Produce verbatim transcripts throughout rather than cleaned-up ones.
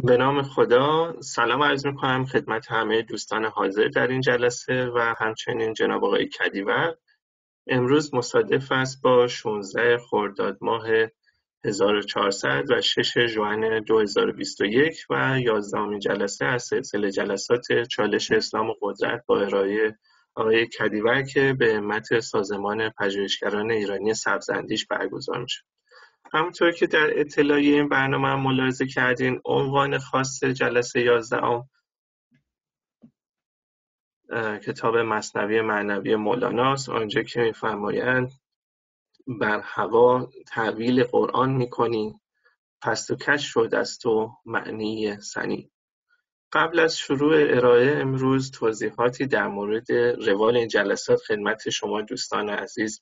به نام خدا. سلام عرض می‌کنم خدمت همه دوستان حاضر در این جلسه و همچنین جناب آقای کدیور. امروز مصادف است با شانزده خرداد ماه هزار و چهارصد و شش ژوئن دو هزار و بیست و یک و یازدهمین جلسه از سلسله جلسات چالش اسلام و قدرت با ارائه آقای کدیور که به همت سازمان پژوهشگران ایرانی سبزاندیش برگزار میشه. همونطور که در اطلاعیه این برنامه هم ملاحظه کردین، عنوان خاص جلسه یازدهم کتاب مثنوی معنوی مولاناست، آنجا که می‌فرمایند بر هوا تأویل قرآن می‌کنی، پس تو کج شد از تو معنی سنی. قبل از شروع ارائه امروز توضیحاتی در مورد روال این جلسات خدمت شما دوستان عزیز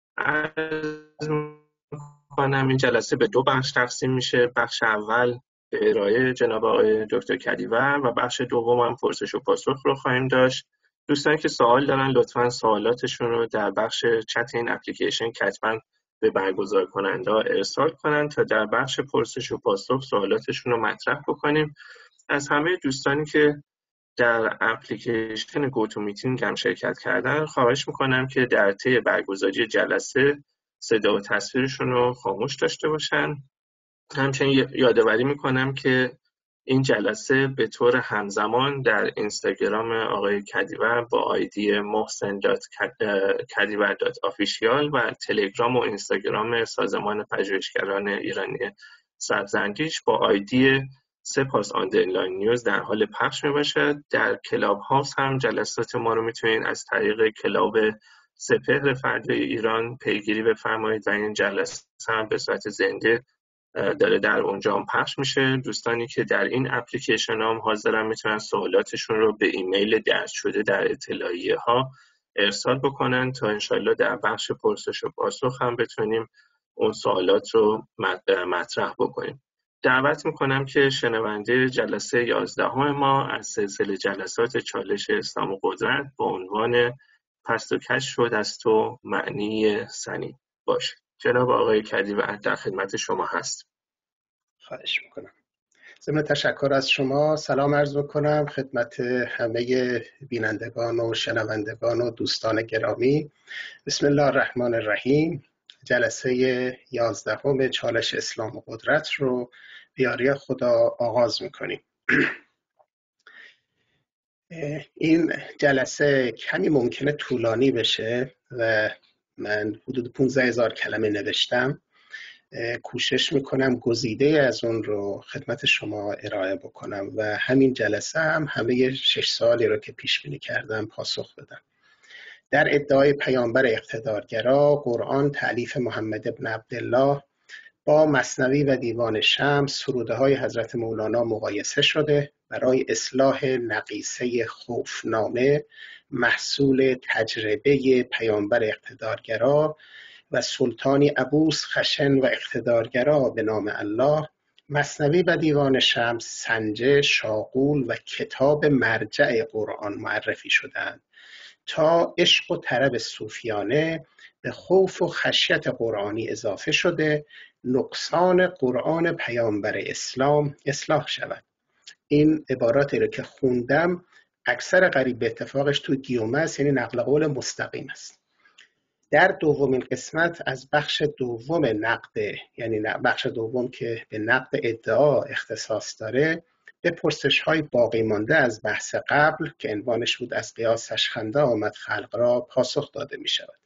عرض می‌کنم. این جلسه به دو بخش تقسیم میشه. بخش اول به ارائه جناب آقای دکتر کدیور و بخش دوم هم پرسش و پاسخ رو خواهیم داشت. دوستانی که سوال دارن لطفاً سوالاتشون رو در بخش چت این اپلیکیشن کتباً به برگزار کننده ها ارسال کنن تا در بخش پرسش و پاسخ سوالاتشون رو مطرح بکنیم. از همه دوستانی که در اپلیکیشن گوتو میتینگ هم شرکت کردن خواهش میکنم که در طی برگزاری جلسه صدا و تصویرشون رو خاموش داشته باشن. همچنین یادآوری میکنم که این جلسه به طور همزمان در اینستاگرام آقای کدیور با آیدی محسن دات کدیور دات آفیشیال و تلگرام و اینستاگرام سازمان پژوهشگران ایرانی سبزاندیش با آیدی سپاس آندرلاین نیوز در حال پخش میباشد. در کلاب هاوس هم جلسات ما رو میتونید از طریق کلاب سپهر فردای ایران پیگیری بفرمایید و این جلسه هم به صورت زنده داره در اونجا هم پخش میشه. دوستانی که در این اپلیکیشن هم حاضرن میتونن سوالاتشون رو به ایمیل درج شده در اطلاعیه ها ارسال بکنن تا انشالله در بخش پرسش و پاسخ هم بتونیم اون سوالات رو مطرح بکنیم. دعوت میکنم که شنونده جلسه یازدهم ما از سلسله جلسات چالش اسلام و قدرت با عنوان پس تو کج شد از تو معنی سنی باشه. جناب آقای کدیور در خدمت شما هست. خواهش میکنم. ضمن تشکر از شما سلام عرض بکنم خدمت همه بینندگان و شنوندگان و دوستان گرامی. بسم الله الرحمن الرحیم. جلسه یازدهم چالش اسلام و قدرت رو به یاری خدا آغاز میکنیم. این جلسه کمی ممکنه طولانی بشه و من حدود پانزده هزار کلمه نوشتم. کوشش میکنم گزیده از اون رو خدمت شما ارائه بکنم و همین جلسه هم همه شش سالی رو که پیش بینی کردم پاسخ بدم. در ادعای پیامبر اقتدارگرا، قرآن تألیف محمد ابن عبدالله با مثنوی و دیوان شمس سروده های حضرت مولانا مقایسه شده برای اصلاح نقیصه خوفنامه محصول تجربه پیامبر اقتدارگرا و سلطانی عبوس خشن و اقتدارگرا به نام الله. مثنوی و دیوان شمس سنجه، شاغول و کتاب مرجع قرآن معرفی شدند تا عشق و طرب صوفیانه به خوف و خشیت قرآنی اضافه شده نقصان قرآن پیامبر اسلام اصلاح شود. این عباراتی رو که خوندم اکثر قریب به اتفاقش تو گیومه است، یعنی نقل قول مستقیم است. در دومین قسمت از بخش دوم نقد، یعنی بخش دوم که به نقد ادعا اختصاص داره، به پرسش های باقی مانده از بحث قبل که عنوانش بود از قیاسش خنده آمد خلق را پاسخ داده می شود.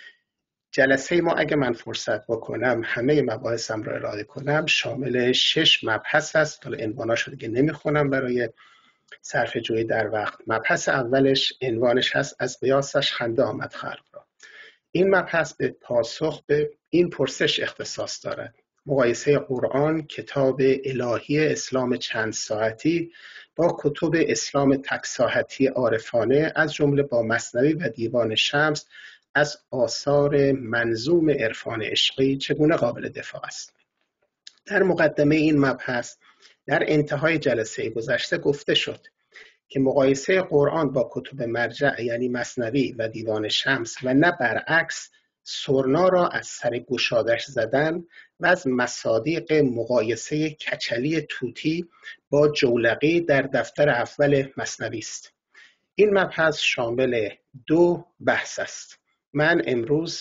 جلسه ما اگه من فرصت بکنم همه مباحثم را ارائه کنم شامل شش مبحث است. حالا عنواناشو دیگه نمیخونم برای صرفه جویی در وقت. مبحث اولش عنوانش هست از قیاسش خنده آمد خلق را. این مبحث به پاسخ به این پرسش اختصاص دارد: مقایسه قرآن کتاب الهی اسلام چند ساعتی با کتب اسلام تک ساعتی عارفانه از جمله با مثنوی و دیوان شمس از آثار منظوم عرفان عشقی چگونه قابل دفاع است. در مقدمه این مبحث در انتهای جلسه گذشته گفته شد که مقایسه قرآن با کتب مرجع یعنی مثنوی و دیوان شمس و نه برعکس سرنا را از سر گشادش زدن و از مصادیق مقایسه کچلی طوطی با جولقی در دفتر اول مثنوی است. این مبحث شامل دو بحث است. من امروز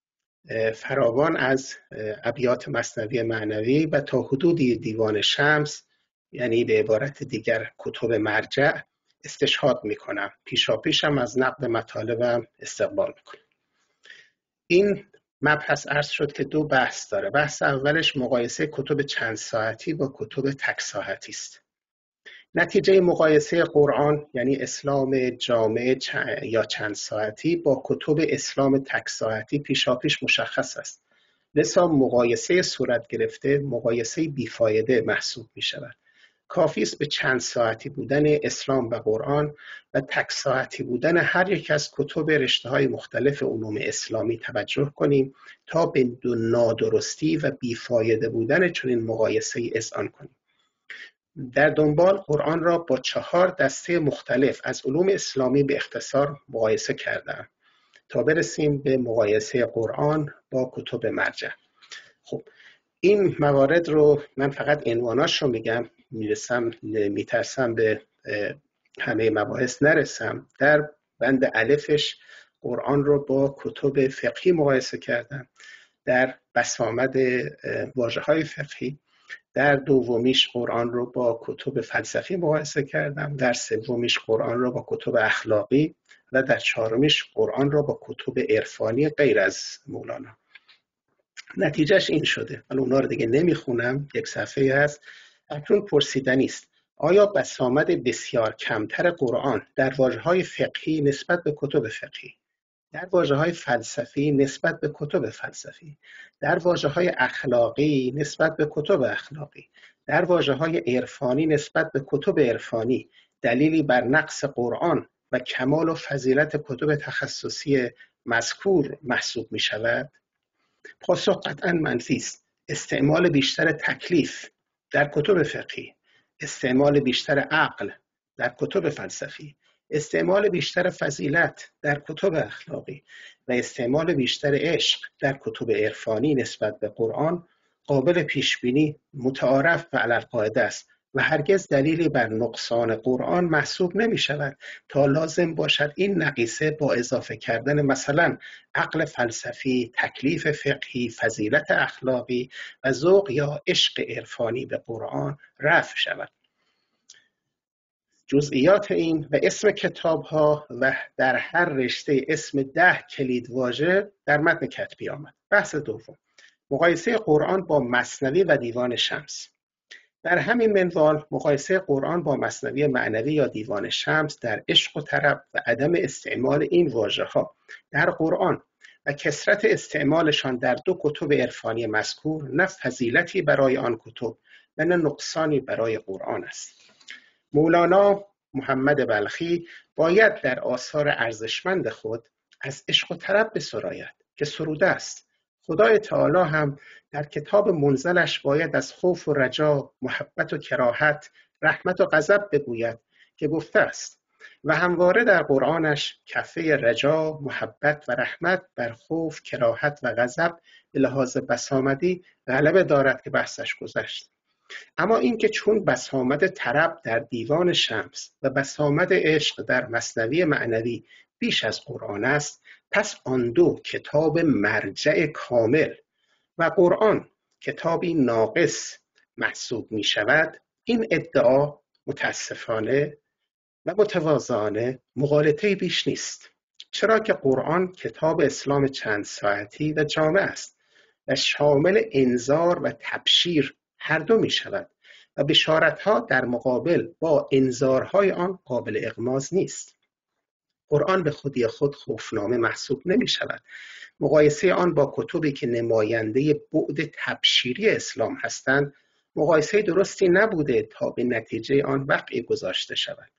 فراوان از ابیات مثنوی معنوی و تا حدودی دیوان شمس، یعنی به عبارت دیگر کتب مرجع، استشهاد میکنم. پیشا پیشم از نقد مطالبم استقبال میکنم. این مبحث عرض شد که دو بحث داره. بحث اولش مقایسه کتب چند ساعتی با کتب تک ساعتی است. نتیجه مقایسه قرآن یعنی اسلام جامع یا چند ساعتی با کتب اسلام تک ساعتی پیشاپیش مشخص است. لذا مقایسه صورت گرفته مقایسه بیفایده محسوب می شود. کافی است به چند ساعتی بودن اسلام و قرآن و تک ساعتی بودن هر یک از کتب رشته‌های مختلف علوم اسلامی توجه کنیم تا به نادرستی و بیفایده بودن چنین مقایسه‌ای اذعان کنیم. در دنبال قرآن را با چهار دسته مختلف از علوم اسلامی به اختصار مقایسه کردم تا برسیم به مقایسه قرآن با کتب مرجع. خب این موارد رو من فقط عنواناش رو میگم، میرسم میترسم به همه مباحث نرسم. در بند الفش قرآن رو با کتب فقهی مقایسه کردم، در بسامد واژه‌های فقهی. در دومیش قرآن رو با کتب فلسفی مقایسه کردم، در سومیش قرآن رو با کتب اخلاقی و در چهارمیش قرآن رو با کتب عرفانی غیر از مولانا. نتیجهش این شده، ولی اونا رو دیگه نمیخونم، یک صفحه هست. اکنون پرسیدنی است آیا بسامد بسیار کمتر قرآن در واژه‌های فقهی نسبت به کتب فقهی، در واژه‌های فلسفی نسبت به کتب فلسفی، در واژه‌های اخلاقی نسبت به کتب اخلاقی، در واژه‌های عرفانی نسبت به کتب عرفانی دلیلی بر نقص قرآن و کمال و فضیلت کتب تخصصی مذکور محسوب می شود؟ پاسخ قطعاً منفی است. استعمال بیشتر تکلیف در کتب فقهی، استعمال بیشتر عقل در کتب فلسفی، استعمال بیشتر فضیلت در کتب اخلاقی و استعمال بیشتر عشق در کتب عرفانی نسبت به قرآن قابل پیشبینی، متعارف و علی القاعده است و هرگز دلیلی بر نقصان قرآن محسوب نمی شود تا لازم باشد این نقیصه با اضافه کردن مثلا عقل فلسفی، تکلیف فقهی، فضیلت اخلاقی و ذوق یا عشق عرفانی به قرآن رفع شود. جزئیات این و اسم کتاب ها و در هر رشته اسم ده کلید واژه در متن کتبی آمد. بحث دوم، مقایسه قرآن با مثنوی و دیوان شمس. در همین منوال مقایسه قرآن با مثنوی معنوی یا دیوان شمس در عشق و طرب و عدم استعمال این واژه ها در قرآن و کثرت استعمالشان در دو کتب عرفانی مذکور نه فضیلتی برای آن کتب و نه نقصانی برای قرآن است. مولانا محمد بلخی باید در آثار ارزشمند خود از عشق و طرب بسراید که سروده است. خدای تعالی هم در کتاب منزلش باید از خوف و رجا، محبت و کراهت، رحمت و غضب بگوید که گفته است و همواره در قرآنش کفه رجا، محبت و رحمت بر خوف، کراهت و غضب به لحاظ بسامدی غلبه دارد که بحثش گذشت. اما اینکه چون بسامد طرب در دیوان شمس و بسامد عشق در مثنوی معنوی بیش از قرآن است، پس آن دو کتاب مرجع کامل و قرآن کتابی ناقص محسوب می شود، این ادعا متاسفانه و متواضعانه مغالطه بیش نیست. چرا که قرآن کتاب اسلام چند ساعتی و جامع است و شامل انذار و تبشیر هر دو می شود و بشارتها در مقابل با انذارهای آن قابل اغماض نیست. قرآن به خودی خود خوفنامه محسوب نمی شود. مقایسه آن با کتبی که نماینده بعد تبشیری اسلام هستند مقایسه درستی نبوده تا به نتیجه آن وقعی گذاشته شود.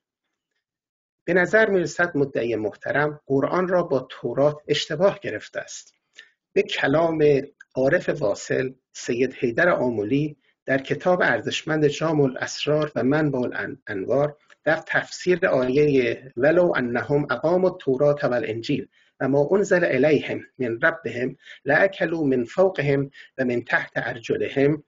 به نظر می رسد مدعی محترم قرآن را با تورات اشتباه گرفته است. به کلام عارف واصل سید حیدر آملی در کتاب ارزشمند جامع الاسرار و منبع الانوار در تفسیر آیه ولو انهم اقاموا التوراة والانجیل و ما انزل الیهم من ربهم لاکلوا من فوقهم و من تحت ارجلهم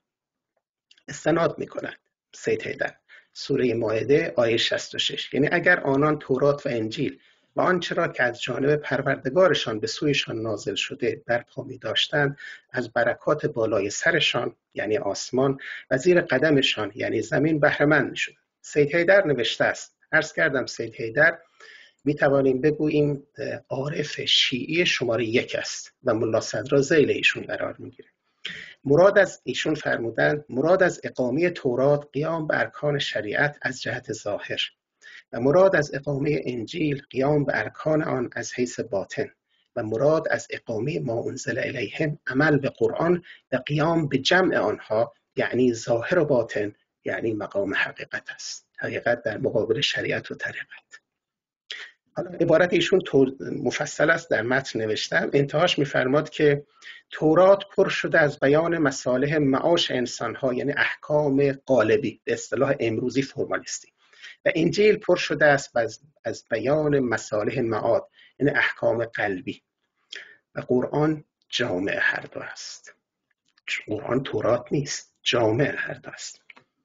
استناد میکنند. سید حیدر، سوره مائده آیه شصت و شش. یعنی اگر آنان تورات و انجیل و آنچه را که از جانب پروردگارشان به سویشان نازل شده برپا می داشتند، از برکات بالای سرشان یعنی آسمان و زیر قدمشان یعنی زمین بهره مند می شد. سید حیدر نوشته است، عرض کردم سید حیدر می توانیم بگوییم عارف شیعی شماره یک است و ملا صدرا ذیل ایشون قرار می گیره. مراد از ایشون فرمودند مراد از اقامه تورات قیام به ارکان شریعت از جهت ظاهر و مراد از اقامه انجیل قیام به ارکان آن از حیث باطن و مراد از اقامه ما انزل الیهم عمل به قرآن و قیام به جمع آنها یعنی ظاهر و باطن، یعنی مقام حقیقت است. حقیقت در مقابل شریعت و طریقت. حالا عبارت ایشون مفصل است، در متن نوشتم. انتهاش می‌فرماد که تورات پر شده از بیان مصالح معاش انسان‌ها یعنی احکام قالبی، به اصطلاح امروزی فرمالیستی، و انجیل پر شده است از بیان مصالح معاد یعنی احکام قلبی، و قرآن جامع هر دو است. قرآن تورات نیست، جامع هر دو است.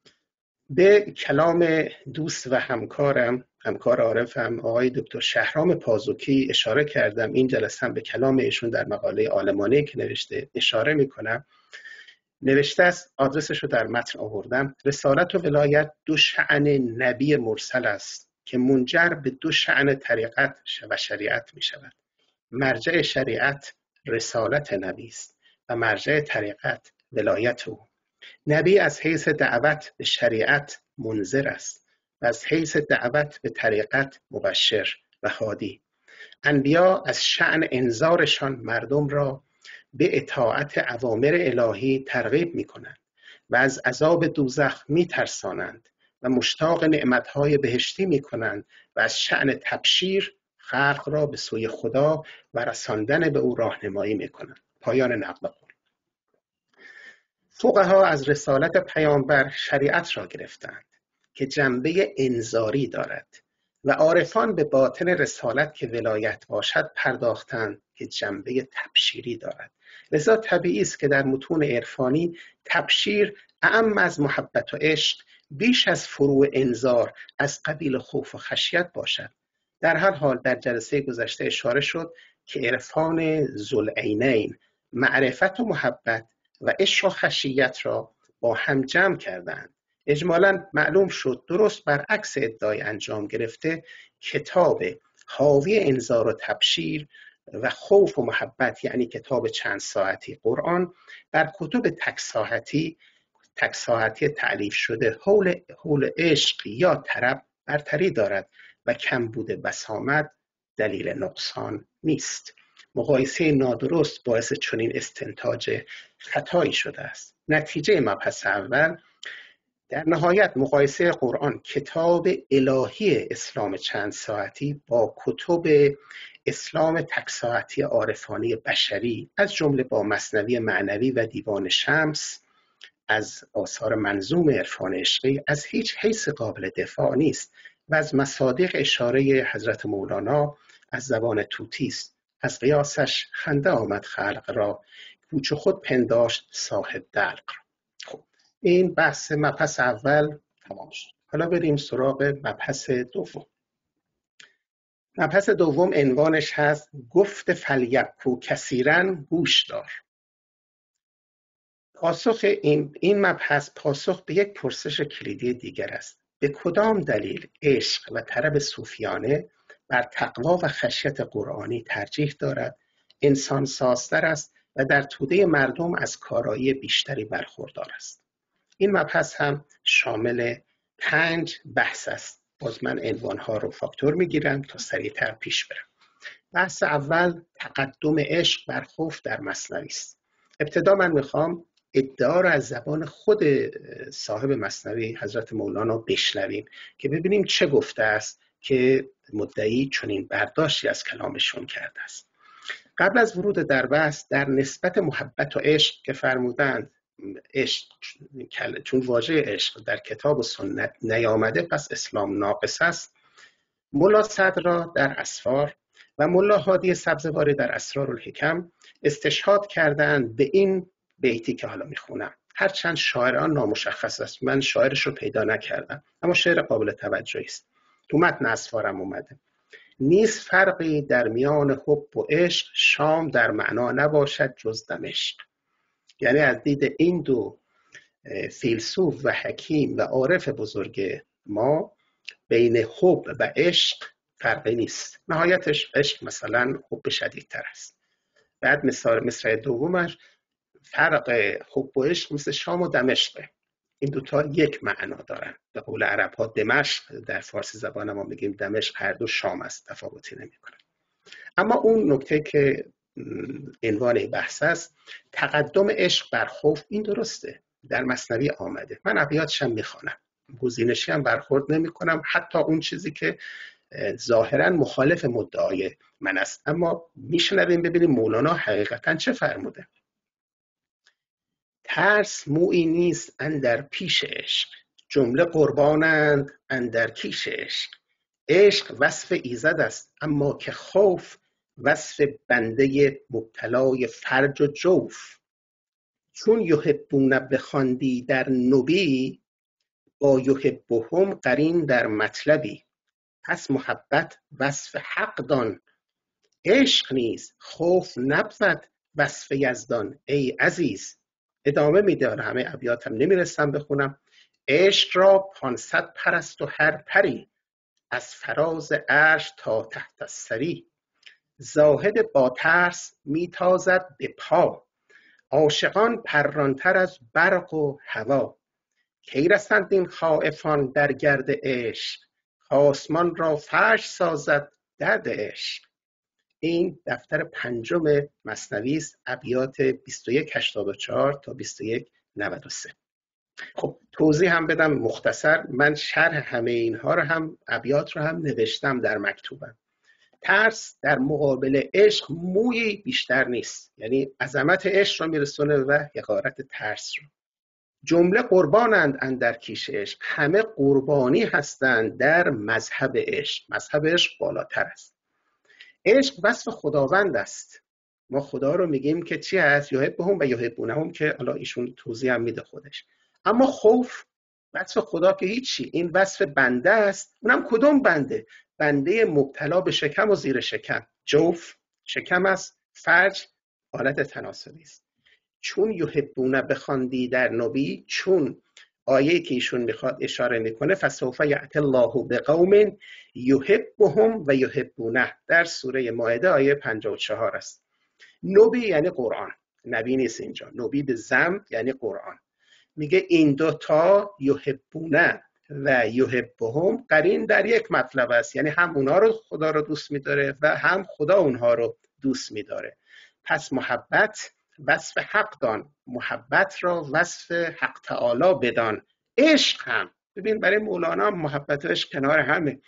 به کلام دوست و همکارم همکار عارفم آقای دکتر شهرام پازوکی اشاره کردم. این جلسه هم به کلام ایشون در مقاله عالمانه که نوشته اشاره میکنم. نوشته است، آدرسش رو در متن آوردم: رسالت و ولایت دو شأن نبی مرسل است که منجر به دو شأن طریقت و شریعت می شود. مرجع شریعت رسالت نبی است و مرجع طریقت ولایت او. نبی از حیث دعوت به شریعت منذر است و از حیث دعوت به طریقت مبشر و هادی. انبیا از شأن انذارشان مردم را به اطاعت اوامر الهی ترغیب می کنند و از عذاب دوزخ می ترسانند و مشتاق نعمتهای بهشتی می کنند و از شأن تبشیر خلق را به سوی خدا و رساندن به او راهنمایی می کنند. پایان نقل قول. فقها از رسالت پیامبر شریعت را گرفتند که جنبه انذاری دارد و عارفان به باطن رسالت که ولایت باشد پرداختند که جنبه تبشیری دارد. لذا طبیعی است که در متون عرفانی تبشیر اعم از محبت و عشق بیش از فروع انذار از قبیل خوف و خشیت باشد. در هر حال در جلسه گذشته اشاره شد که عرفان ذوالعینین معرفت و محبت و عشق و خشیت را با هم جمع کردند. اجمالاً معلوم شد درست برعکس ادعای انجام گرفته، کتاب حاوی انذار و تبشیر و خوف و محبت یعنی کتاب چند ساعتی قرآن بر کتب تک ساعتی تک ساعتی تألیف شده حول حول عشق یا طرب برتری دارد و کم بوده بسامد دلیل نقصان نیست. مقایسه نادرست باعث چنین استنتاج خطایی شده است. نتیجه مبحث اول: در نهایت مقایسه قرآن کتاب الهی اسلام چند ساعتی با کتب اسلام تک ساعتی عارفانی بشری از جمله با مثنوی معنوی و دیوان شمس از آثار منظوم عرفان عشقی از هیچ حیث قابل دفاع نیست و از مصادیق اشاره حضرت مولانا از زبان طوطی است. از قیاسش خنده آمد خلق را، کوچ خود پنداشت صاحب دلق را. خب این بحث مبحث اول تمام شد. حالا بریم سراغ مبحث دوم. مبحث دوم عنوانش هست گفت فلیبکو کثیرا گوش دار. پاسخ این این مبحث پاسخ به یک پرسش کلیدی دیگر است: به کدام دلیل عشق و طرب صوفیانه بر تقوا و خشیت قرآنی ترجیح دارد، انسان سازتر است و در توده مردم از کارایی بیشتری برخوردار است؟ این مبحث هم شامل پنج بحث است. باز من عنوانها رو فاکتور میگیرم تا سریعتر پیش برم. بحث اول تقدم عشق بر خوف در مثنوی است. ابتدا من میخوام ادعا را از زبان خود صاحب مثنوی حضرت مولانا بشنویم که ببینیم چه گفته است که مدعی چنین برداشتی از کلامشون کرده است. قبل از ورود در بحث در نسبت محبت و عشق که فرمودند عشق چون واژه عشق در کتاب و سنت نیامده پس اسلام ناقص است، ملا صدرا در اسفار و ملا هادی سبزواری در اسرارالحکم استشهاد کردند به این بیتی که حالا میخونم. هرچند شاعران نامشخص است، من شاعرش رو پیدا نکردم، اما شعر قابل توجهی است. تو متن اسفارم اومده: نیست فرقی در میان حب و عشق، شام در معنا نباشد جز دمشق. یعنی از دید این دو فیلسوف و حکیم و عارف بزرگ ما، بین حب و عشق فرقی نیست، نهایتش عشق مثلا حب شدیدتر است. بعد مثال مصرع دومش: فرق حب و عشق مثل شام و دمشقه. این دوتا یک معنا دارن. به قول عرب ها دمشق، در فارسی زبان ما میگیم دمشق، هر دو شام است، تفاوتی نمیکنه. اما اون نکته که عنوان بحث است، تقدم عشق بر خوف، این درسته، در مثنوی آمده. من ابیاتش هم میخوانم، گزینشی هم برخورد نمی کنم، حتی اون چیزی که ظاهرا مخالف مدعای من است. اما میشنویم ببینیم مولانا حقیقتا چه فرموده. ترس مویی نیست اندر پیش عشق، جمله قربانند اندر کیش عشق. عشق وصف ایزد است اما که خوف، وصف بنده مبتلای فرج و جوف. چون یحبون بخواندی در نبی، با یحبهم قرین در مطلبی. پس محبت وصف حق دان، عشق نیز خوف نبود وصف یزدان ای عزیز. ادامه میده، همه ابیاتم نمیرسم بخونم. عشق را پانصد پر است و هر پری، از فراز عرش تا تحت الثری. زاهد با ترس میتازد به پا، عاشقان پرانتر از برق و هوا. کی رسند این خائفان در گرد عشق، آسمان را فرش سازد درد عشق. این دفتر پنجم مثنوی است، ابیات بیست و یک هشتاد و چهار تا بیست و یک نود و سه. خب توضیح هم بدم مختصر، من شرح همه اینها رو هم ابیات رو هم نوشتم در مکتوبم. ترس در مقابل عشق مویی بیشتر نیست، یعنی عظمت عشق رو میرسونه و حقارت ترس رو. جمله قربانند اندر کیش عشق، همه قربانی هستند در مذهب عشق. مذهب عشق بالاتر است. عشق وصف خداوند است. ما خدا رو میگیم که چی هست؟ یحبهم و یحبونهم، که حالا ایشون توضیح هم میده خودش. اما خوف وصف خدا که هیچی، این وصف بنده است. اونم کدوم بنده؟ بنده مبتلا به شکم و زیر شکم. جوف شکم است، فرج حالت تناسلی است. چون یحبون بخواندی در نبی، چون آیه که ایشون میخواد اشاره میکنه، فسوف یأتی الله بقوم یحبهم و یحبونه، در سوره مائده آیه پنجاه و چهار است. نبی یعنی قرآن، نبی نیست اینجا، نبی به ضم یعنی قرآن. میگه این دوتا یحبونه و یحبهم قرین در یک مطلب است، یعنی هم اونها رو خدا رو دوست میداره و هم خدا اونها رو دوست میداره. پس محبت وصف حق دان، محبت را وصف حق تعالی بدان. عشق هم ببین، برای مولانا محبت و عشق کنار همه.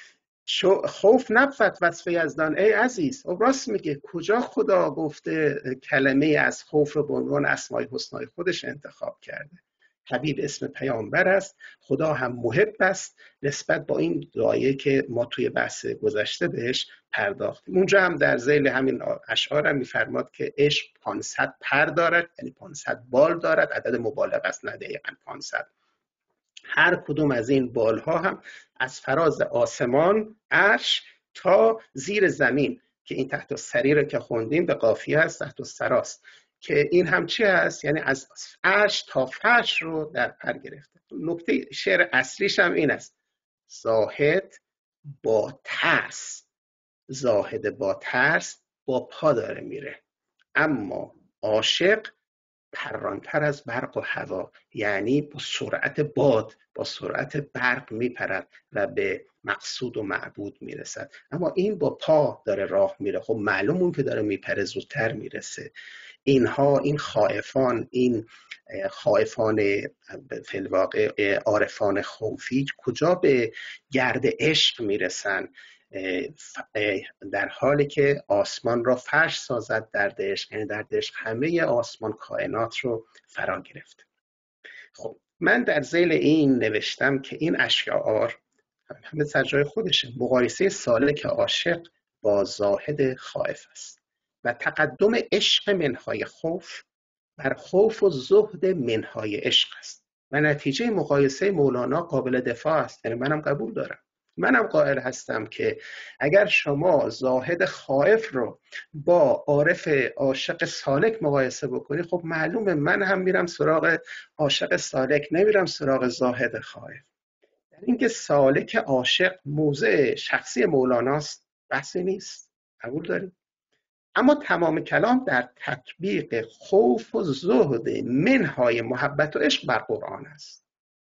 خوف نبود وصف یزدان ای عزیز. و راست میگه، کجا خدا گفته کلمه از خوف رو به عنوان اسمای حسنای خودش انتخاب کرده؟ حبیب اسم پیامبر است، خدا هم محب است، نسبت با این دعایه که ما توی بحث گذشته بهش پرداختیم. اونجا هم در ذیل همین اشعار هم میفرماد که عشق پانصد پر دارد، یعنی پانصد بال دارد، عدد مبالغه است، نه دقیقاً پانصد. هر کدوم از این بالها هم از فراز آسمان عرش تا زیر زمین، که این تحت الثری رو که خوندیم به قافیه است، تحت الثراست، که این هم چی هست؟ یعنی از عرش تا فرش رو در پر گرفته. نکته شعر اصلیش هم این است: زاهد با ترس، زاهد با ترس با پا داره میره، اما عاشق پرانتر از برق و هوا، یعنی با سرعت باد، با سرعت برق میپرد و به مقصود و معبود میرسد. اما این با پا داره راه میره، خب معلوم اون که داره میپره زودتر میرسه. اینها، این خائفان، این خائفان فی الواقع عارفان خوفی، کجا به گرد عشق میرسن؟ در حالی که آسمان را فرش سازد در عشق، یعنی در عشق همه آسمان کائنات رو فرا گرفت. خب من در ذیل این نوشتم که این اشعار همه سر جای خودشه. مقایسه سالک عاشق با زاهد خائف است و تقدم عشق منهای خوف بر خوف و زهد منهای عشق است و نتیجه مقایسه مولانا قابل دفاع است. یعنی منم قبول دارم، منم قائل هستم که اگر شما زاهد خائف رو با عارف عاشق سالک مقایسه بکنی، خب معلومه من هم میرم سراغ عاشق سالک، نمیرم سراغ زاهد خائف. در اینکه سالک عاشق موضع شخصی مولاناست بحثی نیست، قبول داریم. اما تمام کلام در تطبیق خوف و زهد منهای محبت و عشق بر قرآن است.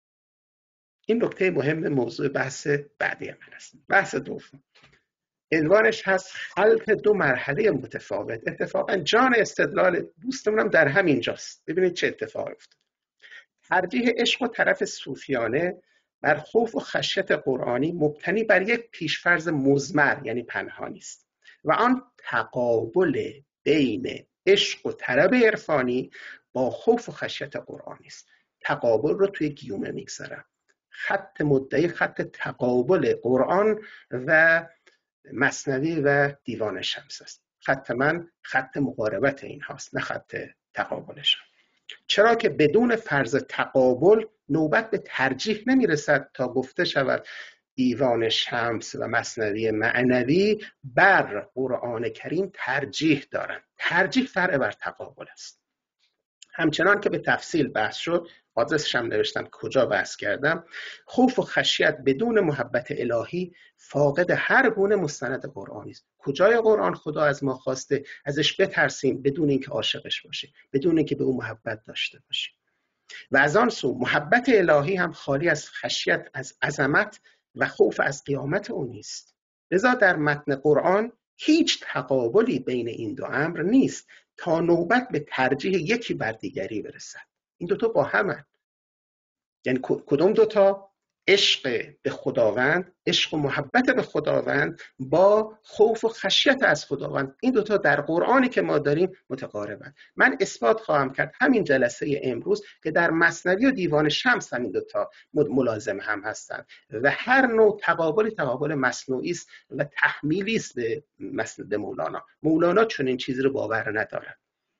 این نکته مهم موضوع بحث بعدی من است. بحث دوم عنوانش هست خلق دو مرحله متفاوت. اتفاقا جان استدلال دوستمونم در همین جاست. ببینید چه اتفاقی افتاد. ترجیح عشق و طرف صوفیانه بر خوف و خشیت قرآنی مبتنی بر یک پیشفرض مضمر یعنی پنهانی است و آن تقابل بین عشق و طلب عرفانی با خوف و خشیت قرآنی است. تقابل رو توی گیومه میگذارم. خط مدعی خط تقابل قرآن و مثنوی و دیوان شمس است. خط من خط مقاربت این هاست، نه خط تقابلش. چرا که بدون فرض تقابل نوبت به ترجیح نمیرسد تا گفته شود دیوان شمس و مثنوی معنوی بر قرآن کریم ترجیح دارند. ترجیح فرع بر تقابل است. همچنان که به تفصیل بحث شد، آدرسش هم نوشتم کجا بحث کردم، خوف و خشیت بدون محبت الهی فاقد هر گونه مستند قرآنی است. کجای قرآن خدا از ما خواسته ازش بترسیم بدون اینکه عاشقش باشیم، بدون اینکه به او محبت داشته باشیم. و از آن سو محبت الهی هم خالی از خشیت از عظمت و خوف از قیامت او نیست. لذا در متن قرآن هیچ تقابلی بین این دو امر نیست تا نوبت به ترجیح یکی بر دیگری برسد. این دوتا با همن. یعنی کدوم دوتا؟ عشق به خداوند، عشق و محبت به خداوند با خوف و خشیت از خداوند. این دوتا در قرآنی که ما داریم متقاربند. من اثبات خواهم کرد همین جلسه امروز که در مثنوی و دیوان شمس همین دوتا ملازم هم هستند و هر نوع تقابلی تقابل مصنوعی است و تحمیلی است به مسند مولانا. مولانا چنین چیزی رو باور ندارد.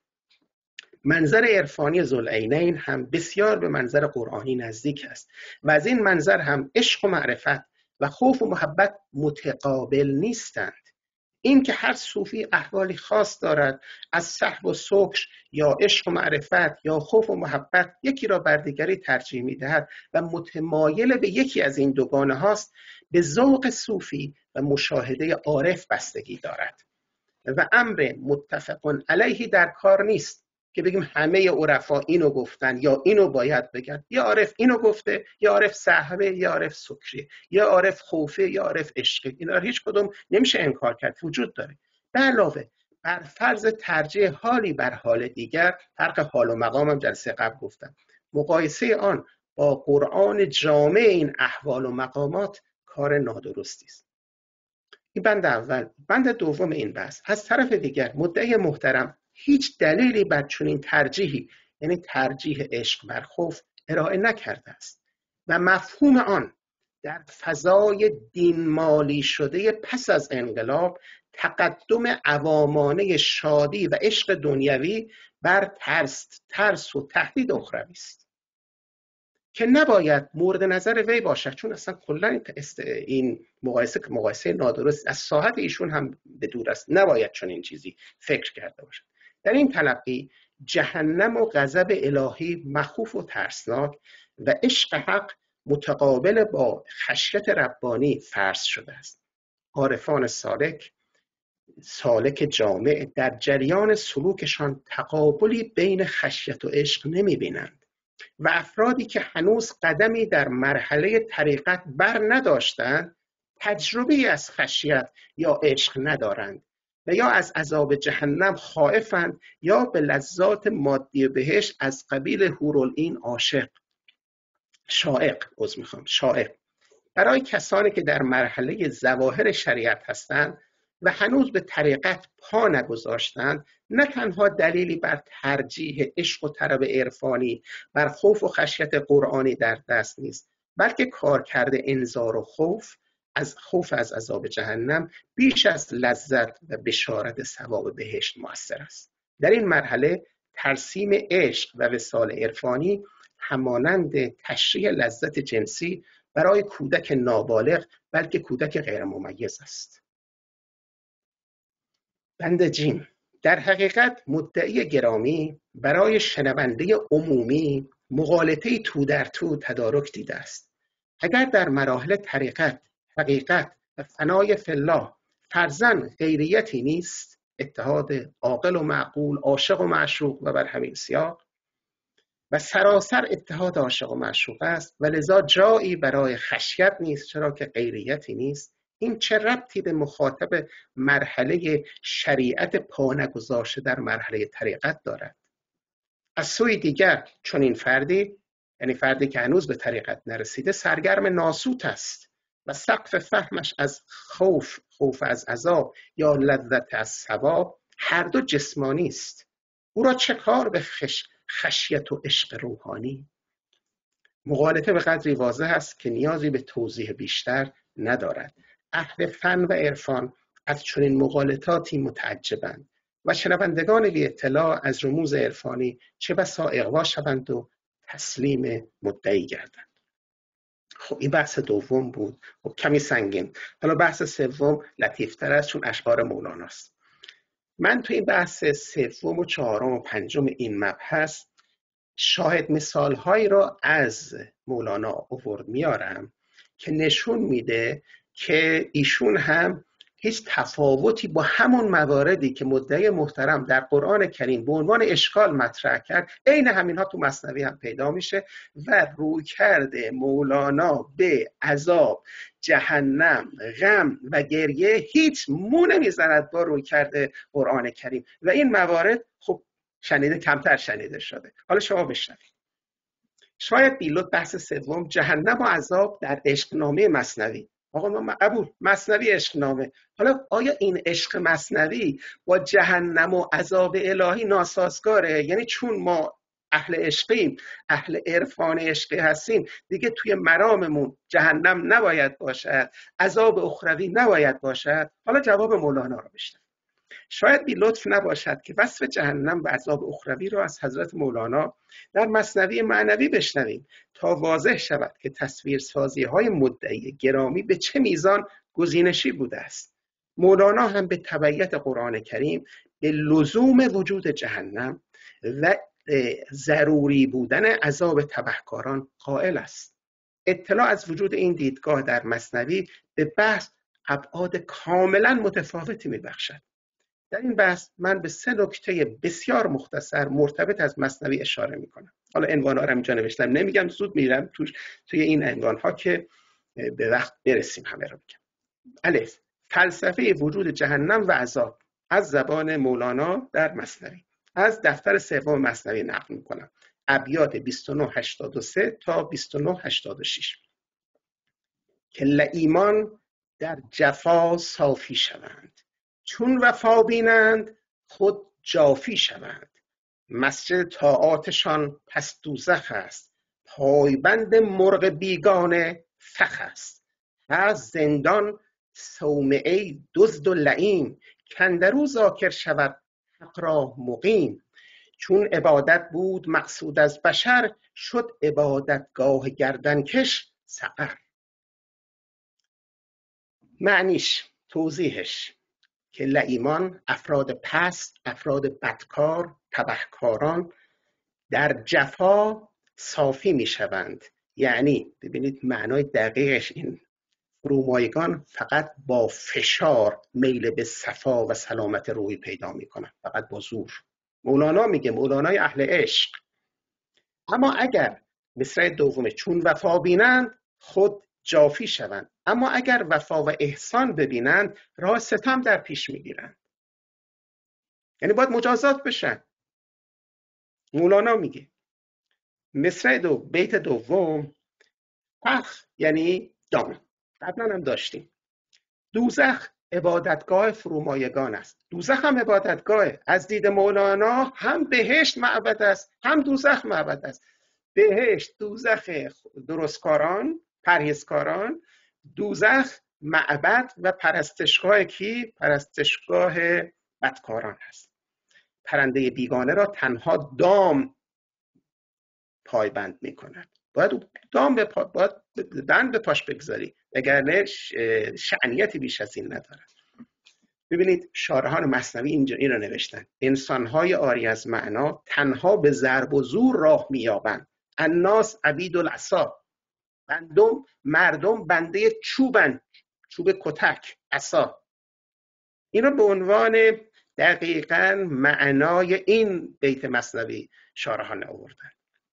منظر عرفانی ذوالعینین هم بسیار به منظر قرآنی نزدیک است و از این منظر هم عشق و معرفت و خوف و محبت متقابل نیستند. این که هر صوفی احوالی خاص دارد از سحب و سکش یا عشق و معرفت یا خوف و محبت یکی را بر دیگری ترجیح می‌دهد و متمایل به یکی از این دوگانه هاست، به ذوق صوفی و مشاهده عارف بستگی دارد و امر متفق علیه در کار نیست که بگیم همه عرفا اینو گفتن یا اینو باید بگن. یا عارف اینو گفته، یا عارف صحبه، یا عارف سکری، یا عارف خوفه، یا عارف عشقی. اینا هیچ کدوم نمیشه انکار کرد، وجود داره. به علاوه بر فرض ترجیح حالی بر حال دیگر، فرق حال و مقام هم جلسه قبل گفتم، مقایسه آن با قرآن جامع این احوال و مقامات کار نادرستی است. این بند اول. بند دوم این بحث. از طرف دیگر مدعی محترم هیچ دلیلی بر چنین ترجیحی، یعنی ترجیح عشق بر خوف، ارائه نکرده است و مفهوم آن در فضای دینمالی شده پس از انقلاب تقدم عوامانه شادی و عشق دنیوی بر ترس ترس و تهدید اخروی است که نباید مورد نظر وی باشد، چون اصلا کلا این مقایسه مقایسه نادرست از ساحت ایشون هم به دور است. نباید چنین چیزی فکر کرده باشد. در این تلقی جهنم و غضب الهی مخوف و ترسناک و عشق حق متقابل با خشیت ربانی فرض شده است. عارفان سالک سالک جامع در جریان سلوکشان تقابلی بین خشیت و عشق نمی بینند و افرادی که هنوز قدمی در مرحله طریقت بر نداشتند تجربه از خشیت یا عشق ندارند و یا از عذاب جهنم خائفند یا به لذات مادی بهشت از قبیل حورالعین عاشق شائق عذر میخوام شائق. برای کسانی که در مرحله ظواهر شریعت هستند و هنوز به طریقت پا نگذاشتند، نه تنها دلیلی بر ترجیح عشق و طلب عرفانی بر خوف و خشیت قرآنی در دست نیست، بلکه کارکرد انذار و خوف از خوف از عذاب جهنم بیش از لذت و بشارت ثواب بهشت مؤثر است. در این مرحله ترسیم عشق و وصال عرفانی همانند تشریح لذت جنسی برای کودک نابالغ بلکه کودک غیر ممیز است. بند جیم: در حقیقت مدعی گرامی برای شنونده عمومی مغالطه تو در تو تدارک دیده است. اگر در مراحل طریقت، حقیقت و فنای فی الله فرضاً غیریتی نیست، اتحاد عاقل و معقول، عاشق و معشوق و بر همین سیاق، و سراسر اتحاد عاشق و معشوق است و لذا جایی برای خشیت نیست چرا که غیریتی نیست، این چه ربطی به مخاطب مرحله شریعت پا نگذاشته در مرحله طریقت دارد؟ از سوی دیگر چون این فردی، یعنی فردی که هنوز به طریقت نرسیده، سرگرم ناسوت است و سقف فهمش از خوف خوف از عذاب یا لذت از ثواب هر دو جسمانی است. او را چه کار به خش... خشیت و عشق روحانی؟ مغالطه به قدری واضح است که نیازی به توضیح بیشتر ندارد. اهل فن و عرفان از چنین مغالطاتی متعجبند و شنوندگان بی اطلاع از رموز عرفانی چه بسا اغوا شوند و تسلیم مدعی گردند. خب این بحث دوم بود، خب کمی سنگین. حالا بحث سوم لطیفتر است چون اشعار مولاناست. من تو این بحث سوم و چهارم و پنجم این مبحث شاهد مثالهایی را از مولانا آورد میارم که نشون میده که ایشون هم هیچ تفاوتی با همون مواردی که مدعی محترم در قرآن کریم به عنوان اشکال مطرح کرد، عین همینها تو مثنوی هم پیدا میشه و رویکرد مولانا به عذاب، جهنم، غم و گریه هیچ مو نمیزند با رویکرد قرآن کریم و این موارد خب شنیده کمتر شنیده شده. حالا شما بشنوید. شاید بیلوت بحث سوم، جهنم و عذاب در عشقنامه مثنوی. آقا ما قبول، مثنوی عشقنامه. حالا آیا این عشق مثنوی با جهنم و عذاب الهی ناسازگاره؟ یعنی چون ما اهل عشقیم، اهل عرفان عشقی هستیم، دیگه توی مراممون جهنم نباید باشد، عذاب اخروی نباید باشد؟ حالا جواب مولانا رو بشنوید. شاید بی لطف نباشد که وصف جهنم و عذاب اخروی را از حضرت مولانا در مثنوی معنوی بشنویم تا واضح شود که تصویرسازی های مدعی گرامی به چه میزان گزینشی بوده است. مولانا هم به تبعیت قرآن کریم به لزوم وجود جهنم و ضروری بودن عذاب تبهکاران قائل است. اطلاع از وجود این دیدگاه در مثنوی به بحث ابعاد کاملا متفاوتی میبخشد. در این بحث من به سه نکته بسیار مختصر مرتبط از مثنوی اشاره میکنم. حالا عنوان‌ها رو اینجا نوشتم، نمیگم، زود میرم توش توی این عنوان‌ها که به وقت برسیم همه رو میگم. الف، فلسفه وجود جهنم و عذاب از زبان مولانا در مثنوی. از دفتر سوم مثنوی نقل میکنم. ابیات بیست و نه هشتاد و سه تا بیست و نه هشتاد و شش. که لئیمان در جفا صافی شوند، چون وفا بینند خود جافی شوند. مسجد طاعاتشان پس دوزخ است، پایبند مرغ بیگانه فخ است. از زندان صومعه دزد و لئیم، کاندرو ذاکر شود حق را مقیم. چون عبادت بود مقصود از بشر، شد عبادتگاه گردنکش سقر. معنیش، توضیحش، که لئیمان افراد پست، افراد بدکار، تبهکاران در جفا صافی می شوند. یعنی ببینید معنای دقیقش این، فرومایگان فقط با فشار میل به صفا و سلامت روحی پیدا می کنند، فقط با زور. مولانا میگه، مولانای اهل عشق. اما اگر مصرع دومه، چون وفا بینند خود جافی شوند، اما اگر وفا و احسان ببینند راه ستم در پیش میگیرند، یعنی باید مجازات بشن. مولانا میگه مصرع دو بیت دوم، فخ یعنی دام، قبلا هم داشتیم. دوزخ عبادتگاه فرومایگان است. دوزخ هم عبادتگاه، از دید مولانا هم بهشت معبد است هم دوزخ معبد است. بهشت دوزخ درستکاران، پرهیزکاران، دوزخ معبد و پرستشگاه کی؟ پرستشگاه بدکاران هست. پرنده بیگانه را تنها دام پایبند میکند. باید دام به پا... باید بند به پاش بگذاری، وگرنه شأنیتی بیش از این ندارد. ببینید شارحان مثنوی اینجا این را نوشتن: انسانهای آری از معنا تنها به ضرب و زور راه مییابند. الناس عبید العصا، بندم مردم بنده چوبن، چوب کتک، عصا. این را به عنوان دقیقاً معنای این بیت مثنوی شارحان آوردن.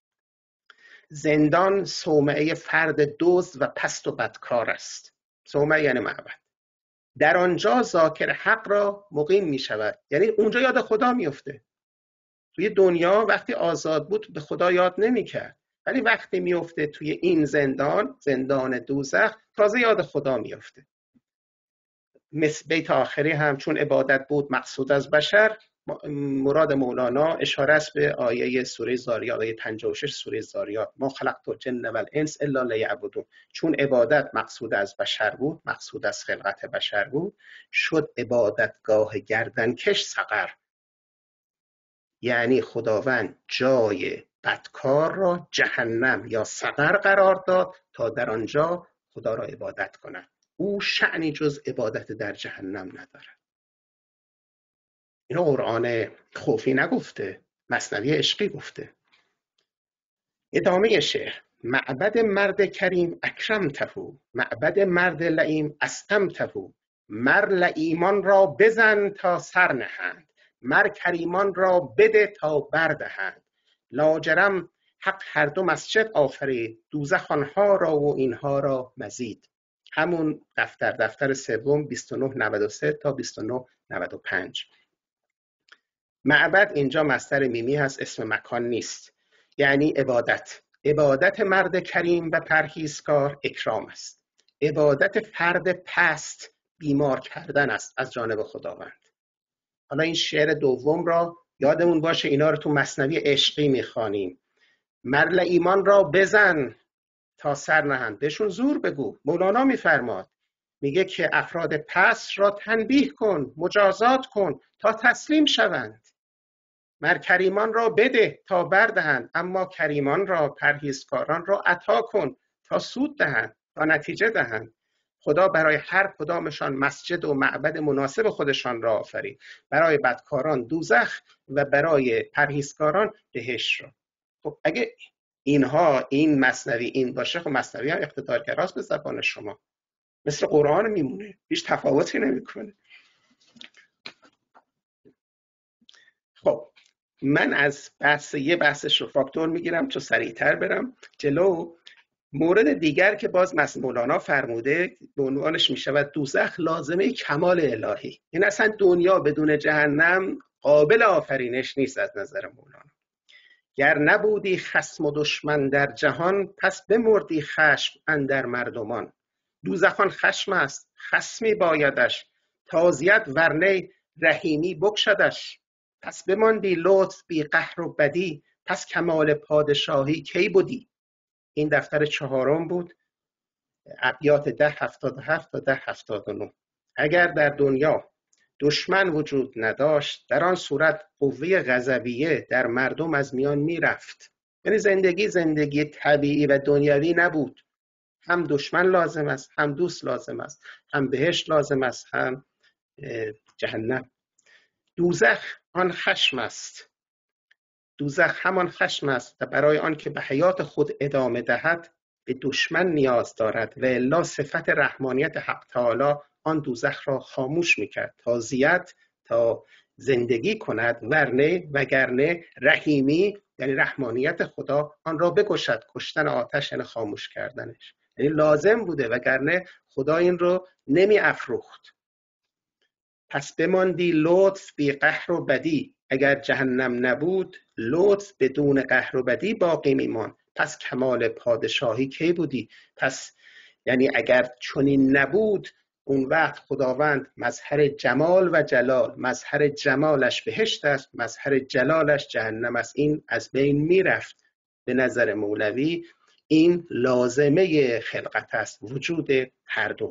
زندان صومعه فرد دزد و پست و بدکار است. صومعه یعنی معبد. در آنجا ذاکر حق را مقیم می شود، یعنی اونجا یاد خدا میفته. توی دنیا وقتی آزاد بود به خدا یاد نمی کرد، ولی وقتی میفته توی این زندان، زندان دوزخ، تازه یاد خدا میفته. مثل بیت آخری هم چون عبادت بود مقصود از بشر، مراد مولانا اشاره است به آیه سوره زاریات، آیه پنجاه و شش سوره زاریات: ما خلقت الجن والانس الا لیعبدون. چون عبادت مقصود از بشر بود، مقصود از خلقت بشر بود، شد عبادتگاه گردنکش سقر. یعنی خداوند جای بدکار را جهنم یا سقر قرار داد تا در آنجا خدا را عبادت کنند. او شأنی جز عبادت در جهنم ندارد. اینو قرآن خوفی نگفته، مثنوی عشقی گفته. ادامه شعر: معبد مرد کریم اکرمته، معبد مرد لئیم استمته. مر لئیمان را بزن تا سر نهند، مر کریمان را بده تا بردهند. لاجرم حق هر دو مسجد آفرید، دوزخ آنها را و اینها را مزید. همون دفتر دفتر سوم بیست و نه نود و سه تا بیست و نه نود و پنج. معبد اینجا مصدر میمی هست، اسم مکان نیست. یعنی عبادت. عبادت مرد کریم و پرهیزکار اکرام است. عبادت فرد پست بیمار کردن است از جانب خداوند. حالا این شعر دوم را یادمون باشه، اینا رو تو مثنوی عشقی میخوانیم. مر ایمان را بزن تا سر نهند، بهشون زور بگو. مولانا میفرماد، میگه که افراد پست را تنبیه کن، مجازات کن تا تسلیم شوند. مر کریمان را بده تا بردهند، اما کریمان را، پرهیزکاران را عطا کن تا سود دهند، تا نتیجه دهند. خدا برای هر کدامشان مسجد و معبد مناسب خودشان را آفرید. برای بدکاران دوزخ و برای پرهیزکاران بهشت را. خب اگه اینها این مثنوی این باشه، خب مثنوی هم اقتدارگراست به زبان شما، مثل قرآن میمونه، هیچ تفاوتی نمیکنه. خب من از بحث یه بحثش رو فاکتور میگیرم چون سریعتر برم جلو. مورد دیگر که باز مثل مولانا فرموده به عنوانش میشود دوزخ لازمه کمال الهی. این اصلا دنیا بدون جهنم قابل آفرینش نیست از نظر مولانا. گر نبودی خصم و دشمن در جهان، پس بمردی خشم اندر مردمان. دوزخان خشم است، خصمی بایدش، تازیت ورنه رحیمی بکشدش. پس بماندی لطف بی قهر و بدی، پس کمال پادشاهی کی بودی. این دفتر چهارم بود، ابیات ده هفتاد و هفت تا ده هفتاد و نه. اگر در دنیا دشمن وجود نداشت، در آن صورت قوه غضبیه در مردم از میان میرفت. یعنی زندگی زندگی طبیعی و دنیوی نبود. هم دشمن لازم است، هم دوست لازم است، هم بهشت لازم است، هم جهنم. دوزخ آن خشم است. دوزخ همان خشم است و برای آن که به حیات خود ادامه دهد به دشمن نیاز دارد و الا صفت رحمانیت حق تعالی آن دوزخ را خاموش میکرد تا زیاد تا زندگی کند، ورنه وگرنه رحیمی یعنی رحمانیت خدا آن را بکشد. کشتن آتش یعنی خاموش کردنش، یعنی لازم بوده، وگرنه خدا این رو نمی افروخت. پس بماندی لطف بی قهر و بدی. اگر جهنم نبود لطف بدون قهر و بدی باقی میمان. پس کمال پادشاهی کی بودی. پس یعنی اگر چنین نبود اون وقت خداوند مظهر جمال و جلال، مظهر جمالش بهشت است، مظهر جلالش جهنم است. این از بین میرفت. به نظر مولوی این لازمه خلقت است، وجود هر دو.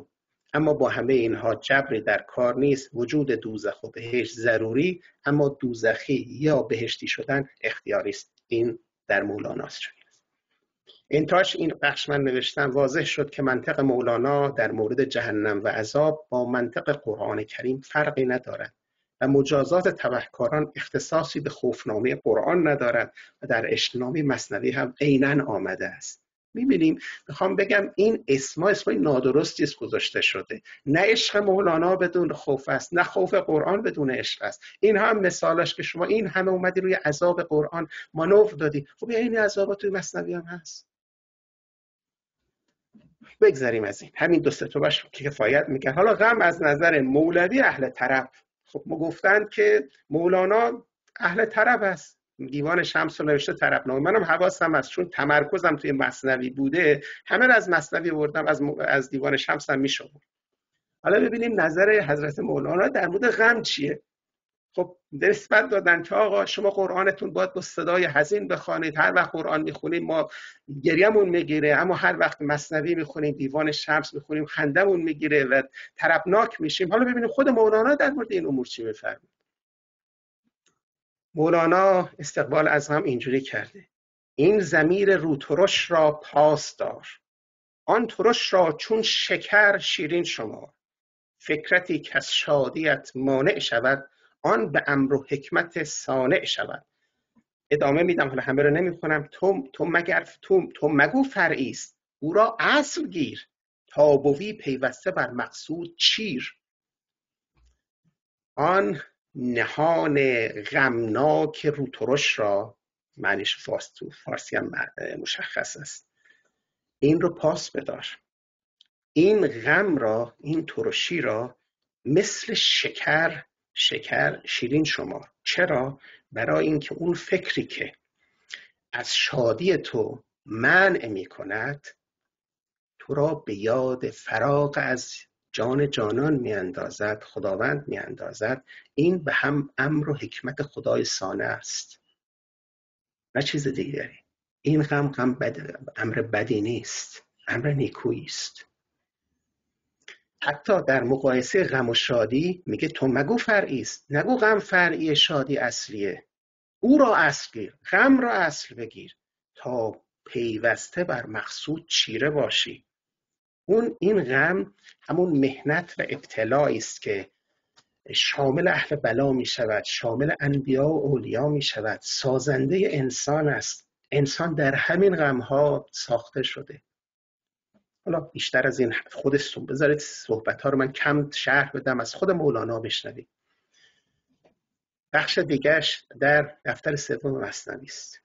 اما با همه اینها جبری در کار نیست. وجود دوزخ و بهشت ضروری، اما دوزخی یا بهشتی شدن اختیاری است. این در مولاناست. انتهاش این بخش من نوشتم واضح شد که منطق مولانا در مورد جهنم و عذاب با منطق قرآن کریم فرقی ندارد و مجازات تبهکاران اختصاصی به خوفنامه قرآن ندارد و در عشقنامه مثنوی هم عیناً آمده است. می‌بینیم، میخوام بگم این اسما اسمای نادرستی است گذاشته شده. نه عشق مولانا بدون خوف است، نه خوف قرآن بدون عشق است. این هم مثالش که شما این همه اومدی روی عذاب قرآن مانور دادی. خب این عذابات توی مثنوی هم هست. بگذاریم از این. همین دو سه تا باش که کفایت میکنه. حالا غم از نظر مولوی اهل طرب. خب ما گفتند که مولانا اهل طرب است. دیوان شمس رو نوشته طربنامه. منم حواسم هست چون تمرکزم توی مثنوی بوده، همه رو از مثنوی آوردم، از م... از دیوان شمس هم میشه. حالا ببینیم نظر حضرت مولانا در مورد غم چیه. خب نسبت دادن که آقا شما قرآنتون باید با صدای حزین بخوانید، هر وقت قرآن میخونیم ما گریمون میگیره، اما هر وقت مثنوی میخونیم، دیوان شمس میخونیم، خندمون میگیره و طربناک میشیم. حالا ببینیم خود مولانا در مورد این امور چی میفرماید. مولانا استقبال از هم اینجوری کرده: این ضمیر رو ترش را پاس دار، آن ترش را چون شکر شیرین شمار، فکرتی که از شادیت مانع شود، آن به امر و حکمت صانع شود. ادامه میدم، حالا همه رو نمیخونم. تو تو مگر تو تو مگو فرعی است، او را اصل گیر، تا بوی پیوسته بر مقصود چیر. آن نهان غمناک رو ترش را، معنیش فارس تو فارسی هم مشخص است، این رو پاس بدار. این غم را، این ترشی را مثل شکر شکر شیرین شمار. چرا؟ برای اینکه اون فکری که از شادی تو منع می کند، تو را به یاد فراق از جان جانان می اندازد، خداوند می اندازد. این به هم امر و حکمت خدای صانع است، نه چیز دیگری. این غم غم بد، امر بدی نیست، امر نیکویی است. حتی در مقایسه غم و شادی میگه تو مگو فرعی است، نگو غم فرعی شادی اصلیه. او را اصل گیر، غم را اصل بگیر، تا پیوسته بر مقصود چیره باشی. اون این غم همون محنت و ابتلایی است که شامل اهل بلا می شود، شامل انبیا و اولیا می شود، سازنده انسان است. انسان در همین غمها ساخته شده. حالا بیشتر از این خودتون بذارید صحبت ها رو من کم شرح بدم، از خود مولانا بشنوید. بخش دیگرش در دفتر سوم مثنوی است.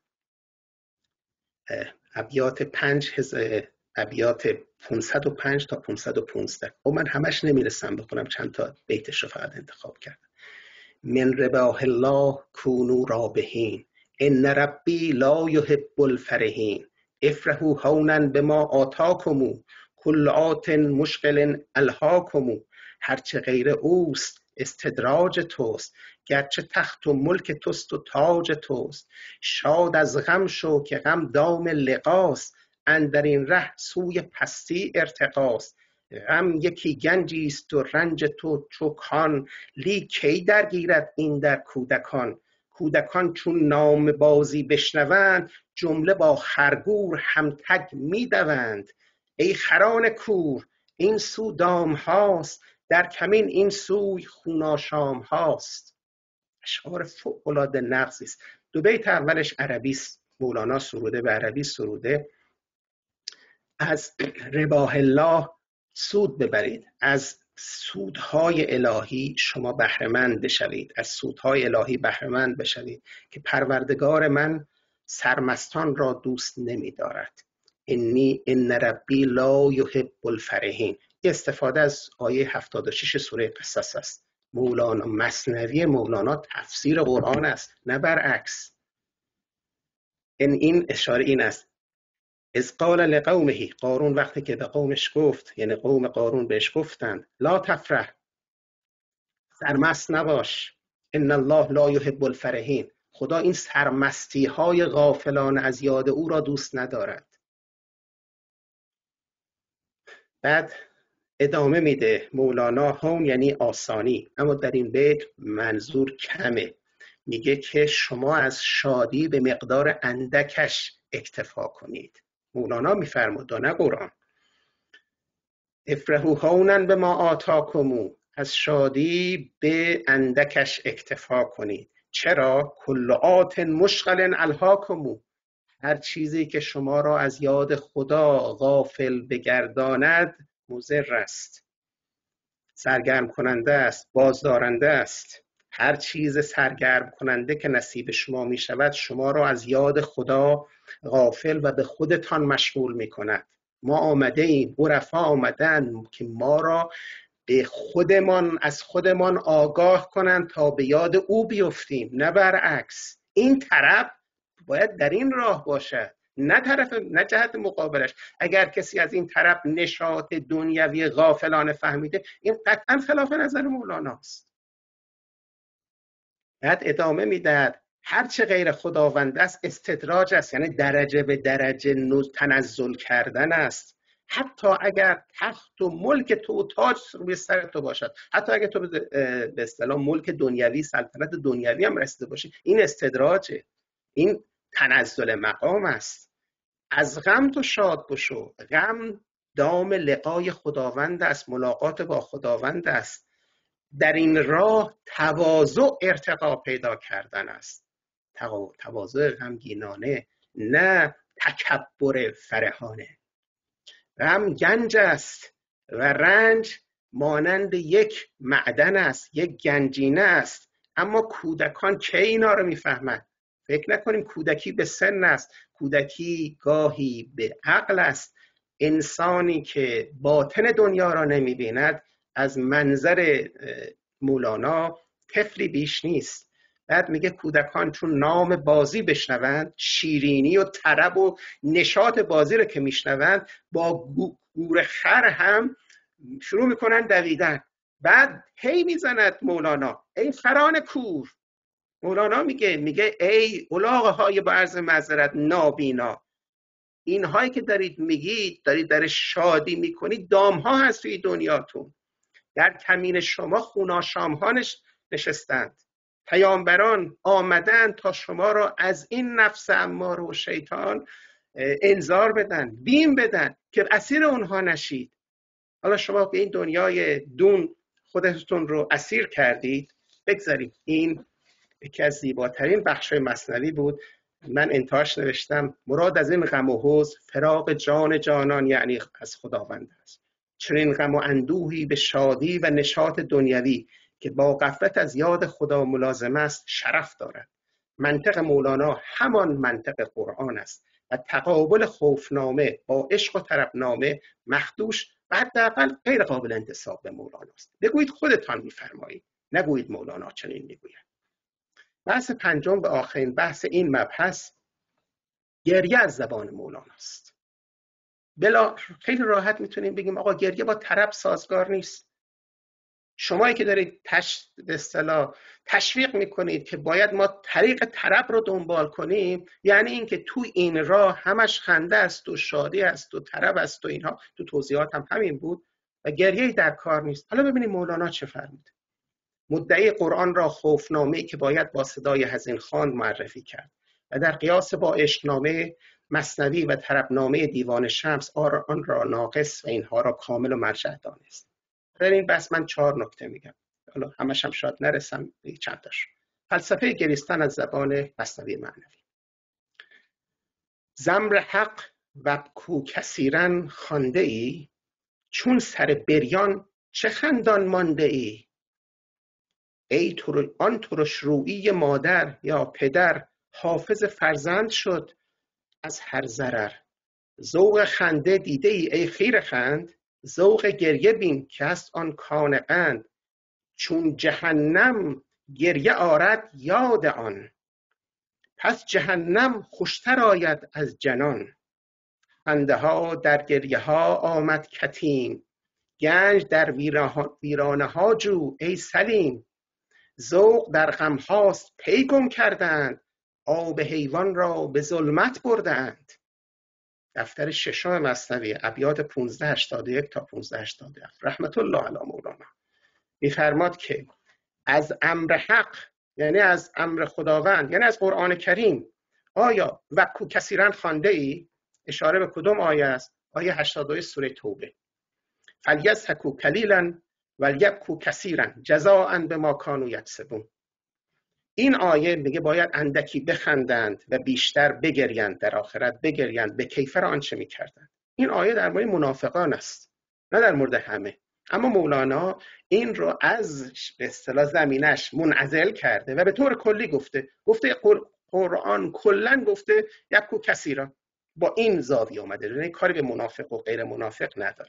ابیات پنج ابیات پانصد و پنج تا پانصد و پانزده. خب من همش نمیرسم بخونم، چند تا بیتش رو فقط انتخاب کردم. من رباح الله کونوا رابحین، ان ربی لا یحب الفرحین، افرحوا هونا بما آتاکم، کل آت مشغل الهاکم. هرچه غیر اوست استدراج توست، گرچه تخت و ملک توست و تاج توست. شاد از غم شو که غم دام لقاست، اندر این ره سوی پستی ارتقاست. غم یکی گنجی است و رنج تو چوکان، لیک کی درگیرد این در کودکان. کودکان چون نام بازی بشنوند، جمله با خرگور همتگ می دوند. ای خران کور این سو دام هاست، در کمین این سوی خوناشام هاست. اشعار فوق‌العاده نغزی است. دو بیت اولش عربی است، مولانا سروده به عربی سروده. از رباح الله سود ببرید، از سودهای الهی شما بهره‌مند بشوید، از سودهای الهی بهره‌مند بشوید که پروردگار من سرمستان را دوست نمی دارد. انی ان ربی لا یحب الفرحین. استفاده از آیه هفتاد و شش سوره قصص است. مولانا مثنوی مولانا تفسیر قرآن است، نه برعکس. این این اشاره این است: اذ قال لقومه، قارون وقتی که به قومش گفت، یعنی قوم قارون بهش گفتند لا تفرح، سرمست نباش، ان الله لا یحب الفرحین، خدا این سرمستی های غافلان از یاد او را دوست ندارد. بعد ادامه میده مولانا. هون یعنی آسانی، اما در این بیت منظور کمه. میگه که شما از شادی به مقدار اندکش اکتفا کنید. مولانا میفرمود نه قرآن. افرحوا هونا به ما آتاکمو، از شادی به اندکش اکتفا کنید. چرا؟ کل آت مشغل الهاکمو، هر چیزی که شما را از یاد خدا غافل بگرداند مضر است، سرگرم کننده است، بازدارنده است. هر چیز سرگرم کننده که نصیب شما می شود شما را از یاد خدا غافل و به خودتان مشغول می کند. ما آمده ایم، عرفا آمدن که ما را به خودمان از خودمان آگاه کنند تا به یاد او بیفتیم، نه برعکس. این طرف باید در این راه باشد، نه طرف نه جهت مقابلش. اگر کسی از این طرف نشاط دنیوی غافلانه فهمیده، این قطعا خلاف نظر مولاناست. بعد ادامه میداد هرچه غیر خداوند است استدراج است، یعنی درجه به درجه تنزل کردن است. حتی اگر تخت و ملک تو و تاج روی سر تو باشد، حتی اگر تو به اصطلاح ملک دنیوی، سلطنت دنیوی هم رسیده باشی، این استدراجه، این تنزل مقام است. از غم تو شاد بشو، غم دام لقای خداوند است، ملاقات با خداوند است. در این راه تواضع ارتقا پیدا کردن است، تواضع غمگینانه، نه تکبر فرحانه. غم گنج است و رنج مانند یک معدن است، یک گنجینه است. اما کودکان کی اینا رو میفهمند؟ فکر نکنیم کودکی به سن است، کودکی گاهی به عقل است. انسانی که باطن دنیا را نمیبیند از منظر مولانا طفلی بیش نیست. بعد میگه کودکان چون نام بازی بشنوند، شیرینی و طرب و نشاط بازی رو که میشنوند، با گور خر هم شروع میکنن دویدن. بعد هی میزند مولانا ای خران کور. مولانا میگه میگه ای الاغه های با عرض معذرت نابینا، این هایی که دارید میگید، دارید در شادی میکنید، دام ها هست توی دنیاتون. در کمین شما خوناشام ها نشستند. پیامبران آمدن تا شما را از این نفس اماره و شیطان انذار بدن، بیم بدن که اسیر اونها نشید. حالا شما به این دنیای دون خودتون رو اسیر کردید. بگذارید. این یکی از زیباترین بخش‌های مثنوی بود. من انتهاش نوشتم مراد از این غم و حزن فراق جان جانان یعنی از خداوند است. چنین غم و اندوهی به شادی و نشاط دنیوی که با غفلت از یاد خدا ملازم است شرف دارد. منطق مولانا همان منطق قرآن است و تقابل خوفنامه با عشق و طربنامه مخدوش و حداقل غیر قابل انتساب به مولانا است. بگویید خودتان می‌فرمایید، نگویید مولانا چنین میگوید. بحث پنجم و آخرین بحث این مبحث گریه از زبان مولانا است. بلا خیلی راحت میتونیم بگیم آقا گریه با طرب سازگار نیست. شمایی که دارید تش... به اصطلاح تشویق میکنید که باید ما طریق طرب رو دنبال کنیم، یعنی اینکه تو این راه همش خنده است و شادی است و طرب است و اینها. تو توضیحات هم همین بود و گریه‌ای در کار نیست. حالا ببینیم مولانا چه فرمود. مدعی قرآن را خوفنامه‌ای که باید با صدای حزین خواند معرفی کرد و در قیاس با عشقنامه مثنوی و طربنامه دیوان شمس آن را ناقص و اینها را کامل و مرجع دانست. در این بحث من چهار نکته میگم، حالا همش هم شاید نرسم به چند تاش. فلسفه گریستن از زبان مثنوی معنوی. زمر حق و کو کثیرن خوانده ای، چون سر بریان چه خندان مانده ای. ای تر... آن ترش رویی مادر یا پدر، حافظ فرزند شد از هر ضرر. ذوق خنده دیده ای ای خیره خند، ذوق گریه بین که است آن کان قند. چون جهنم گریه آرد یاد آن، پس جهنم خوشتر آید از جنان. خنده ها در گریه ها آمد کتیم، گنج در ویرانه ها جو ای سلیم. ذوق در غم هاست پی گم کردند، آب حیوان را به ظلمت بردند. دفتر ششم مثنوی ابیات پانزده هشتاد و یک تا پانزده هشتاد و هفت رحمت الله علی مولانا میفرماد که از امر حق، یعنی از امر خداوند، یعنی از قرآن کریم، آیا وکو کثیرا خوانده ای؟ اشاره به کدوم آیه است؟ آیه هشتاد و یک سوره توبه. فلیضحکوا قلیلا ولیبکوا کثیرا جزاء بما کانوا یکسبون. این آیه میگه باید اندکی بخندند و بیشتر بگریند، در آخرت بگریند به کیفر آنچه میکردند. این آیه در مورد منافقان است، نه در مورد همه. اما مولانا این رو از به اصطلاح زمینش منعزل کرده و به طور کلی گفته گفته قرآن کلا گفته یکو کثیرا، با این زاویه اومده، یعنی کاری به منافق و غیر منافق نداره.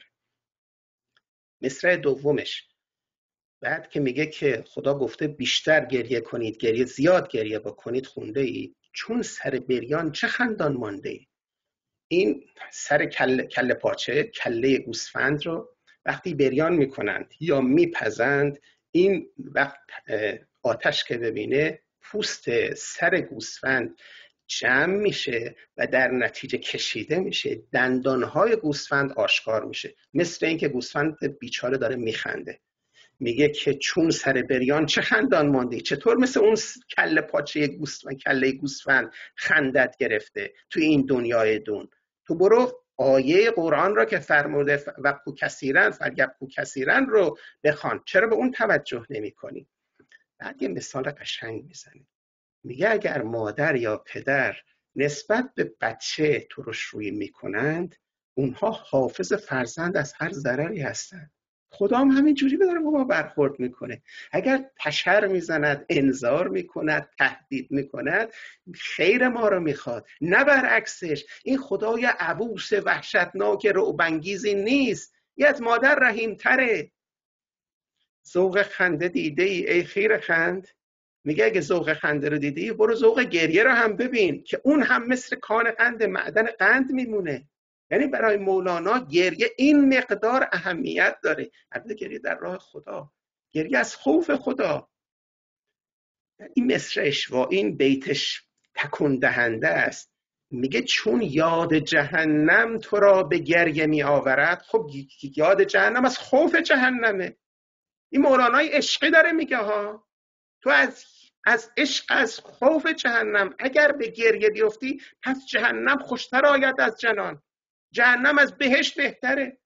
مصرع دومش بعد که میگه که خدا گفته بیشتر گریه کنید، گریه زیاد گریه بکنید، خونده ای چون سر بریان چه خندان مانده ای. این سر کله, کله پاچه، کله گوسفند رو وقتی بریان میکنند یا میپزند، این وقت آتش که ببینه پوست سر گوسفند جمع میشه و در نتیجه کشیده میشه، دندانهای گوسفند آشکار میشه، مثل اینکه گوسفند بیچاره داره میخنده. میگه که چون سر بریان چه خندان ماندی، چطور مثل اون کله پاچه گوسفند، کله گوسفند خندت گرفته تو این دنیای دون. تو برو آیه قرآن را که فرموده وبکوا کثیرا فلیبکوا کثیرا رو بخوان، چرا به اون توجه نمی کنی؟ بعد یه مثال قشنگ میزنه، میگه اگر مادر یا پدر نسبت به بچه ترش روی میکنند، اونها حافظ فرزند از هر ضرری هستند. خدا هم همین جوری داره با ما برخورد میکنه. اگر تشر میزند، انذار میکند، تهدید میکند، خیر ما رو میخواد، نه برعکسش. این خدای عبوس وحشتناک رعب‌انگیزی نیست، یه از مادر رحیم تره. ذوق خنده دیده ای ای خیر خند؟ میگه اگه ذوق خنده رو دیدی، برو ذوق گریه رو هم ببین که اون هم مثل کان قند، معدن قند میمونه. یعنی برای مولانا گریه این مقدار اهمیت داره. البته گریه در راه خدا، گریه از خوف خدا. این مصرعش و این بیتش تکون دهنده است. میگه چون یاد جهنم تو را به گریه می آورد. خب یاد جهنم از خوف جهنمه. این مولانای عشقی داره میگه ها، تو از از عشق، از خوف جهنم اگر به گریه بیفتی، پس جهنم خوشتر آید از جنان، جهنم از بهشت بهتره.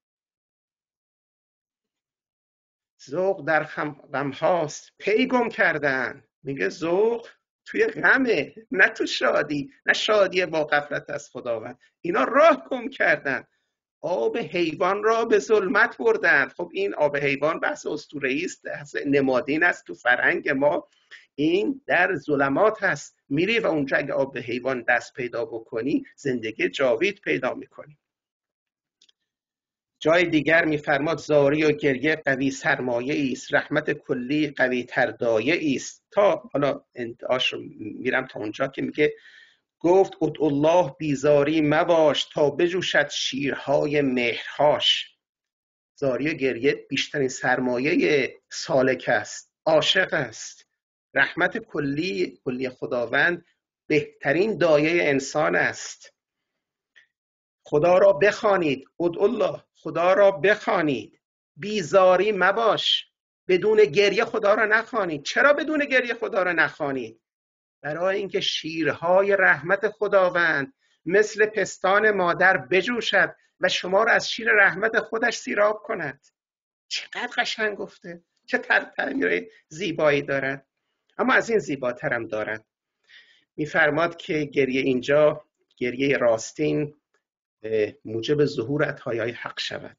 ذوق در غم هاست پی گم کردن. میگه ذوق توی غمه، نه تو شادی، نه شادی با غفلت از خداوند. اینا راه گم کردن. آب حیوان را به ظلمت بردن. خب این آب حیوان بحث اسطوره‌ای است، بحث نمادین است تو فرهنگ ما. این در ظلمات هست، میری و اونجا اگه آب حیوان دست پیدا بکنی، زندگی جاوید پیدا میکنی. جای دیگر میفرماد زاری و گریه قوی سرمایه است، رحمت کلی قوی تر دایه است. تا حالا انتهاش رو میرم تا اونجا که میگه گفت ادعو الله بیزاری مباش تا بجوشد شیرهای مهرهاش. زاری و گریه بیشترین سرمایه سالک است، عاشق است. رحمت کلی کلی خداوند بهترین دایه انسان است. خدا را بخوانید، ادعو الله، خدا را بخوانید، بیزاری مباش، بدون گریه خدا را نخوانید. چرا بدون گریه خدا را نخوانید؟ برای اینکه شیرهای رحمت خداوند مثل پستان مادر بجوشد و شما را از شیر رحمت خودش سیراب کند. چقدر قشنگ گفته، چه تعبیر زیبایی دارد. اما از این زیباترم دارد. میفرماد که گریه اینجا، گریه راستین، موجب ظهور عطایای حق شود.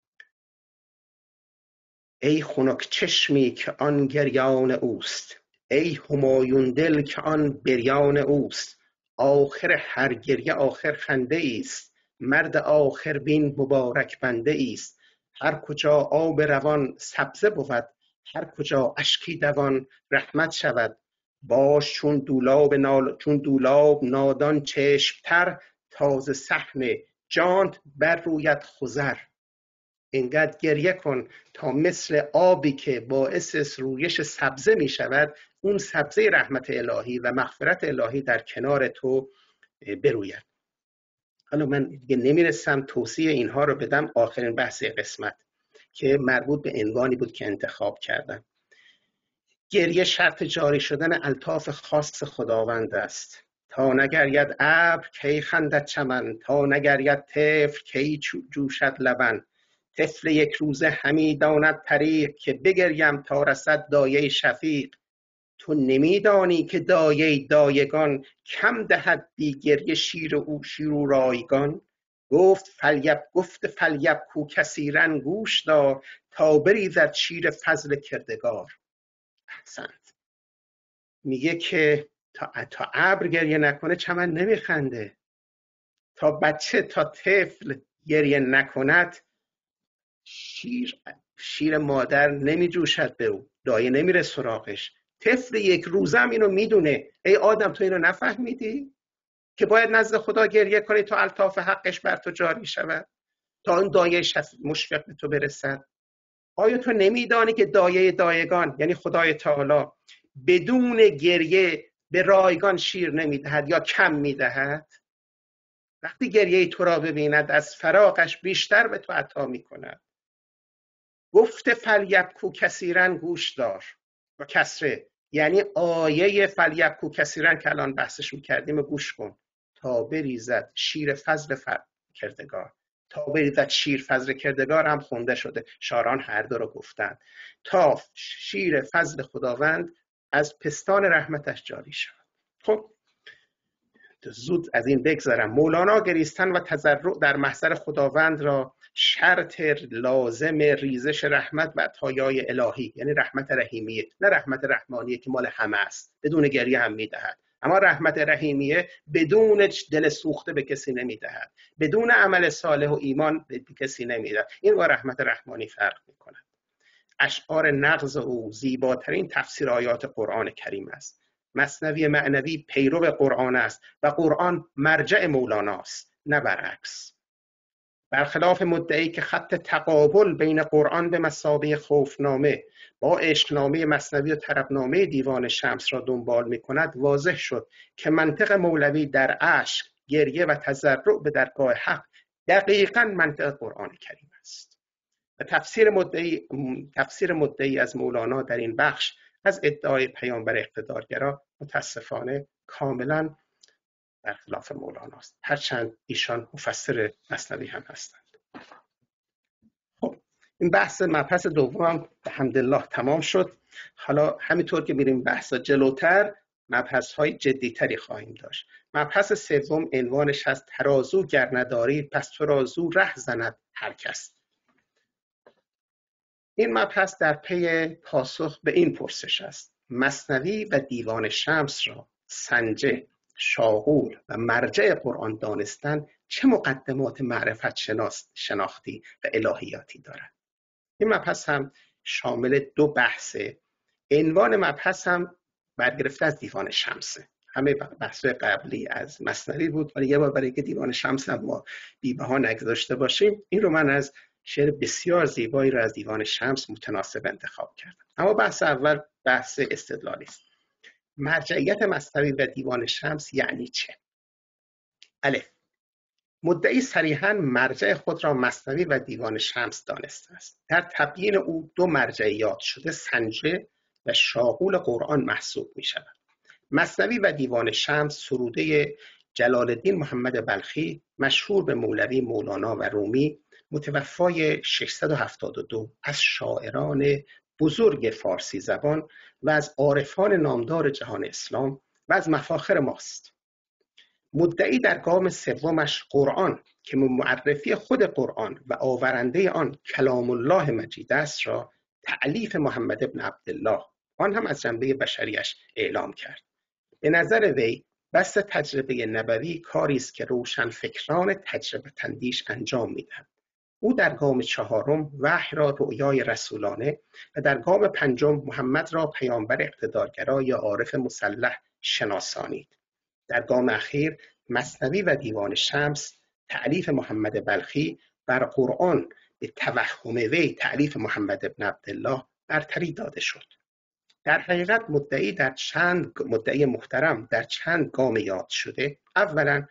ای خنک چشمی که آن گریان اوست، ای همایون دل که آن بریان اوست. آخر هر گریه آخر خنده ایست، مرد آخر بین مبارک بنده ایست. هر کجا آب روان سبزه بود، هر کجا اشکی دوان رحمت شود. باش چون دولاب نال... چون دولاب نادان چشم تر، تازه صحن جانت بر رویت خضر. اینقدر گریه کن تا مثل آبی که باعث رویش سبزه می شود، اون سبزه رحمت الهی و مغفرت الهی در کنار تو بروید. حالا من دیگه نمیرسم توصیه اینها رو بدم. آخرین بحث قسمت که مربوط به عنوانی بود که انتخاب کردم. گریه شرط جاری شدن الطاف خاص خداوند است. تا نگرید ابر کی خندد چمن، تا نگرید طفل کی جوشد لبن. طفل یک روزه همی داند طریق، که بگریم تا رسد دایه شفیق. تو نمیدانی که دایه دایگان، کم دهد بی گریه شیر او شیر و رایگان. گفت فلیب گفت فلیب کو کثیرا گوش دار، تا بریزد شیر فضل کردگار. احسنت. میگه که تا تا ابر گریه نکنه چمن نمیخنده، تا بچه تا طفل گریه نکند شیر شیر مادر نمیجوشد به او، دایه نمیره سراغش. طفل یک روزم اینو میدونه. ای آدم تو اینو نفهمیدی که باید نزد خدا گریه کنی تا الطاف حقش بر تو جاری شود، تا اون دایه مشفق به تو برسد؟ آیا تو نمیدانی که دایه دایگان یعنی خدای تعالی بدون گریه به رایگان شیر نمیدهد یا کم میدهد؟ وقتی گریه تو را ببیند از فراقش بیشتر به تو عطا میکند. گفت فلیبکو کثیرا گوش دار با کسره، یعنی آیه فلیبکو کثیرا که الان بحثش میکردیم گوش کن. تا بریزد شیر فضل کردگار، تا بریزد شیر فضل کردگار هم خونده شده، شاران هر دو رو گفتند. تا شیر فضل خداوند از پستان رحمتش جاری شد. خب زود از این بگذرم. مولانا گریستن و تضرع در محضر خداوند را شرط لازم ریزش رحمت و عطایای الهی، یعنی رحمت رحیمیه، نه رحمت رحمانیه که مال همه است، بدون گریه هم میدهد. اما رحمت رحیمیه بدون دل سوخته به کسی نمیدهد، بدون عمل صالح و ایمان به کسی نمیدهد. این با رحمت رحمانی فرق میکنه. اشعار نغز او زیباترین تفسیر آیات قرآن کریم است. مثنوی معنوی پیرو قرآن است و قرآن مرجع مولاناست، نه برعکس. برخلاف مدعی که خط تقابل بین قرآن به مثابه خوفنامه با عشقنامه مثنوی و طربنامه دیوان شمس را دنبال می کند، واضح شد که منطق مولوی در اشک، گریه و تضرع به درگاه حق دقیقاً منطق قرآن کریم است. و تفسیر مدعی تفسیر مدعی از مولانا در این بخش از ادعای پیامبر اقتدارگرا متاسفانه کاملا برخلاف مولانا است، هرچند ایشان مفسر مثنوی هم هستند. خب این بحث مبحث دوم به حمدالله تمام شد. حالا همینطور که میریم بحثا جلوتر مبحث های جدی تری خواهیم داشت. مبحث سوم عنوانش هست ترازو گر نداری پس ترازو ره زند هر کس. این مبحث در پی پاسخ به این پرسش است: مثنوی و دیوان شمس را سنجه، شاغول و مرجع قرآن دانستن چه مقدمات معرفت شناس شناختی و الهیاتی دارد؟ این مبحث هم شامل دو بحثه. عنوان مبحث هم برگرفته از دیوان شمسه. همه بحث قبلی از مثنوی بود، ولی یه بار برای که دیوان شمس هم ما بی بها نگذاشته باشیم، این رو من از شعر بسیار زیبایی رو از دیوان شمس متناسب انتخاب کردم. اما بحث اول بحث استدلالی است. مرجعیت مثنوی و دیوان شمس یعنی چه؟ الف، مدعی صریحاً مرجع خود را مثنوی و دیوان شمس دانسته است. در تبیین او دو مرجعیات شده سنجه و شاغول قرآن محسوب می شود. مثنوی و دیوان شمس سروده جلال الدین محمد بلخی مشهور به مولوی مولانا و رومی متوفای ششصد و هفتاد و دو از شاعران بزرگ فارسی زبان و از عارفان نامدار جهان اسلام و از مفاخر ماست. مدعی در گام سومش قرآن که معرفی خود قرآن و آورنده آن کلام الله مجید است را تألیف محمد ابن عبدالله، آن هم از جنبه بشریش، اعلام کرد. به نظر وی بس تجربه نبوی کاری است که روشن فکران تجربه تندیش انجام میدهند. او در گام چهارم وحی را رؤیای رسولانه و در گام پنجم محمد را پیامبر اقتدارگرا یا عارف مسلح شناسانید. در گام اخیر مثنوی و دیوان شمس تألیف محمد بلخی بر قرآن به توهم وی تألیف محمد ابن عبدالله برتری داده شد. در حقیقت مدعی در چند مدعی محترم در چند گام یاد شده. اولا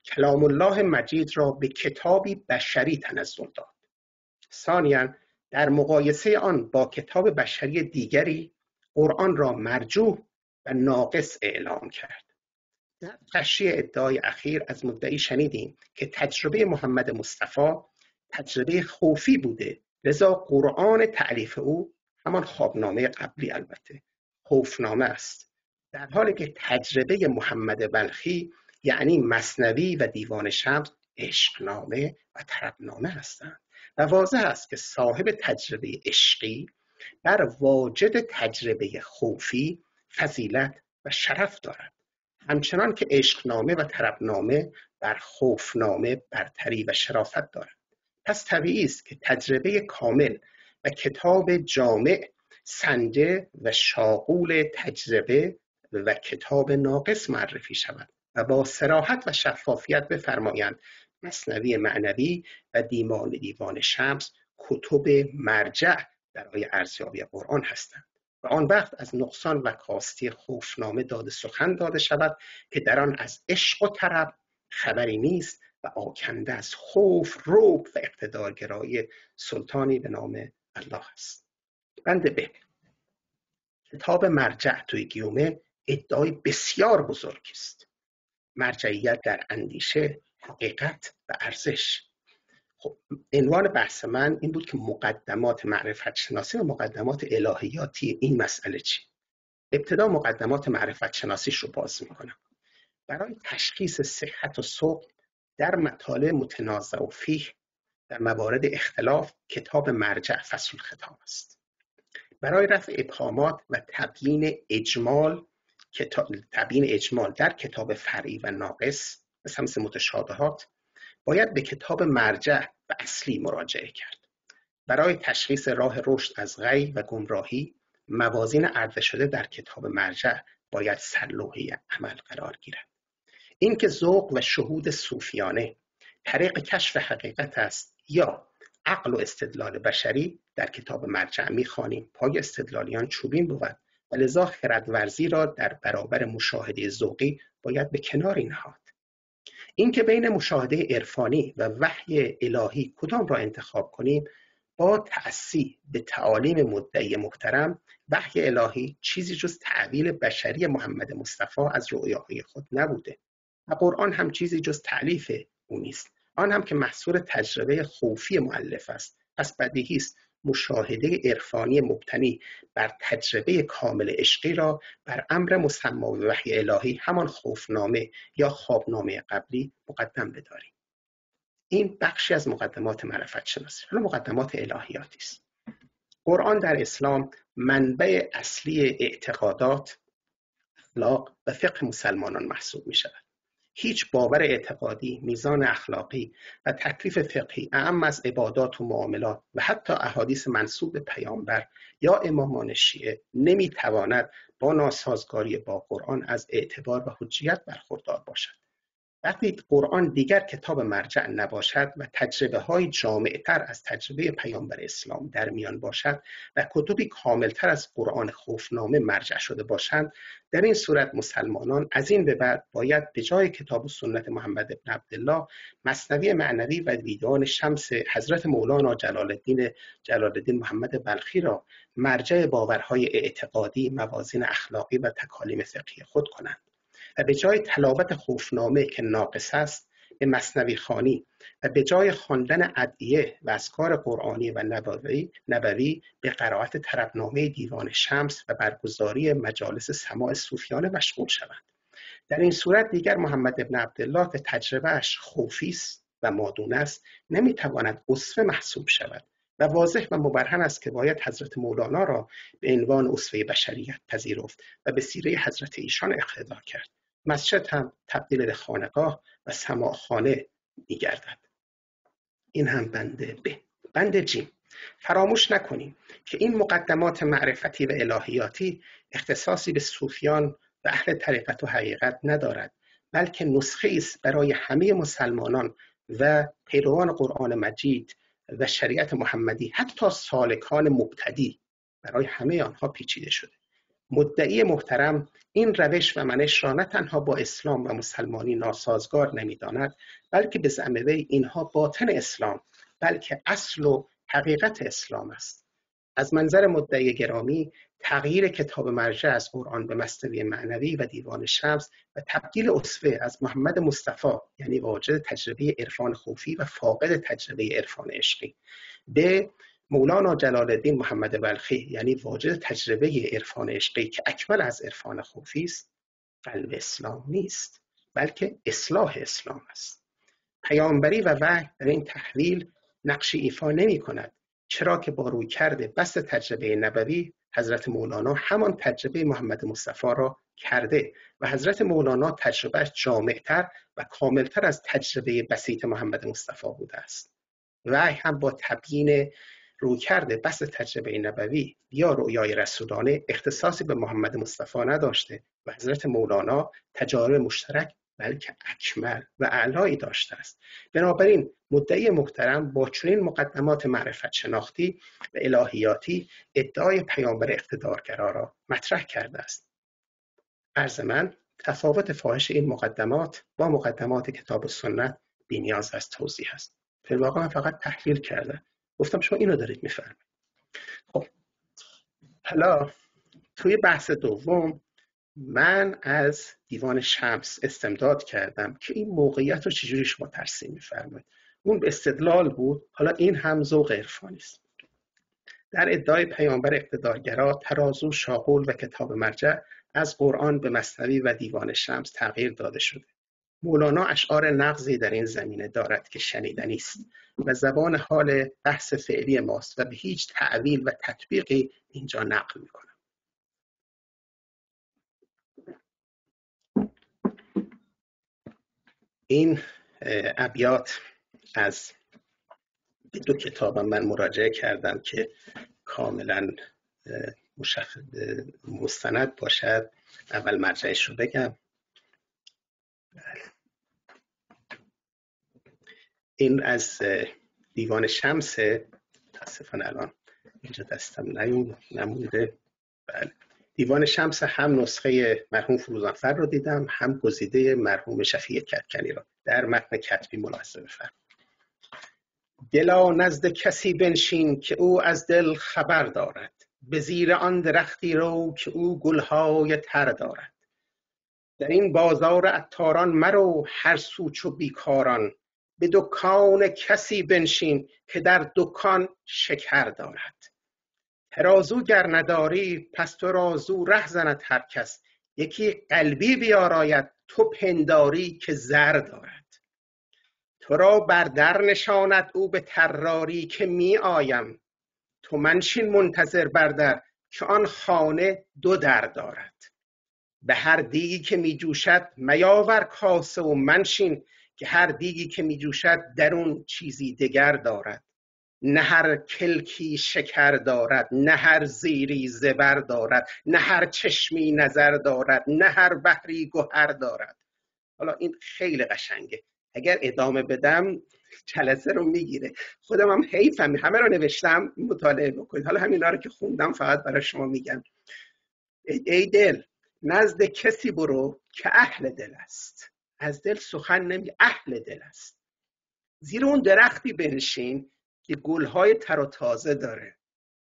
کلام الله مجید را به کتابی بشری تنزل داد. ثانیاً در مقایسه آن با کتاب بشری دیگری قرآن را مرجوح و ناقص اعلام کرد. در تشریح ادعای اخیر از مدعی شنیدیم که تجربه محمد مصطفی تجربه خوفی بوده، لذا قرآن تألیف او همان خوابنامه قبلی البته خوفنامه است، در حالی که تجربه محمد بلخی یعنی مثنوی و دیوان شمس عشقنامه و طربنامه هستند و واضح است که صاحب تجربه عشقی بر واجد تجربه خوفی فضیلت و شرف دارد، همچنان که عشقنامه و طربنامه بر خوفنامه برتری و شرافت دارد. پس طبیعی است که تجربه کامل و کتاب جامع سنجه و شاغول تجربه و کتاب ناقص معرفی شود و با صراحت و شفافیت بفرمایند مثنوی معنوی و دیوان دیوان شمس کتب مرجع برای ارزیابی قرآن هستند و آن وقت از نقصان و کاستی خوفنامه داده سخن داده شود که در آن از عشق و طرب خبری نیست و آکنده از خوف، رعب و اقتدارگرایی سلطانی به نام الله است. بند ب کتاب مرجع توی گیومه ادعای بسیار بزرگ است. مرجعیت در اندیشه، حقیقت و ارزش. خب عنوان بحث من این بود که مقدمات معرفت شناسی و مقدمات الهیاتی این مسئله چی؟ ابتدا مقدمات معرفت شناسیش رو باز میکنم. برای تشخیص صحت و سقم در مطالب متنازع و فیه در موارد اختلاف کتاب مرجع فصل خطاب است. برای رفع ابهامات و تبیین اجمال تبیین اجمال در کتاب فرعی و ناقص مثل مثل متشابهات باید به کتاب مرجع و اصلی مراجعه کرد. برای تشخیص راه رشد از غی و گمراهی موازین عرضه شده در کتاب مرجع باید سرلوحه عمل قرار گیرد. این که ذوق و شهود صوفیانه طریق کشف حقیقت است یا عقل و استدلال بشری در کتاب مرجع می‌خوانیم. پای استدلالیان چوبین بود و لذا خردورزی را در برابر مشاهده ذوقی باید به کناری نهاد. این که بین مشاهده عرفانی و وحی الهی کدام را انتخاب کنیم با تأسی به تعالیم مدعی محترم، وحی الهی چیزی جز تعویل بشری محمد مصطفی از رؤیاهای خود نبوده و قرآن هم چیزی جز تألیف او نیست، آن هم که محصول تجربه خوفی مؤلف است. پس بدیهی است مشاهده عرفانی مبتنی بر تجربه کامل عشقی را بر امر مسمی و وحی الهی همان خوفنامه یا خوابنامه قبلی مقدم بداریم. این بخشی از مقدمات معرفت شناسی. حالا مقدمات الهیاتی است. قرآن در اسلام منبع اصلی اعتقادات، اخلاق و فقه مسلمانان محسوب می شود. هیچ باور اعتقادی، میزان اخلاقی و تکلیف فقهی اعم از عبادات و معاملات و حتی احادیث منسوب به پیامبر یا امامان شیعه نمیتواند با ناسازگاری با قرآن از اعتبار و حجیت برخوردار باشد. وقتی قرآن دیگر کتاب مرجع نباشد و تجربه های جامعتر از تجربه پیامبر اسلام در میان باشد و کتبی کاملتر از قرآن خوفنامه مرجع شده باشند، در این صورت مسلمانان از این به بعد باید به جای کتاب و سنت محمد بن عبدالله مثنوی معنوی و دیوان شمس حضرت مولانا جلال الدین جلال الدین محمد بلخی را مرجع باورهای اعتقادی، موازین اخلاقی و تکالیم فقهی خود کنند و به جای تلاوت خوفنامه که ناقص است به مثنوی خوانی و به جای خواندن ادعیه و اذکار قرآنی و نبوی نبوی به قرائت طربنامه دیوان شمس و برگزاری مجالس سماع صوفیانه مشغول شوند. در این صورت دیگر محمد بن عبدالله که تجربهش خوفی است و مادون است نمیتواند اسوه محسوب شود و واضح و مبرهن است که باید حضرت مولانا را به عنوان اسوه بشریت پذیرفت و به سیره حضرت ایشان اقتدا کرد. مسجد هم تبدیل به خانقاه و سماعخانه می‌گردد. این هم بند ب. بند جیم. فراموش نکنیم که این مقدمات معرفتی و الهیاتی اختصاصی به صوفیان و اهل طریقت و حقیقت ندارد، بلکه نسخه است برای همه مسلمانان و پیروان قرآن مجید و شریعت محمدی، حتی سالکان مبتدی، برای همه آنها پیچیده شده. مدعی محترم این روش و منش را نه تنها با اسلام و مسلمانی ناسازگار نمی‌داند، بلکه به زعم وی اینها باطن اسلام، بلکه اصل و حقیقت اسلام است. از منظر مدعی گرامی، تغییر کتاب مرجع از قرآن به مثنوی معنوی و دیوان شمس و تبدیل اسوه از محمد مصطفی، یعنی واجد تجربه عرفان خوفی و فاقد تجربه عرفان عشقی، به مولانا جلال الدین محمد بلخی، یعنی واجد تجربه عرفان عشقی که اکمل از عرفان خوفی است، قلب اسلام نیست، بلکه اصلاح اسلام است. پیامبری و وحی در این تحویل نقشی ایفا نمی کند، چرا که با روی کرده بس تجربه نبوی حضرت مولانا همان تجربه محمد مصطفی را کرده و حضرت مولانا تجربهش جامعتر و کاملتر از تجربه بسیط محمد مصطفی بوده است. وحی هم با تبیین روی کرده بس تجربه نبوی یا رؤیای رسولانه اختصاصی به محمد مصطفی نداشته و حضرت مولانا تجارب مشترک بلکه اکمل و اعلایی داشته است. بنابراین مدعی محترم با چنین مقدمات معرفت شناختی و الهیاتی ادعای پیامبر اقتدارگرا را مطرح کرده است. عرض من تفاوت فاحش این مقدمات با مقدمات کتاب و سنت بی‌نیاز از توضیح است. در واقع من فقط تحلیل کردم، گفتم شما اینو دارید میفرمایید. خب حالا توی بحث دوم من از دیوان شمس استمداد کردم که این موقعیت رو چجوری شما ترسیم میفرمایید. اون به استدلال بود، حالا این هم ذوق عرفانی است. در ادعای پیامبر اقتدارگرا ترازو، شاغول و کتاب مرجع از قرآن به مثنوی و دیوان شمس تغییر داده شده. مولانا اشعار نغزی در این زمینه دارد که شنیدنی است و زبان حال بحث فعلی ماست و به هیچ تعویل و تطبیقی اینجا نقل میکنم. این ابیات از دو کتابم من مراجعه کردم که کاملا مشخص مستند باشد. اول مرجعش رو بگم. این از دیوان شمس، متاسفانه الان اینجا دستم نمونده. بله. دیوان شمس هم نسخه مرحوم فروزانفر رو دیدم، هم گزیده مرحوم شفیع کدکنی رو در متن کتبی ملاحظه بفرمایید. دلا نزد کسی بنشین که او از دل خبر دارد، به زیر آن درختی رو که او گلهای تر دارد. در این بازار عطاران مرو هر سو چو بیکاران، به دکان کسی بنشین که در دکان شکر دارد. ترازو گر نداری پس ترازو ره زند هر کس، یکی قلبی بیاراید تو پنداری که زر دارد. تو را بر در نشاند او به طراری که می آیم، تو منشین منتظر بر در که آن خانه دو در دارد. به هر دیگی که می جوشد میاور کاسه و منشین، که هر دیگی که می جوشد درون چیزی دگر دارد. نه هر کلکی شکر دارد، نه هر زیری زبر دارد، نه هر چشمی نظر دارد، نه هر بحری گوهر دارد. حالا این خیلی قشنگه، اگر ادامه بدم جلسه رو میگیره. خودم هم حیفم، همه رو نوشتم مطالعه بکنید. حالا همینا رو که خوندم فقط برای شما میگم. ای دل نزد کسی برو که اهل دل است. از دل سخن نمی، اهل دل است. زیر اون درختی بنشین که گلهای تر و تازه داره.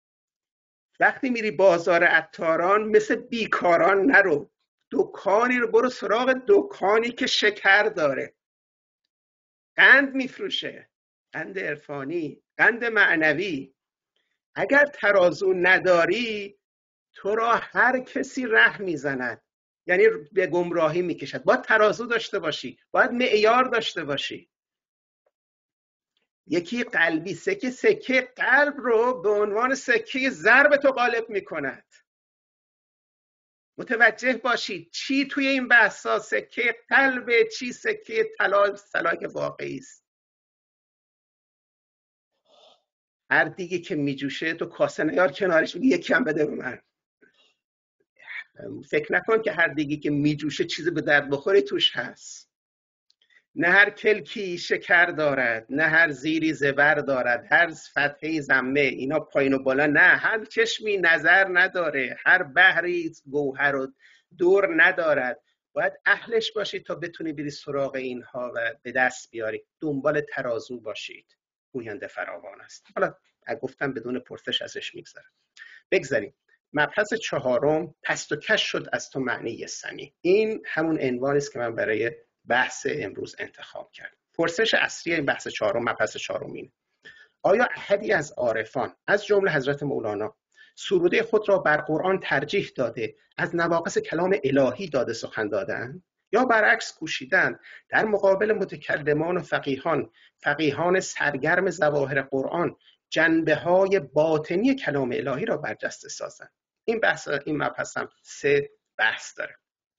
وقتی میری بازار عطاران مثل بیکاران نرو، دکانی رو برو سراغ دکانی که شکر داره، قند میفروشه، قند عرفانی، قند معنوی. اگر ترازو نداری تو را هر کسی ره میزند، یعنی به گمراهی میکشد. باید ترازو داشته باشی، باید معیار داشته باشی. یکی قلبی، سکه سکه قلب رو به عنوان سکه زر به تو غالب میکند. متوجه باشید چی توی این بحثا سکه قلب، چی سکه طلا، طلای واقعی است. هر دیگه که میجوشه تو کاسه نیار کنارش میگی یکی هم بده به من. فکر نکن که هر دیگه که میجوشه چیزی به درد بخوری توش هست. نه هر کلکی شکر دارد، نه هر زیری زبر دارد، هر فتحه زمه اینا پایین و بالا، نه هر چشمی نظر نداره، هر بحری گوهر و دور ندارد. باید اهلش باشید تا بتونی بری سراغ اینها و به دست بیاری. دنبال ترازو باشید، گوینده فراوان است. حالا گفتم بدون پرسش ازش میگذرم. بگذاریم. مبحث چهارم، پست و کش شد از تو معنی سنی. این همون عنوانی است که من برای بحث امروز انتخاب کردم. پرسش اصلی این بحث چهارم، مبحث چهارم اینه: آیا احدی از عارفان از جمله حضرت مولانا سروده خود را بر قرآن ترجیح داده، از نواقص کلام الهی داده سخن دادند، یا برعکس کوشیدند در مقابل متکلمان و فقیهان فقیهان سرگرم ظواهر قرآن جنبه های باطنی کلام الهی را برجسته سازند؟ این بحث این مبحث هم سه بحث داره.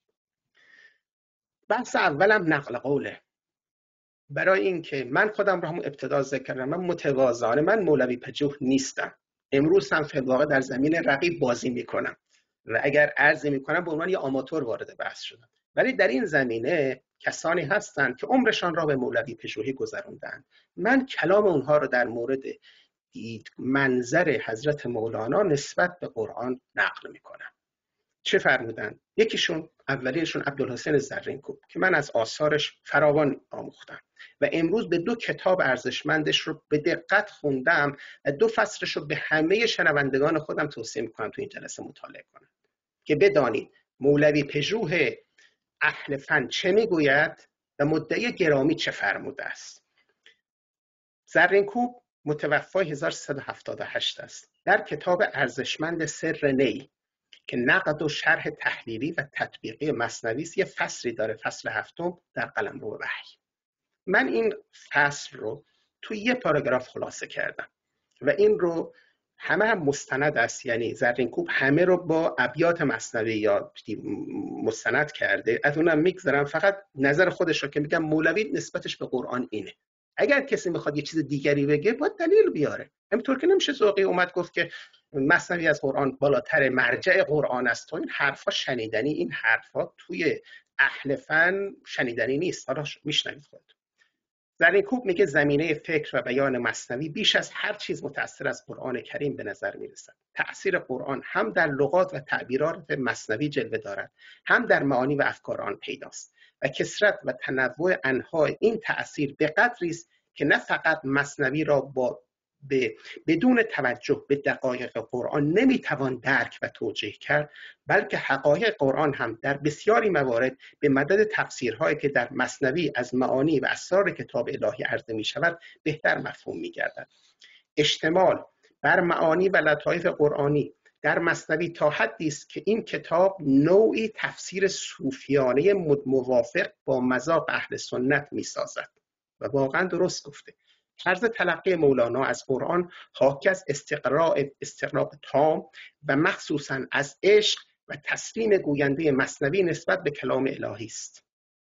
بحث اولم نقل قوله. برای اینکه من خودم را هم ابتدا ذکر کردم، من متواضعانه من مولوی پژوه نیستم. امروز هم فی الواقع در زمین رقیب بازی میکنم و اگر عرض میکنم به عنوان یه آماتور وارد بحث شدم، ولی در این زمینه کسانی هستند که عمرشان را به مولوی پژوهی گذروندند. من کلام اونها رو در مورد منظر حضرت مولانا نسبت به قرآن نقل میکنم. چه فرمودن؟ یکیشون، اولیشون عبدالحسین زرینکوب که من از آثارش فراوان آموختم و امروز به دو کتاب ارزشمندش رو به دقت خوندم و دو فصلش رو به همه شنوندگان خودم توصیه میکنم تو این جلسه مطالعه کنم که بدانید مولوی پژوه اهل فن چه میگوید و مدعی گرامی چه فرموده است. زرینکوب متوفای هزار و سیصد و هفتاد و هشت است. در کتاب ارزشمند سر نی که نقد و شرح تحلیلی و تطبیقی مثنوی است، یه فصلی داره، فصل هفتم، در قلمرو وحی. من این فصل رو توی یه پاراگراف خلاصه کردم و این رو همه هم مستند است، یعنی زرینکوب همه رو با ابیات مثنوی یا مستند کرده. از اونم میگذرم، فقط نظر خودش رو که میگم مولوی نسبتش به قرآن اینه. اگر کسی میخواد یه چیز دیگری بگه باید دلیل بیاره. همینطور که نمیشه ذوقی اومد گفت که مثنوی از قرآن بالاتر، مرجع قرآن است. تو این حرفا شنیدنی، این حرفا توی اهل فن شنیدنی نیست. حالا میشنوید خودتون. زرینکوب میگه زمینه فکر و بیان مثنوی بیش از هر چیز متأثر از قرآن کریم به نظر میرسد. تأثیر قرآن هم در لغات و تعبیرات مثنوی جلوه دارد، هم در معانی و افکار آن پیداست و کثرت و تنوع انواع این تأثیر به قدری است که نه فقط مثنوی را با به بدون توجه به دقایق قرآن نمیتوان درک و توجیه کرد، بلکه حقایق قرآن هم در بسیاری موارد به مدد تفسیرهایی که در مثنوی از معانی و اسرار کتاب الهی عرضه می شود بهتر مفهوم می گردد. اشتمال بر معانی و لطایف قرآنی در مثنوی تا حدی است که این کتاب نوعی تفسیر صوفیانه موافق با مذاق اهل سنت می سازد و واقعا درست گفته. طرز تلقی مولانا از قرآن حاکی از استقراء استقراء تام و مخصوصاً از عشق و تسلیم گوینده مثنوی نسبت به کلام الهی است.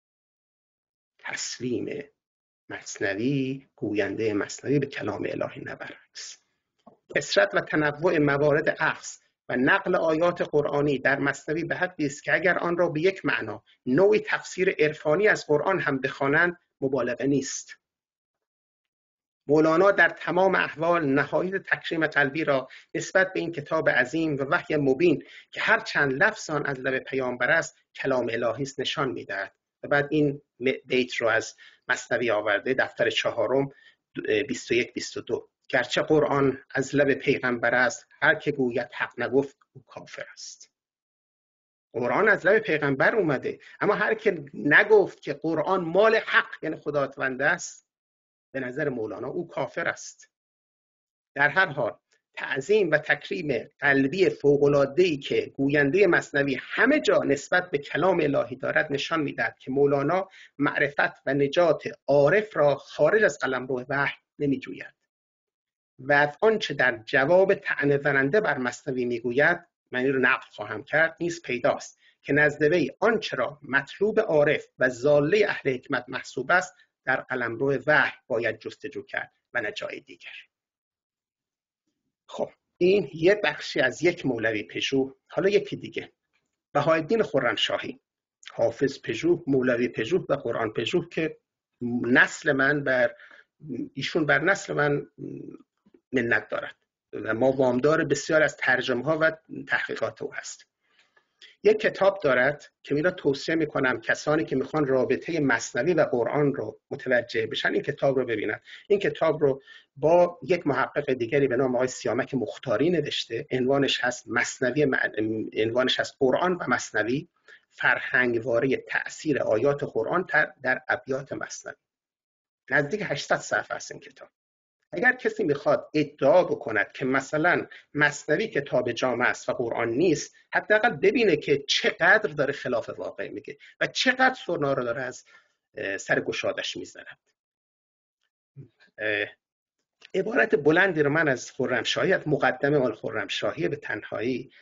تسلیم مثنوی، گوینده مثنوی به کلام الهی، نه برعکس. کثرت و تنوع موارد اخذ و نقل آیات قرآنی در مثنوی به حدی است که اگر آن را به یک معنا نوعی تفسیر عرفانی از قرآن هم بخوانند مبالغه نیست. مولانا در تمام احوال نهایت تکریم قلبی را نسبت به این کتاب عظیم و وحی مبین که هر چند لفظ آن از لب پیامبر است کلام الهی است نشان می‌دهد. و بعد این بیت رو از مثنوی آورده، دفتر چهارم بیست و یک بیست و دو: گرچه قرآن از لب پیغمبر است، هر که گوید حق نگفت او کافر است. قرآن از لب پیغمبر اومده، اما هر که نگفت که قرآن مال حق یعنی خداوند است، به نظر مولانا او کافر است. در هر حال تعظیم و تکریم قلبی فوق‌العاده‌ای که گوینده مثنوی همه جا نسبت به کلام الهی دارد نشان می‌دهد که مولانا معرفت و نجات عارف را خارج از قلمرو وحی نمی‌جوید و از آنچه در جواب طعنه زننده بر مثنوی می‌گوید، من این رو نقل خواهم کرد، نیز پیداست که نزد وی آنچه را مطلوب عارف و ضاله اهل حکمت محسوب است در قلمرو وحی باید جستجو کرد و نه جای دیگر. خب این یه بخشی از یک مولوی پژوه. حالا یکی دیگه، بهاءالدین خرمشاهی، حافظ پژوه، مولوی پژوه و قرآن پژوه که نسل من بر ایشون بر نسل من منت دارد و ما وامدار بسیار از ترجمه ها و تحقیقات او هست. یک کتاب دارد که میرا توصیه میکنم کسانی که میخوان رابطه مثنوی و قرآن رو متوجه بشن این کتاب رو ببینن. این کتاب رو با یک محقق دیگری به نام آقای سیامک مختاری نوشته. عنوانش هست مثنوی مع... عنوانش هست قرآن و مثنوی، فرهنگواره تأثیر آیات قرآن در ابیات مثنوی. نزدیک هشتصد صفحه است این کتاب. اگر کسی میخواد ادعا بکند که مثلا مثنوی کتاب جامع است و قرآن نیست، حداقل ببینه که چقدر داره خلاف واقع میگه و چقدر سرنا رو داره از سر گشادش میزند. عبارت بلندی رو من از خرمشاهی، از مقدمه آل خرمشاهی به تنهایی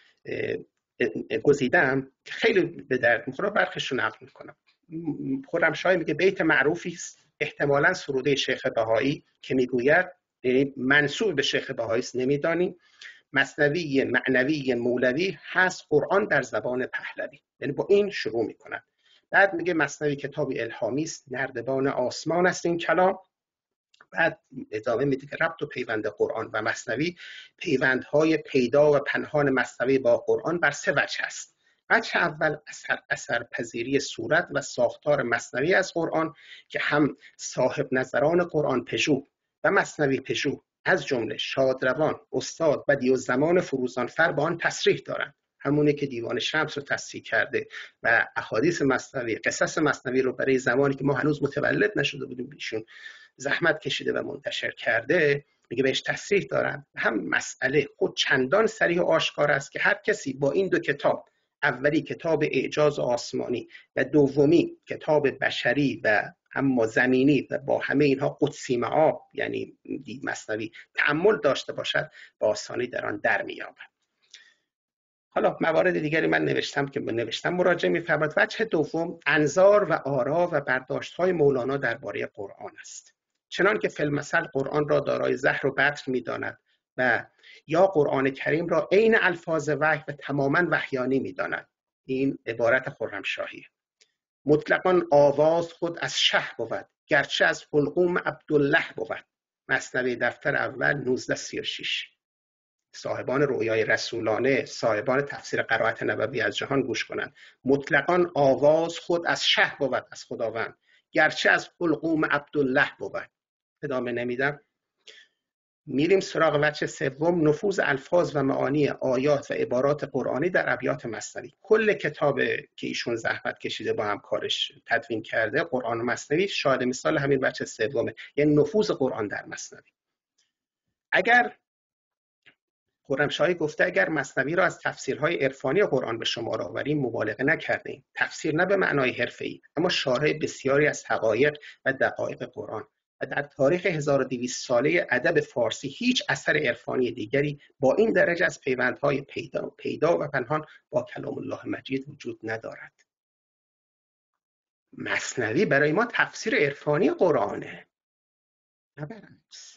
گزیدم که خیلی به درد میخوره، برخیش رو نقل میکنم. خرمشاهی میگه بیت معروفی است، احتمالاً سروده شیخ بهایی که میگوید، منسوب به شیخ بهایی است نمیدانیم، مثنوی معنوی مولوی هست قرآن در زبان پهلوی. یعنی با این شروع میکنن. بعد میگه مثنوی کتابی الهامی است، نردبان آسمان است این کلام. بعد ادامه میده که ربط و پیوند قرآن و مثنوی، پیوندهای پیدا و پنهان مثنوی با قرآن بر سه وجه است. وجه اول اثر اثر پذیری صورت و ساختار مثنوی از قرآن که هم صاحب نظران قرآن پژوه و مثنوی پژوه از جمله شادروان، استاد و دیوزمان فروزانفر با آن تصریح دارند. همونه که دیوان شمس رو تصحیح کرده و احادیث مثنوی، قصص مثنوی رو برای زمانی که ما هنوز متولد نشده بودیم ایشون زحمت کشیده و منتشر کرده، میگه بهش تصریح دارن. هم مسئله خود چندان صریح و آشکار است که هر کسی با این دو کتاب، اولی کتاب اعجاز آسمانی و دومی کتاب بشری و اما زمینی و با همه اینها قدسی معاب یعنی مثنوی تأمل داشته باشد، با آسانی در آن در می‌یابد. حالا موارد دیگری من نوشتم که من نوشتم مراجعه می‌فرماید. وجه دوم انظار و آرا و برداشت‌های مولانا درباره قرآن است. چنان که فی المثل قرآن را دارای زهر و بطر می‌داند و یا قرآن کریم را عین الفاظ وحی و تماماً وحیانی می‌داند. این عبارت خرمشاهی. مطلقاً آواز خود از شه بود، گرچه از حلقوم عبدالله بود. مثنوی دفتر اول نوزده سی و شش. صاحبان رؤیای رسولانه، صاحبان تفسیر قرائت نبوی از جهان گوش کنند. مطلقاً آواز خود از شه بود، از خداوند، گرچه از حلقوم عبدالله بود. ادامه نمیدم. میریم سراغ وجه سوم، نفوذ الفاظ و معانی آیات و عبارات قرآنی در ابیات مثنوی. کل کتاب که ایشون زحمت کشیده با همکارش تدوین کرده، قرآن و مثنوی، شاهد مثال همین وجه سومه، یعنی نفوذ قرآن در مثنوی. اگر خرمشاهی گفته اگر مثنوی را از تفسیرهای عرفانی قرآن به شمار آوریم مبالغه نکردیم. تفسیر نه به معنای حرفه‌ای، اما شارح بسیاری از حقایق و دقایق قرآن. و در تاریخ هزار و دویست ساله ادب فارسی هیچ اثر عرفانی دیگری با این درجه از پیوندهای پیدا, پیدا و پنهان با کلام الله مجید وجود ندارد. مثنوی برای ما تفسیر عرفانی قرآنه، نه برعکس.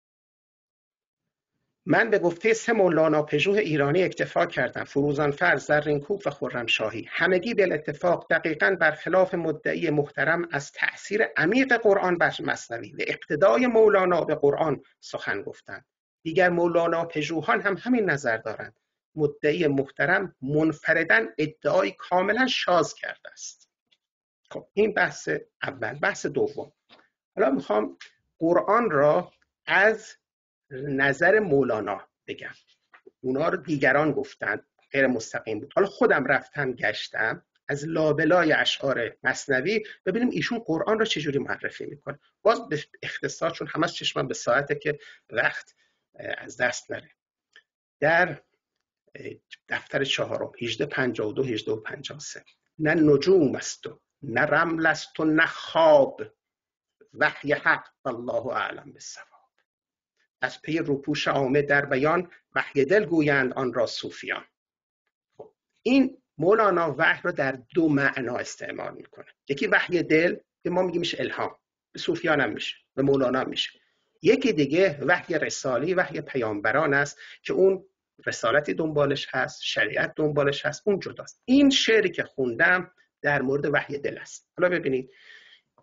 من به گفته سه مولانا پژوه ایرانی اکتفا کردم، فروزانفر، زرینکوب و خرمشاهی. همگی بالاتفاق دقیقاً برخلاف مدعی محترم از تأثیر عمیق قرآن بر مثنوی و اقتدای مولانا به قرآن سخن گفتند. دیگر مولانا پژوهان هم همین نظر دارند. مدعی محترم منفرداً ادعای کاملاً شاذ کرده است. خب این بحث اول. بحث دوم، حالا میخوام قرآن را از نظر مولانا بگم. اونا رو دیگران گفتن غیر مستقیم بود، حالا خودم رفتم گشتم از لابلای اشعار مثنوی ببینیم ایشون قرآن رو چجوری معرفی میکنه. باز به اختصار، چون همش چشمم به ساعته که وقت از دست نره. در دفتر چهارم هجده پنجاه و دو هجده و پنجاه و سه، نه نجوم است و نه رمل است و نه خواب، وحی حق الله اعلم بالصواب. از پی روپوش عامه در بیان، وحی دل گویند آن را صوفیان. خب این مولانا وحی رو در دو معنا استعمال میکنه. یکی وحی دل که ما میگیم میشه الهام، به صوفیان هم میشه، به مولانا هم میشه. یکی دیگه وحی رسالی، وحی پیامبران است که اون رسالتی دنبالش هست، شریعت دنبالش هست، اون جداست. این شعری که خوندم در مورد وحی دل است. حالا ببینید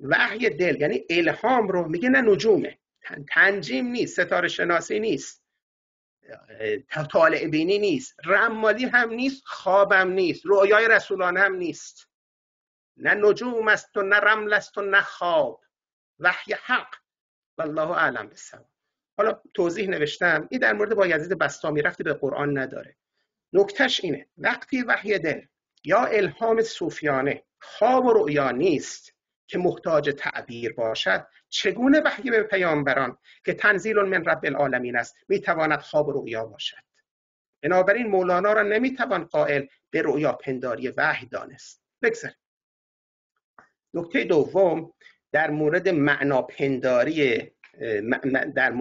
وحی دل یعنی الهام رو میگه نه نجومه، تنجیم نیست، ستاره شناسی نیست، طالع بینی نیست، رمالی هم نیست، خوابم نیست، رؤیای رسولانه هم نیست. نه نجوم است و نه رمل است و نه خواب، وحی حق والله اعلم بالصواب. حالا توضیح نوشتم این در مورد بایزید بسطامی رفتی به قرآن نداره. نکتهش اینه وقتی وحی دل یا الهام صوفیانه خواب و رؤیا نیست که محتاج تعبیر باشد، چگونه وحی به پیامبران که تنزیل من رب العالمین است میتواند خواب و رؤیا باشد؟ بنابراین مولانا را نمیتوان قائل به رؤیا پنداری وحی دانست. بگذاریم. نکته دوم در مورد معناپنداری در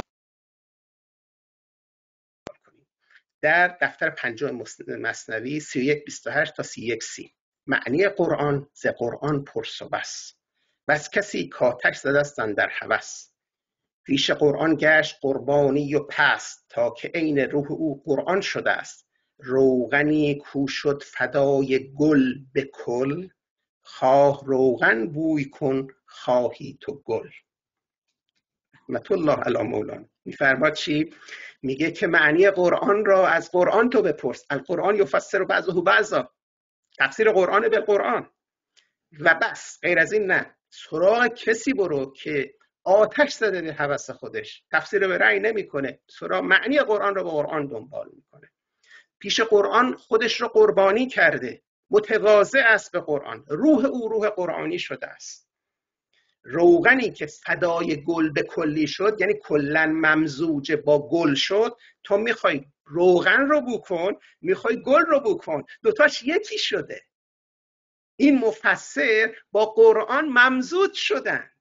در دفتر پنجم مثنوی سی و یک بیست و هشت تا سی و یک سی معنی قرآن ز قرآن پرس و بس، بس کسی کاتش زدستن در هوس، پیش قرآن گشت قربانی و پست، تا که عین روح او قرآن شده است. روغنی کو شد فدای گل به کل، خواه روغن بوی کن خواهی تو گل. رحمت الله علی مولانا میفرماد چی؟ میگه که معنی قرآن را از قرآن تو بپرس. القرآن یفسر بعضه بعضا، تفسیر قرآن به قرآن و بس، غیر از این نه. سراغ کسی برو که آتش زده به هوس خودش، تفسیر به رأی نمیکنه، سراغ معنی قرآن را به قرآن دنبال میکنه، پیش قرآن خودش رو قربانی کرده، متواضع است به قرآن، روح او روح قرآنی شده است. روغنی که فدای گل به کلی شد یعنی کلن ممزوج با گل شد، تو میخوای روغن رو بو کن، میخوای گل رو بو کن، دوتاش یکی شده. این مفسر با قرآن ممزوج شدن.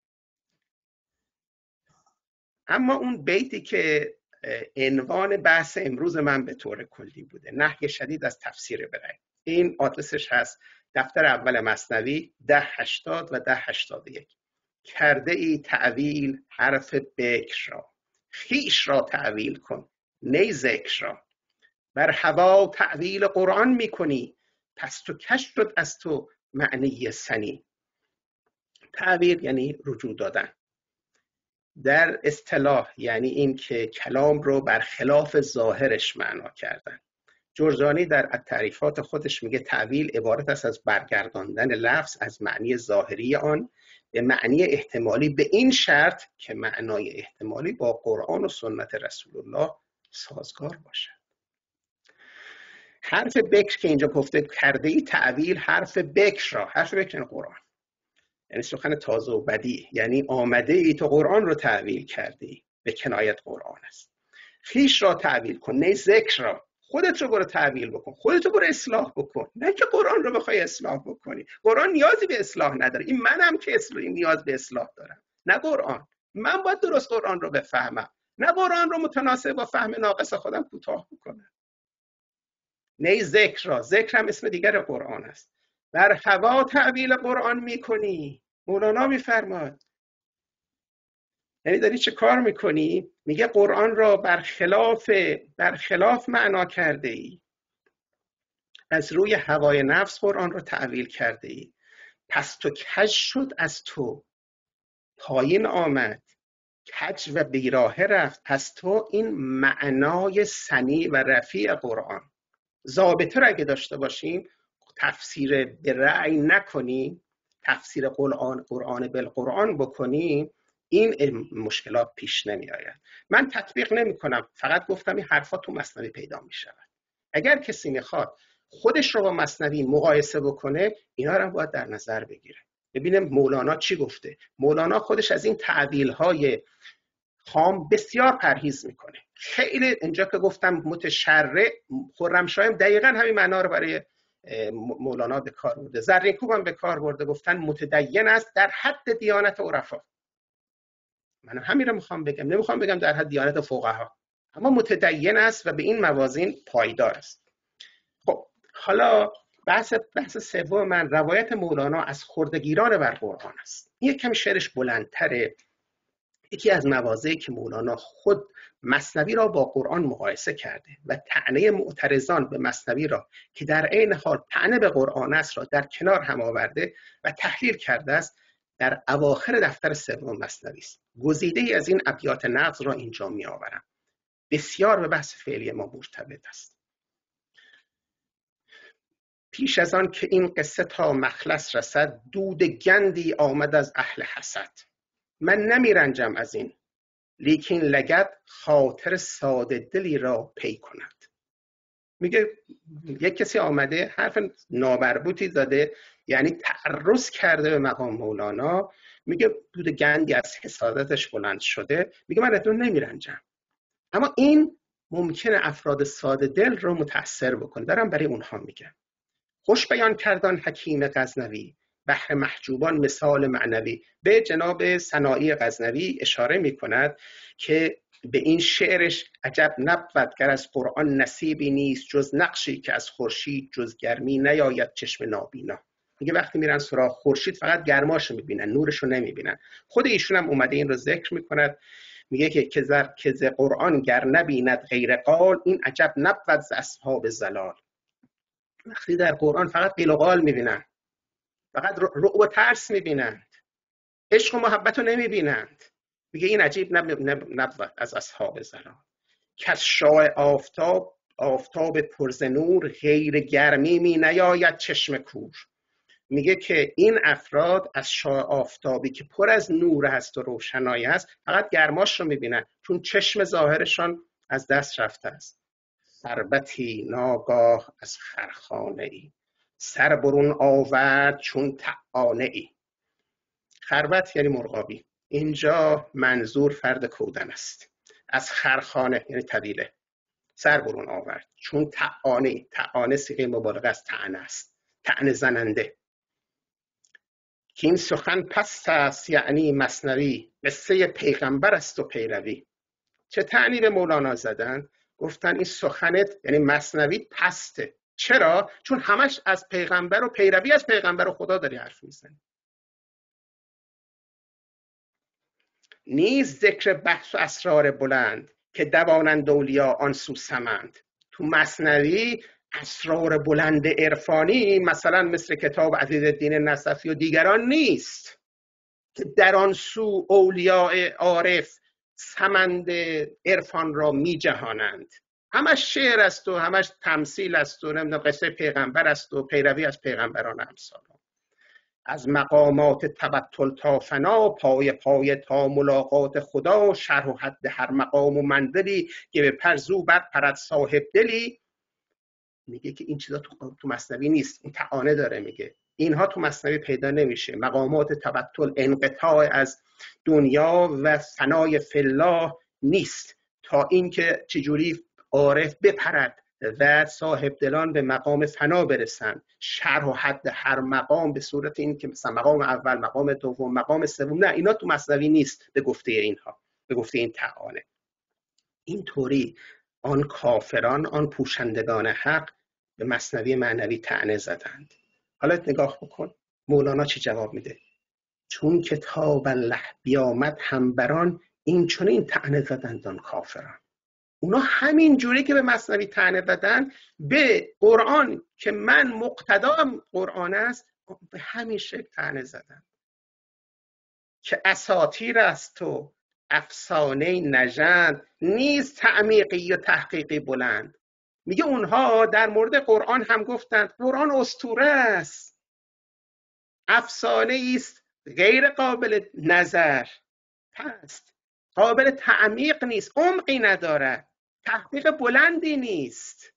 اما اون بیتی که عنوان بحث امروز من به طور کلی بوده، نهی شدید از تفسیر برای، این آدرسش هست دفتر اول مثنوی ده هشتاد و ده هشتاد و یک. کرده ای تعویل حرف بکر را، خیش را تعویل کن نی ذکر را. بر هوا تعویل قرآن میکنی، پس تو کش شد از تو معنی سنی. تعویل یعنی رجوع دادن در اصطلاح، یعنی این که کلام رو برخلاف ظاهرش معنا کردن. جرجانی در تعریفات خودش میگه تعویل عبارت است از برگرداندن لفظ از معنی ظاهری آن به معنی احتمالی، به این شرط که معنای احتمالی با قرآن و سنت رسول الله سازگار باشد. حرف بکر که اینجا گفته کرده ای تعویل حرف بکر را، حرف بکر یعنی قرآن، یعنی سخن تازه و بدیع، یعنی آمده ای تو قرآن رو تعویل کرده ای، به کنایت قرآن است. خیش را تعویل کن نه ذکر را، خودت رو برو تعویل بکن، خودت رو برو اصلاح بکن، نه که قرآن رو بخوای اصلاح بکنی. قرآن نیازی به اصلاح نداره، این منم که اصلاح نیاز به اصلاح دارم، نه قرآن. من باید درست قرآن رو بفهمم، نه قرآن رو متناسب با فهم ناقص خودم کوتاه بکنم. نه ذکر را، ذکر هم اسم دیگر قرآن است. بر هوا تعویل قرآن میکنی. مولانا میفرماد یعنی داری چه کار میکنی؟ میگه قرآن را برخلاف برخلاف معنا کرده ای، از روی هوای نفس قرآن را تعویل کرده ای، پس تو کج شد از تو، پایین آمد، کج و بیراهه رفت از تو این معنای سنی و رفیع قرآن. ضابطه را اگه داشته باشیم، تفسیر به رأی نکنیم، تفسیر قرآن قرآن بالقرآن بکنیم، این مشکلات پیش نمی آید. من تطبیق نمی کنم، فقط گفتم این حرفا تو مثنوی پیدا می شود. اگر کسی میخواد خودش رو با مثنوی مقایسه بکنه، اینا رو باید در نظر بگیره، ببینیم مولانا چی گفته. مولانا خودش از این تعبیل های خام بسیار پرهیز میکنه. خیلی اینجا که گفتم متشرع، خرمشاه دقیقاً همین معنا رو برای مولانا به کار برده. زرینکوب هم به کار برده، گفتن متدین است در حد دیانت عرفا. من همین رو میخوام بگم، نمیخوام بگم در حد دیانت فقها، اما متدین است و به این موازین پایدار است. خب حالا بحث بحث سوم من روایت مولانا از خردگیران بر قرآن است. این کمی شعرش بلندتره. یکی از مواضعی که مولانا خود مثنوی را با قرآن مقایسه کرده و طعنه معترضان به مثنوی را که در عین حال طعنه به قرآن است را در کنار هم آورده و تحلیل کرده است، در اواخر دفتر سوم مثنوی است. گزیده از این ابیات نقض را اینجا می آورم. بسیار به بحث فعلی ما مرتبط است. پیش از آن که این قصه تا مخلص رسد، دود گندی آمد از اهل حسد. من نمی رنجم از این، لیکن لگد خاطر ساده دلی را پی کند. میگه یک کسی آمده حرف نامربوطی زده، یعنی تعرض کرده به مقام مولانا. میگه دود گندی از حسادتش بلند شده. میگه من ازون نمی رنجم، اما این ممکنه افراد ساده دل رو متأثر بکنه. دارم برای اونها میگم. خوش بیان کردن حکیم غزنوی، بحر محجوبان مثال معنوی. به جناب سنایی غزنوی اشاره میکند که به این شعرش عجب نبود گر از قرآن نصیبی نیست، جز نقشی که از خورشید جز گرمی نیاید چشم نابینا. میگه وقتی میرن سراغ خورشید فقط گرماشو میبینن، نورشو نمیبینن. خود ایشون هم اومده این رو ذکر میکند. میگه که که ز قرآن گر نبیند غیر قال، این عجب نبود ز اصحاب زلال. وقتی در قرآن فقط قیل و قال میبینن، فقط رعب و ترس میبینند، عشق و محبت رو نمیبینند، میگه این عجیب نبود از اصحاب زلال. کز شعاع آفتاب آفتاب پرز نور، غیر گرمی می نیاید چشم کور. میگه که این افراد از شعاع آفتابی که پر از نور هست و روشنایی هست فقط گرماش رو میبینن، چون چشم ظاهرشان از دست رفته است. سربتی ناگاه از خرخانه ای، سر برون آورد چون طعانه ای. خربت یعنی مرغابی، اینجا منظور فرد کودن است. از خرخانه یعنی طویله، سر برون آورد چون طعانه. طعانه صیغه مبالغه از طعنه است، طعنه زننده. که این سخن پست است یعنی مثنوی، قصه پیغمبر است و پیروی. چه طعنی به مولانا زدن؟ گفتن این سخنت یعنی مثنوی پسته. چرا؟ چون همش از پیغمبر و پیروی از پیغمبر و خدا داری حرف میزنی. نیز ذکر بحث و اسرار بلند، که دوانند اولیا آن سو سمند. تو مثنوی اسرار بلند عرفانی مثلا مثل کتاب عزیزالدین نصفی و دیگران نیست که در آن سو اولیاء عارف سمند عرفان را می جهانند. همش شعر است و همش تمثیل است و نمیدونم قصه پیغمبر است و پیروی از پیغمبران امثال. از مقامات تبتل تا فنا، پای پای تا ملاقات خدا. شرح و حد هر مقام و منزلی، که به پرزو بر پرد صاحب دلی. میگه که این چیزا تو تو مثنوی نیست، این تعانه داره میگه اینها تو مثنوی پیدا نمیشه. مقامات تبتل، انقطاع از دنیا و فنای فی الله نیست، تا اینکه چجوری عارف بپرد و صاحب دلان به مقام فنا برسن. شرح و حد هر مقام به صورت این که مثلا مقام اول، مقام دوم، مقام سوم، نه اینا تو مثنوی نیست به گفته اینها، به گفته این تعانه. اینطوری آن کافران، آن پوشندگان حق به مثنوی معنوی طعنه زدند. حالا نگاه بکن مولانا چی جواب میده. چون کتاب الله بیامد هم بران، این چنین طعنه زدند آن کافران. اونا همین جوری که به مثنوی طعنه زدن، به قرآن که من مقتدام قرآن است به همین شکل طعنه زدن که اساطیر است و افسانه نژند، نیست تعمیقی و تحقیقی بلند. میگه اونها در مورد قرآن هم گفتند قرآن اسطوره است، افسانه است، غیر قابل نظر، پس قابل تعمیق نیست، عمقی نداره، تحقیق بلندی نیست.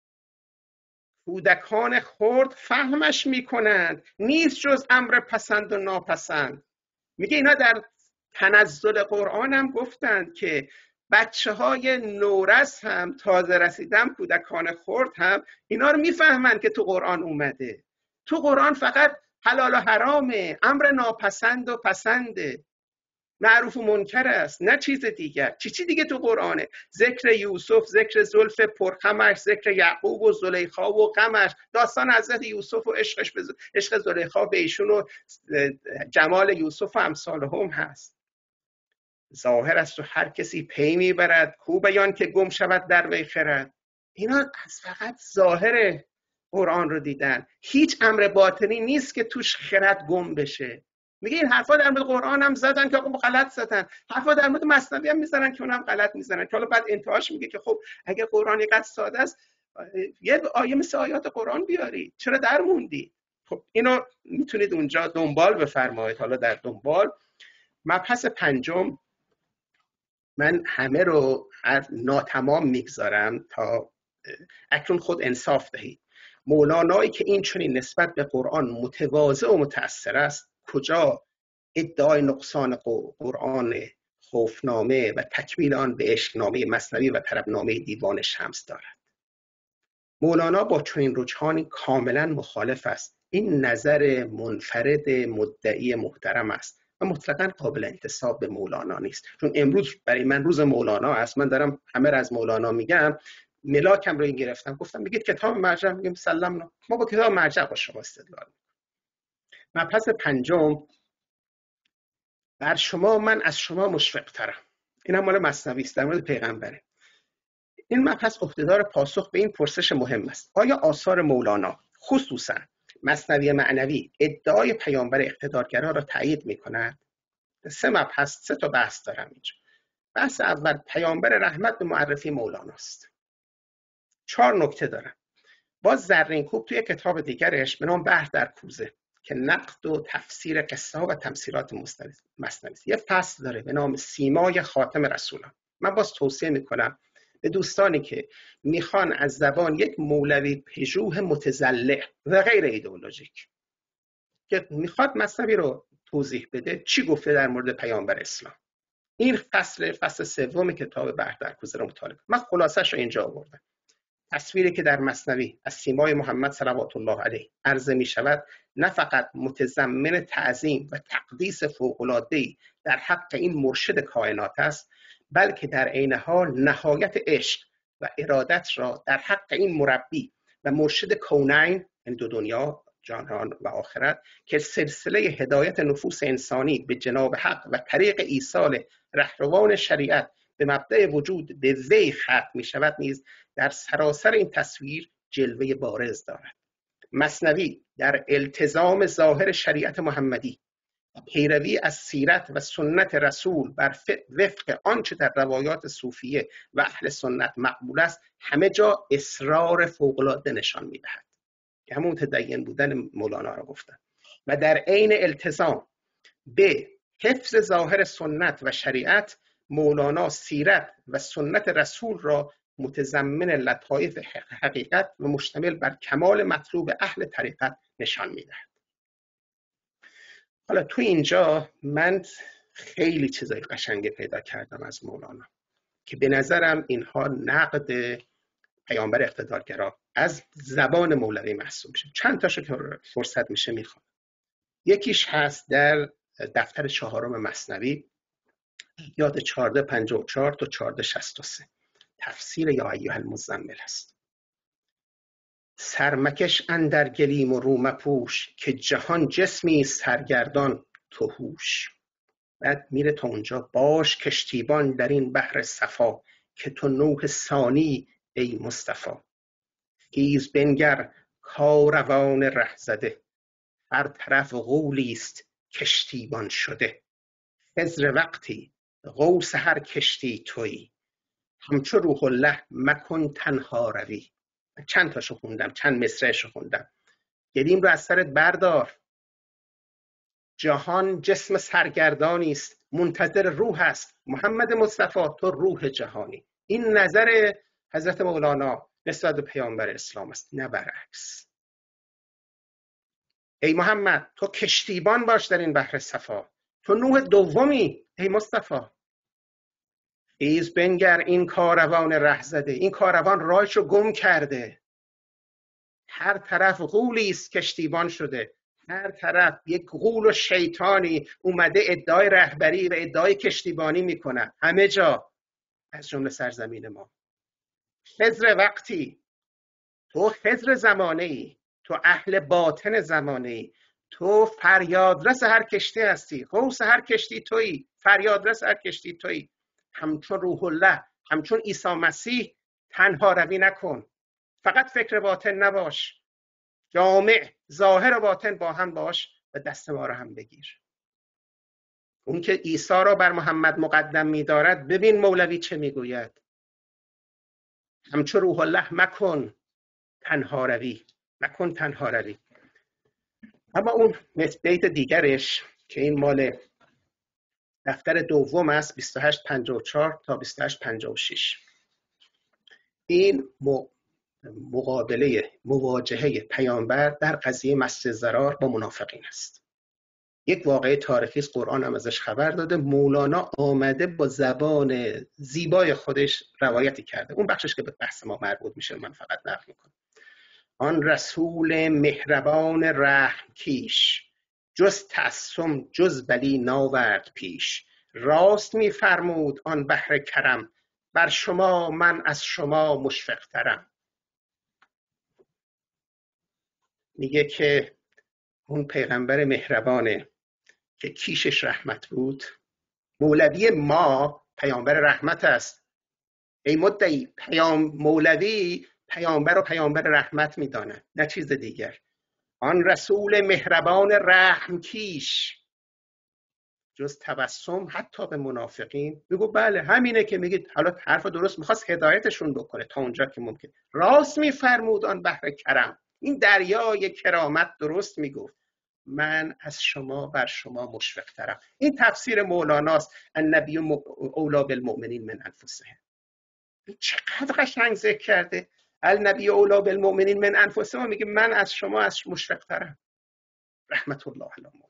کودکان خرد فهمش میکنند، نیست جز امر پسند و ناپسند. میگه اینا در تنزل قرآن هم گفتند که بچه های نورس هم، تازه رسیدن کودکان خرد هم اینا رو میفهمند که تو قرآن اومده. تو قرآن فقط حلال و حرامه، امر ناپسند و پسنده، معروف و منکر است، نه چیز دیگر. چی چی دیگه تو قرآنه؟ ذکر یوسف، ذکر زلف پرخمش، ذکر یعقوب و زلیخا و غمش، داستان حضرت یوسف و عشقش به عشق زلیخا به ایشون و جمال یوسف و امثالهم هست. ظاهر است و هر کسی پی میبرد، کو بیان که گم شود در وی خرد. اینا از فقط ظاهر قرآن رو دیدن، هیچ امر باطنی نیست که توش خرد گم بشه. میگه این حرفا در مورد قرآن هم زدن که آقا غلط زدن، حرفا در مورد مثنوی هم میزنن که اونم غلط میزنن. که حالا بعد انتهاش میگه که خب اگه قرآن اینقدر ساده است یه آیه مثل آیات قرآن بیاری، چرا در موندی؟ خب اینو میتونید اونجا دنبال بفرمایید. حالا در دنبال مبحث پنجم، من همه رو ناتمام میگذارم تا اکنون خود انصاف دهید. مولانایی که این چنین نسبت به قرآن متواضع و متأثر است، کجا ادعای نقصان قرآن خوفنامه و تکمیل آن به عشقنامه مثنوی و طربنامه دیوان شمس دارد؟ مولانا با چنین رجحانی کاملا مخالف است. این نظر منفرد مدعی محترم است و مطلقاً قابل انتساب به مولانا نیست. چون امروز برای من روز مولانا است، من دارم همه را از مولانا میگم، ملاکم رو این گرفتم، گفتم میگید کتاب مرجع، میگم سلام، ما با کتاب مرجع با شما استدلال. مبحث پنجم، بر شما من از شما مشفق ترم. این هم مال مثنوی است، در مورد پیغمبره. این مبحث عهدهدار پاسخ به این پرسش مهم است: آیا آثار مولانا خصوصا مثنوی معنوی ادعای پیامبر اقتدارگرا را تایید می‌کند؟ سه مبحث، سه تا بحث دارم اینجا. بحث اول، پیامبر رحمت به معرفی مولاناست. چهار نکته دارم. باز زرینکوب توی کتاب دیگرش به نام بحر در کوزه که نقد و تفسیر قصه ها و تمثیلات مثنوی است، یه فصل داره به نام سیمای خاتم رسولان. من باز توصیه میکنم به دوستانی که میخوان از زبان یک مولوی پژوه متزلع و غیر ایدئولوژیک که میخواد مثنوی رو توضیح بده چی گفته در مورد پیامبر اسلام، این فصل فصل سوم کتاب بحر در کوزه رو مطالعه کنید. من خلاصش رو اینجا آوردم. تصویری که در مثنوی از سیمای محمد صلوات الله علیه عرضه می شود نه فقط متضمن تعظیم و تقدیس فوق‌العاده‌ای در حق این مرشد کائنات است، بلکه در عین حال نهایت عشق و ارادت را در حق این مربی و مرشد کونین، این دو دنیا، جهان و آخرت، که سلسله هدایت نفوس انسانی به جناب حق و طریق ایصال رهروان شریعت به مبدأ وجود به وی ختم می شود نیز در سراسر این تصویر جلوه بارز دارد. مثنوی در التزام ظاهر شریعت محمدی و پیروی از سیرت و سنت رسول بر وفق آنچه در روایات صوفیه و اهل سنت مقبول است همه جا اصرار فوق‌العاده نشان می دهد که همون متدین بودن مولانا را گفتن، و در عین التزام به حفظ ظاهر سنت و شریعت مولانا سیرت و سنت رسول را متضمن لطایف حقیقت و مشتمل بر کمال مطلوب اهل طریقت نشان میدهد. حالا تو اینجا من خیلی چیزای قشنگی پیدا کردم از مولانا که به نظرم اینها نقد پیامبر اقتدارگرا از زبان مولوی محسوب میشه. چند تاشو که فرصت میشه میخوام. یکیش هست در دفتر چهارم مثنوی، یاد چهارده پنجاه و چهار تا چهارده شصت و سه، تفسیر یا ایها المزمل است. سرمکش اندر گلیم و رو مپوش که جهان جسمی سرگردان تو هوش. بعد میره تا اونجا: باش کشتیبان در این بحر صفا که تو نوح ثانی ای مصطفی. خیز بنگر کاروان ره زده هر طرف غولی است کشتیبان شده. خضر وقتی غوث هر کشتی تویی همچو روح الله مکن تنها روی. چند تاشو خوندم، چند مصرعشو خوندم. گلیم رو از سرت بردار، جهان جسم سرگردانی است منتظر روح است، محمد مصطفی تو روح جهانی. این نظر حضرت مولانا نسبت به پیامبر اسلام است، نه برعکس. ای محمد تو کشتیبان باش در این بحر صفا، تو نوح دومی ای مصطفی. خیز بنگر این کاروان ره زده، این کاروان راهشو گم کرده، هر طرف غولی است کشتیبان شده، هر طرف یک غول و شیطانی اومده ادعای رهبری و ادعای کشتیبانی میکنه، همه جا از جمله سرزمین ما. خضر وقتی، تو خضر زمانه ای، تو اهل باطن زمانه ای، تو فریادرس هر کشتی هستی، غوث هر کشتی تویی، فریادرس هر کشتی تویی. همچون روح الله، همچون عیسی مسیح تنها روی نکن، فقط فکر باطن نباش، جامع ظاهر و باطن با هم باش و دست ما رو هم بگیر. اون که عیسی را بر محمد مقدم می‌دارد، ببین مولوی چه میگوید: همچو روح الله مکن تنها روی، مکن تنها روی. اما اون بیت دیگرش که این مال دفتر دوم است، بیست و هشت پنجاه و چهار تا بیست و هشت پنجاه و شش، این مقابله مواجهه پیامبر در قضیه مسجد ضرار با منافقین است. یک واقعه تاریخی است، قرآن هم ازش خبر داده. مولانا آمده با زبان زیبای خودش روایتی کرده. اون بخشش که به بحث ما مربوط میشه من فقط نقل میکنم. آن رسول مهربان رحم کیش، جز تعصم جز بلی ناورد پیش. راست میفرمود آن بحر کرم، بر شما من از شما مشفق ترم. میگه که اون پیغمبر مهربانه که کیشش رحمت بود. مولوی ما پیامبر رحمت است. ای مدعی، پیام مولوی پیامبر و پیامبر رحمت میداند، نه چیز دیگر. آن رسول مهربان رحم کیش، جز تبسم حتی به منافقین. میگو بله همینه که میگید. حالا حرف درست، میخواست هدایتشون بکنه تا اونجا که ممکن. راست میفرمود آن بحر کرم، این دریای کرامت درست میگفت من از شما بر شما مشفق ترم. این تفسیر مولاناست، النبی اولی بالمؤمنین من انفسهم. چقدر قشنگ ذکر کرده. النبی اولی بالمؤمنین من انفسهم، میگه من از شما از مشفق ترم. رحمت الله علی مولانا.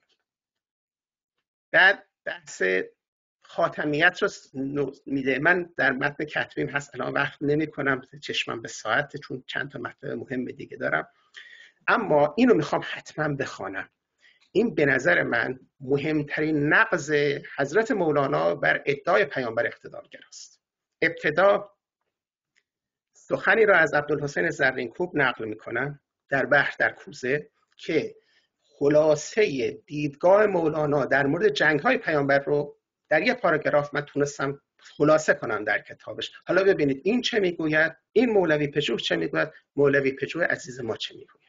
بعد بحث خاتمیت رو میده. من در متن کتبیم هست، الان وقت نمی کنم، چشمم به ساعت، چون چند تا مطلب مهم دیگه دارم. اما اینو میخوام حتما بخوانم. این به نظر من مهمترین نقض حضرت مولانا بر ادعای پیامبر اقتدارگر است. ابتدا سخنی را از عبدالحسین زرینکوب نقل میکنم در بحر در کوزه که خلاصه دیدگاه مولانا در مورد جنگ‌های پیامبر رو در یک پاراگراف من تونستم خلاصه کنم در کتابش. حالا ببینید این چه میگوید، این مولوی پژوه چه میگوید، مولوی پژوه عزیز ما چه میگوید.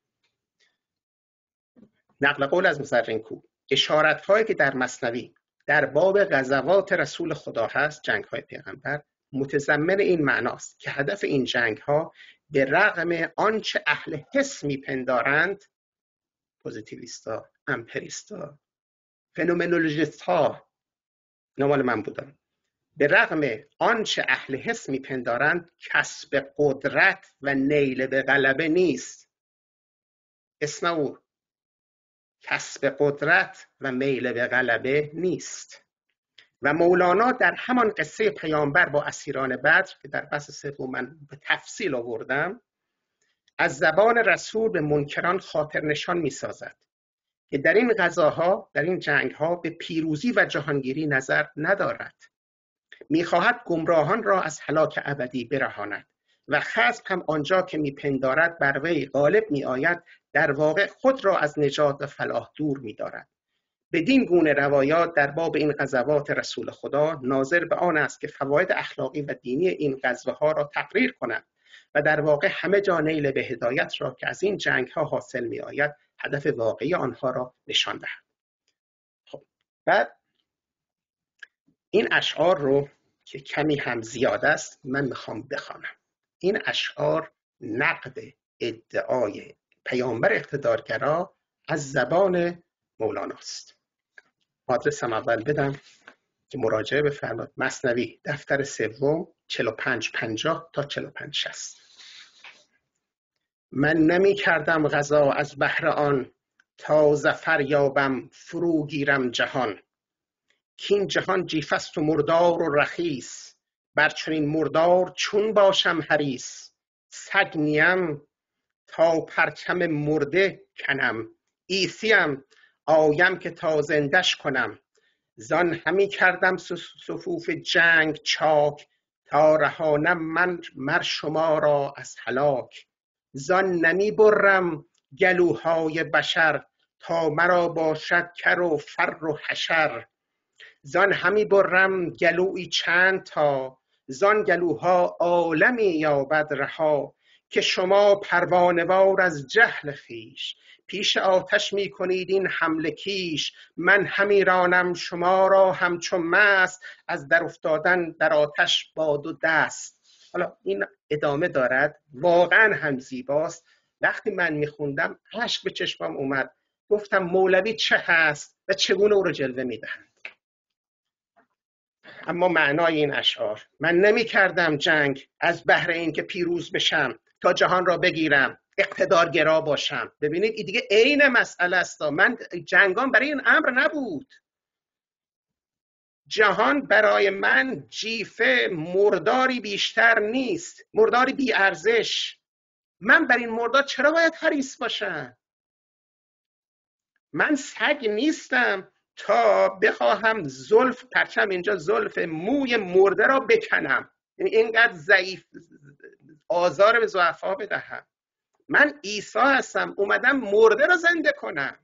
نقل قول از زرینکوب: اشارت‌هایی که در مثنوی در باب غزوات رسول خدا هست، جنگ‌های پیغمبر، متضمن این معناست که هدف این جنگ‌ها به رغم آنچه اهل حس میپندارند، پوزیتیویستا، امپریستا، فنومنولوژیست‌ها، نمال من بودم، به رغم آنچه اهل حس میپندارند کسب قدرت و نیل به غلبه نیست. اسمعوا، کسب قدرت و میل به غلبه نیست. و مولانا در همان قصه پیامبر با اسیران بدر که در بحث سوم من به تفصیل آوردم، از زبان رسول به منکران خاطر نشان می سازد که در این غزاها، در این جنگها به پیروزی و جهانگیری نظر ندارد. می خواهد گمراهان را از هلاک ابدی برهاند و خصم هم آنجا که می پندارد بر وی غالب می آید، در واقع خود را از نجات و فلاح دور می دارد. بدین گونه روایات در باب این غزوات رسول خدا ناظر به آن است که فواید اخلاقی و دینی این غزوه ها را تقریر کنند و در واقع همه جا نیل به هدایت را که از این جنگ ها حاصل می آید هدف واقعی آنها را نشان دهد. خب بعد این اشعار رو که کمی هم زیاد است من میخوام بخوانم. این اشعار نقد ادعای پیامبر اقتدارگرا از زبان مولاناست. آدرسم اول بدم که مراجعه بفرمایید. مثنوی دفتر سوم چهل و پنج پنجاه تا چهل و پنج شصت. من نمی کردم غزا از بهر آن، تا ظفر یابم فرو گیرم جهان. کین جهان جیفست و مردار و رخیص، بر چنین مردار چون باشم حریص. سگ نیم تا پرچم مرده کنم، عیسیم آیم که تا زندش کنم. زان همی کردم صفوف جنگ چاک، تا رهانم من مر شما را از هلاک. زان نمی برم گلوهای بشر، تا مرا باشد کر و فر و حشر. زان همی برم گلوی چند تا، زان گلوها عالمی یابد رها. که شما پروانه‌وار از جهل خویش، پیش آتش می کنید این حمله کیش. من همی رانم شما را همچون مست، از در افتادن در آتش با دو دست. حالا این ادامه دارد، واقعا هم زیباست. وقتی من میخوندم اشک به چشمم اومد، گفتم مولوی چه هست و چگونه او رو جلوه میدهند. اما معنای این اشعار: من نمی کردم جنگ از بهر این که پیروز بشم، تا جهان را بگیرم اقتدارگرا باشم. ببینید این دیگه عین مسئله است. من جنگام برای این امر نبود. جهان برای من جیفه مرداری بیشتر نیست، مرداری بی ارزش. من بر این مردار چرا باید حریص باشم؟ من سگ نیستم تا بخواهم زلف، پرچم اینجا زلف موی مرده را بکنم، یعنی اینقدر ضعیف آزار به ضعفا بدهم. من عیسی هستم، اومدم مرده را زنده کنم.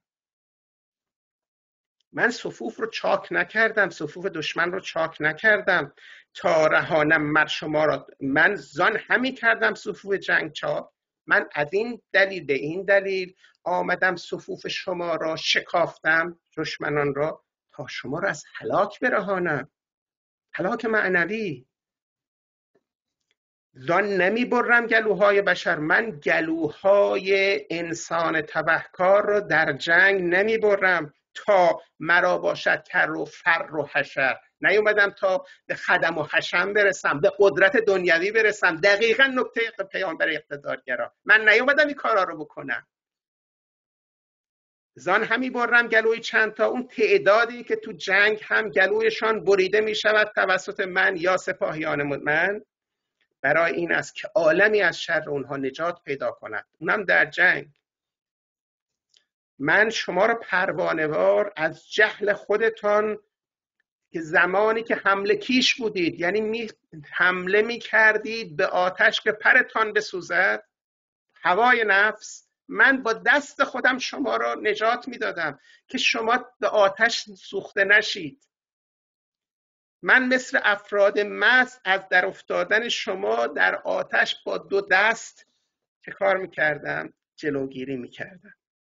من صفوف رو چاک نکردم، صفوف دشمن رو چاک نکردم تا رهانم مر شما را. من زان همی کردم صفوف جنگ چاک. من از این دلیل به این دلیل آمدم صفوف شما را شکافتم، دشمنان را، تا شما را از هلاک برهانم، هلاک معنوی. زان نمی برم گلوهای بشر، من گلوهای انسان تبهکار را در جنگ نمی برم تا مرا باشد کر و فر و حشر. نیومدم تا به خدم و حشم برسم، به قدرت دنیوی برسم. دقیقا نکته پیامبر اقتدارگرا. من نیومدم این کارا رو بکنم. زان همی برم گلوی چند تا، اون تعدادی که تو جنگ هم گلویشان بریده می شود توسط من یا سپاهیان من، برای این است که عالمی از شر اونها نجات پیدا کند، اونم در جنگ. من شما را پروانه‌وار از جهل خودتان، که زمانی که حمله کیش بودید، یعنی می حمله می کردید به آتش که پرتان بسوزد، هوای نفس، من با دست خودم شما را نجات می دادم که شما به آتش سوخته نشید. من مثل افراد مست از در افتادن شما در آتش با دو دست چه کار می کردم؟ جلوگیری می کردم.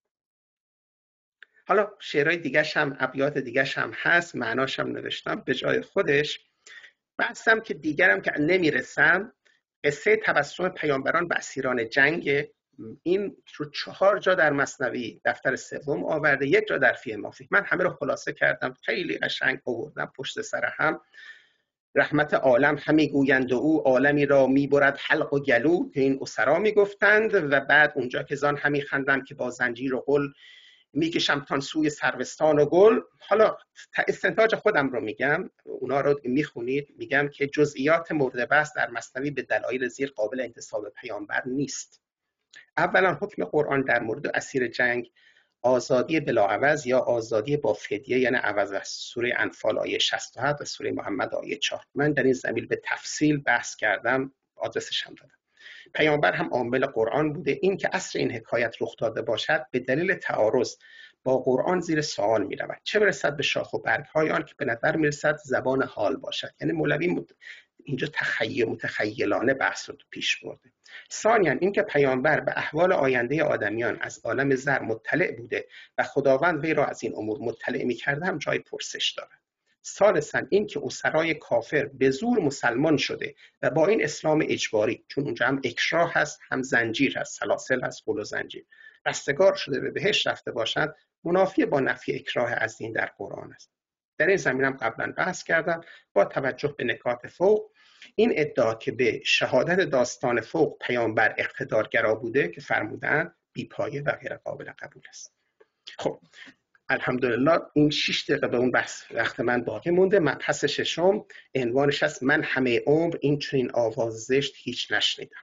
حالا شعرهای دیگرش هم، ابیات دیگرش هم هست، معناش هم نوشتم به جای خودش. بحثم که دیگرم که نمیرسم، قصه تبسم پیامبران به اسیران جنگ. این رو چهار جا در مثنوی دفتر سوم آورده، یک جا در فی ما فیه. من همه رو خلاصه کردم، خیلی قشنگ آوردم پشت سر هم. رحمت عالم همی گویند و او عالمی را میبرد حلق و گلو، که این اسرا میگفتند. و بعد اونجا که زان همی خندم که با زنجیر و غل، میکشم تان سوی سروستان و گل. حالا استنتاج خودم رو میگم، اونا رو میخونید. میگم که جزئیات مورد بحث در مثنوی به دلایل زیر قابل انتساب پیامبر نیست. اولا حکم قرآن در مورد اسیر جنگ آزادی بلاعوض یا آزادی با فدیه، یعنی عوض است. سوره انفال آیه شصت و هفت و سوره محمد آیه چهار. من در این زمینه به تفصیل بحث کردم، آدرسش هم دادم. پیامبر هم عامل قرآن بوده. این که اصل این حکایت رخ داده باشد به دلیل تعارض با قرآن زیر سوال می رود، چه برسد به شاخ و برگ های آن که به نظر می رسد زبان حال باشد. یعنی مولوی اینجا تخیل متخیلانه بحث رو پیش برده. ثانیاً این که پیامبر به احوال آینده آدمیان از عالم زر مطلع بوده و خداوند وی را از این امور مطلع می کرده هم جای پرسش دارد. ثالثاً این که اسرای کافر به زور مسلمان شده و با این اسلام اجباری، چون اونجا هم اکراه هست هم زنجیر هست، سلاسل هست، قل و زنجیر، رستگار شده به بهشت رفته باشند، منافی با نفی اکراه از دین در قرآن است. در این زمینم قبلا بحث کردم. با توجه به نکات فوق، این ادعا که به شهادت داستان فوق پیامبر اقتدارگرا بوده که فرمودن بی پایه و غیر قابل قبول است. خب الحمدلله این شش دقیقه به اون بحث وقت من باقی مونده. مبحث ششم عنوانش است من همه عمر این چنین آواز زشت هیچ نشنیدم.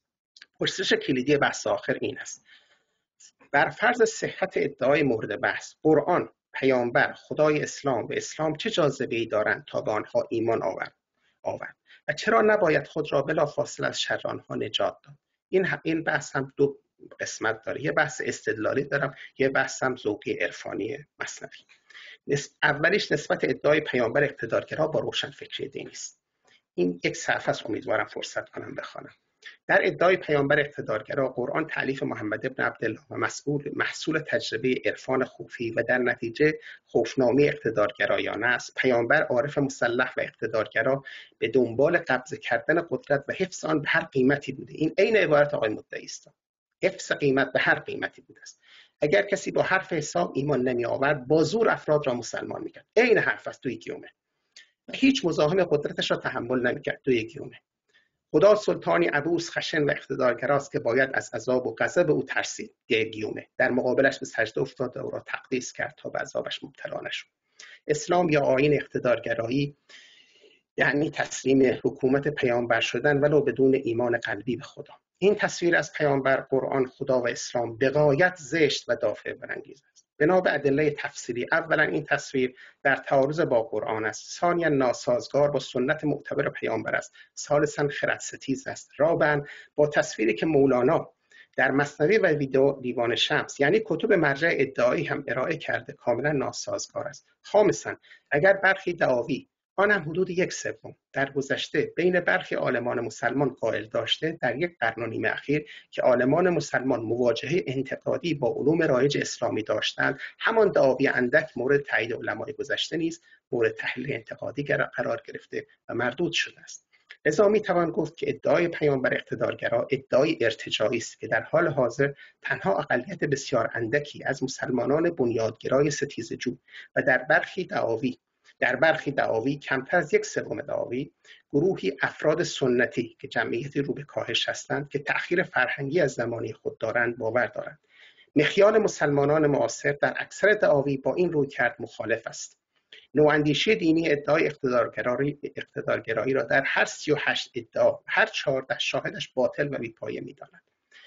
پرسش کلیدی بحث آخر این است: بر فرض صحت ادعای مورد بحث، قرآن، پیامبر، خدای اسلام و اسلام چه جاذبه‌ای دارند تا به آنها ایمان آورد آورد و چرا نباید خود را بلافاصله از شر آنها نجات داد؟ این این بحث هم دو قسمت داره. یه بحث استدلالی دارم، یه بحث هم ذوقی عرفانی مثنوی. اولیش نسبت ادعای پیامبر اقتدارگرا با روشن فکری دینی است. این یک صفحه است، امیدوارم فرصت کنم بخوانم. در ادعای پیامبر اقتدارگرا، قرآن تألیف محمد ابن عبدالله و مسئول محصول تجربه عرفان خوفی و در نتیجه خوفنامی اقتدارگرایانه است. پیامبر عارف مسلح و اقتدارگرا به دنبال قبضه کردن قدرت و حفظ آن به هر قیمتی بوده. این عین عبارت آقای مدعی است. حفظ قیمت به هر قیمتی بوده است. اگر کسی با حرف حساب ایمان نمی آورد، با زور افراد را مسلمان میکرد. عین حرف است، توی گیومه. و هیچ مزاحم قدرتش را تحمل نمیکرد. توی گیومه. خدا سلطانی عبوس، خشن و اقتدارگراست که باید از عذاب و غضب او ترسید. گیومه. در مقابلش به سجده افتاد و او را تقدیس کرد تا به عذابش مبتلا نشد. اسلام یا آیین اقتدارگرایی یعنی تسلیم حکومت پیامبر شدن ولو بدون ایمان قلبی به خدا. این تصویر از پیامبر، قرآن، خدا و اسلام به غایت زشت و دافع برانگیز است. بنا به ادله تفسیری، اولا این تصویر در تعارض با قرآن است، ثانیا ناسازگار با سنت معتبر پیامبر است، ثالثا خردستیز است، رابعا با تصویری که مولانا در مثنوی و ویدیو دیوان شمس یعنی کتب مرجع ادعایی هم ارائه کرده کاملا ناسازگار است. خامسا اگر برخی دعاوی، آن هم حدود یک سوم، در گذشته بین برخی عالمان مسلمان قائل داشته، در یک قرن و نیم اخیر که عالمان مسلمان مواجهه انتقادی با علوم رایج اسلامی داشتند، همان دعاوی اندک مورد تایید علمای گذشته نیز مورد تحلیل انتقادی قرار گرفته و مردود شده است. لذا می توان گفت که ادعای پیامبر اقتدارگرا ادعای ارتجاعی است که در حال حاضر تنها اقلیت بسیار اندکی از مسلمانان بنیادگرای ستیزجو و در برخی دعاوی در برخی دعاوی کمتر از یک سوم دعاوی گروهی افراد سنتی که جمعیتی رو به کاهش هستند که تأخیر فرهنگی از زمانی خود دارند باور دارند. مخیال مسلمانان معاصر در اکثر دعاوی با این رویکرد مخالف است. نواندیشی دینی ادعای اقتدارگرایی اقتدارگرایی را در هر سی و هشت ادعا هر چهارده شاهدش باطل و بی‌پایه می‌دانند.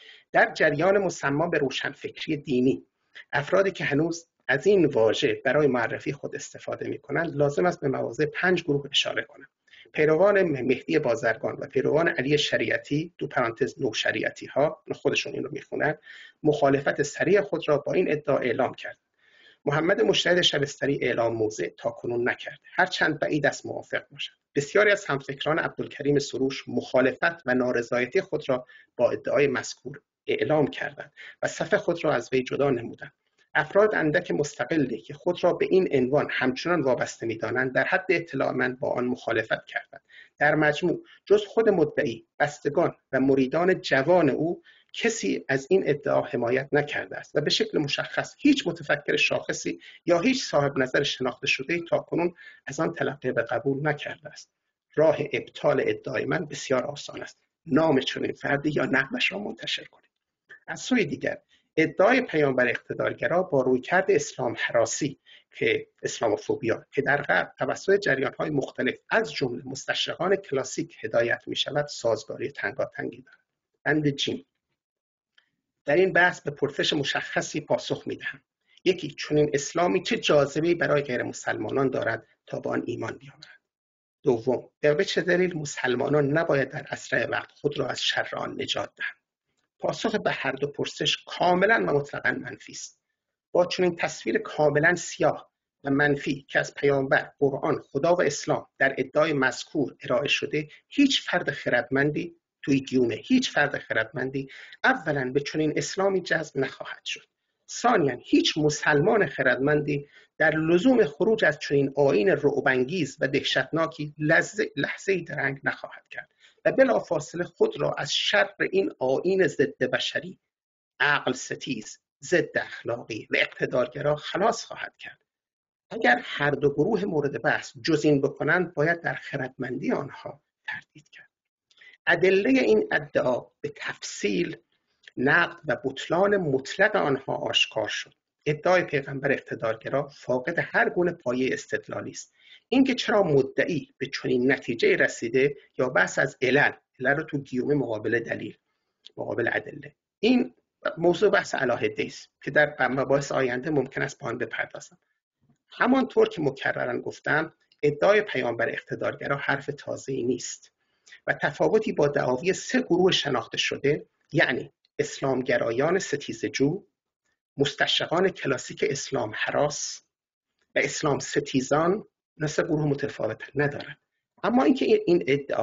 در جریان مسما به روشنفکری دینی، افرادی که هنوز از این واژه برای معرفی خود استفاده می‌کنند لازم است به مواضع پنج گروه اشاره کنم. پیروان مهدی بازرگان و پیروان علی شریعتی، دو پرانتز نو شریعتی ها، خودشون این رو میخونن، مخالفت صریح خود را با این ادعا اعلام کرد. محمد مجتهد شبستری اعلام موضع تا کنون نکرد، هرچند بعید است موافق باشد. بسیاری از همفکران عبدالکریم سروش مخالفت و نارضایتی خود را با ادعای مذکور اعلام کردند و صف خود را از وی جدا نمودند. افراد اندک مستقلی که خود را به این عنوان همچنان وابسته می‌دانند در حد اطلاع من با آن مخالفت کردند. در مجموع جز خود مدعی، بستگان و مریدان جوان او کسی از این ادعا حمایت نکرده است و به شکل مشخص هیچ متفکر شاخصی یا هیچ صاحب نظر شناخته شده تا کنون از آن تلقی به قبول نکرده است. راه ابطال ادعای من بسیار آسان است. نام چنین فردی یا نقلش را منتشر کنید. از سوی دیگر ادعای پیامبر اقتدارگرا با رویکرد اسلام هراسی که اسلاموفوبیا که در غرب توسط جریان‌های مختلف از جمله مستشرقان کلاسیک هدایت می‌شود سازگاری تنگاتنگی دارد. بند جیم در این بحث به پرسش مشخصی پاسخ می‌دهم. یکی، چنین اسلامی چه جاذبه‌ای برای غیر مسلمانان دارد تا به آن ایمان بیاورند؟ دوم، به چه دلیل مسلمانان نباید در اسرع وقت خود را از شر آن نجات دهند؟ پاسخ به هر دو پرسش کاملا و مطلقاً منفی است. با چنین تصویر کاملا سیاه و منفی که از پیامبر، قرآن، خدا و اسلام در ادعای مذکور ارائه شده، هیچ فرد خردمندی توی گیومه هیچ فرد خردمندی اولا به چنین اسلامی جذب نخواهد شد. ثانیاً هیچ مسلمان خردمندی در لزوم خروج از چنین آیین رعب‌انگیز و دهشتناکی لحظه‌ای درنگ نخواهد کرد و بلافاصله خود را از شر این آیین ضد بشری، عقل ستیز، ضد اخلاقی و اقتدارگرا خلاص خواهد کرد. اگر هر دو گروه مورد بحث جز این بکنند باید در خردمندی آنها تردید کرد. ادله این ادعا به تفصیل نقد و بطلان مطلق آنها آشکار شد. ادعای پیغمبر اقتدارگرا فاقد هر گونه پایه استدلالی است. اینکه چرا مدعی به چنین نتیجه رسیده یا بحث از علل علل رو تو گیومه مقابل دلیل مقابل ادله، این موضوع بحث علاهده است که در مباحث آینده ممکن است به آن بپردازم. همانطور که مکررن گفتم ادعای پیامبر اقتدارگرا حرف تازه‌ای نیست و تفاوتی با دعاوی سه گروه شناخته شده، یعنی اسلامگرایان ستیزجو، مستشرقان کلاسیک اسلام هراس و اسلام ستیزان، نه سه گروه متفاوت ندارند. اما اینکه این ادعا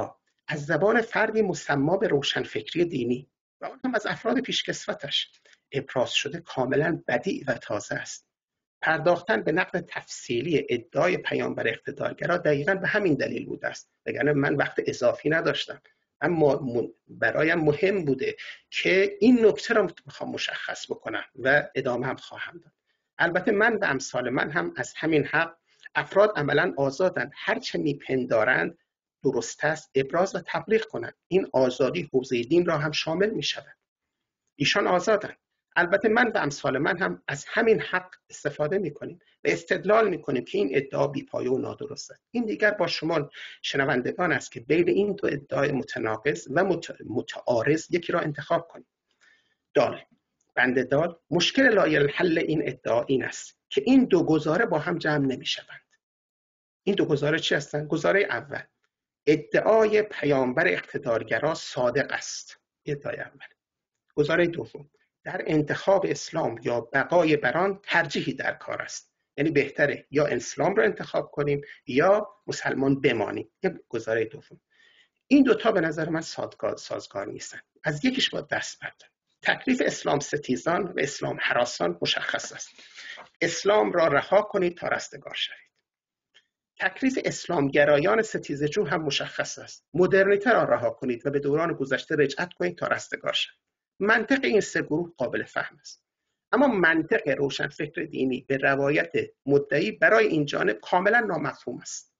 از زبان فردی مسما به روشنفکری دینی و اون هم از افراد پیشکسوتش ابراز شده کاملا بدیع و تازه است. پرداختن به نقد تفصیلی ادعای پیامبر اقتدارگرا دقیقاً به همین دلیل بوده است، وگرنه من وقت اضافی نداشتم. اما برایم مهم بوده که این نکته را میخوام مشخص بکنم و ادامه هم خواهم داد. البته من و امثال من هم از همین حق افراد عملاً آزادند هرچه میپندارند درست است ابراز و تبلیغ کنند. این آزادی حوزه دین را هم شامل میشود. ایشان آزادند. البته من و امثال من هم از همین حق استفاده میکنیم و استدلال میکنیم که این ادعا بی‌پایه و نادرست است. این دیگر با شما شنوندگان است که بین این دو ادعای متناقض و متعارض یکی را انتخاب کنید. دال بند دال مشکل لااحل این ادعا این است که این دو گزاره با هم جمع نمیشوند. این دو گزاره چی هستند؟ گزاره اول، ادعای پیامبر اقتدارگرا صادق است. ادعای اول. گزاره دوم، در انتخاب اسلام یا بقای بران ترجیحی در کار است. یعنی بهتره یا اسلام رو انتخاب کنیم یا مسلمان بمانیم. یک گزاره دوم. این دوتا به نظر من سازگار نیستن. از یکیش باید دست برداریم. تکلیف اسلام ستیزان و اسلام هراسان مشخص است. اسلام را رها کنید تا رستگار شوید. تکلیف اسلام گرایان ستیزجو هم مشخص است. مدرنیته را رها کنید و به دوران گذشته رجعت کنید تا رستگار شوید. منطق این سه گروه قابل فهم است. اما منطق روشنفکر دینی به روایت مدعی برای این جانب کاملا نامفهوم است.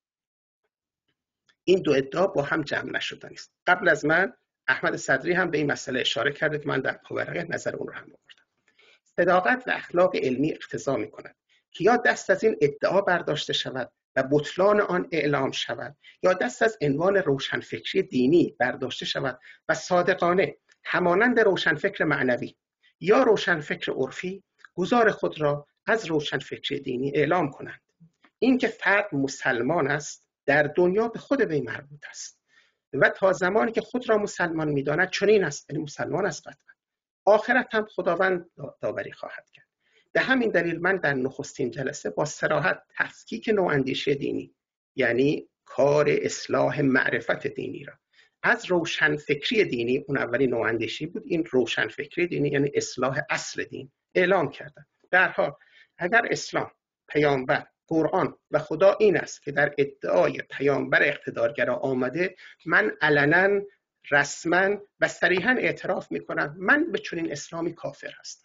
این دو ادعا با هم جمع نشدنی است. قبل از من احمد صدری هم به این مسئله اشاره کرده که من در پاورقی نظر اون رو هم آوردم. صداقت و اخلاق علمی اقتضا می‌کند که یا دست از این ادعا برداشته شود و بطلان آن اعلام شود یا دست از عنوان روشنفکری دینی برداشته شود و صادقانه همانند روشنفکر معنوی یا روشنفکر عرفی گذار خود را از روشنفکری دینی اعلام کنند. این که فرد مسلمان است در دنیا به خود وی مربوط است و تا زمانی که خود را مسلمان می‌داند چنین است، یعنی مسلمان است قطعا. آخرت هم خداوند داوری خواهد کرد. به همین دلیل من در نخستین جلسه با صراحت تفکیک نواندیشی دینی، یعنی کار اصلاح معرفت دینی را از روشنفکری دینی، اون اولی نواندیشی بود، این روشنفکری دینی یعنی اصلاح اصل دین، اعلام کردن. در حال اگر اسلام، پیامبر، قرآن و خدا این است که در ادعای پیامبر اقتدارگرا آمده، من علنا رسما و صریحا اعتراف میکنم من به چنین اسلامی کافر هستم.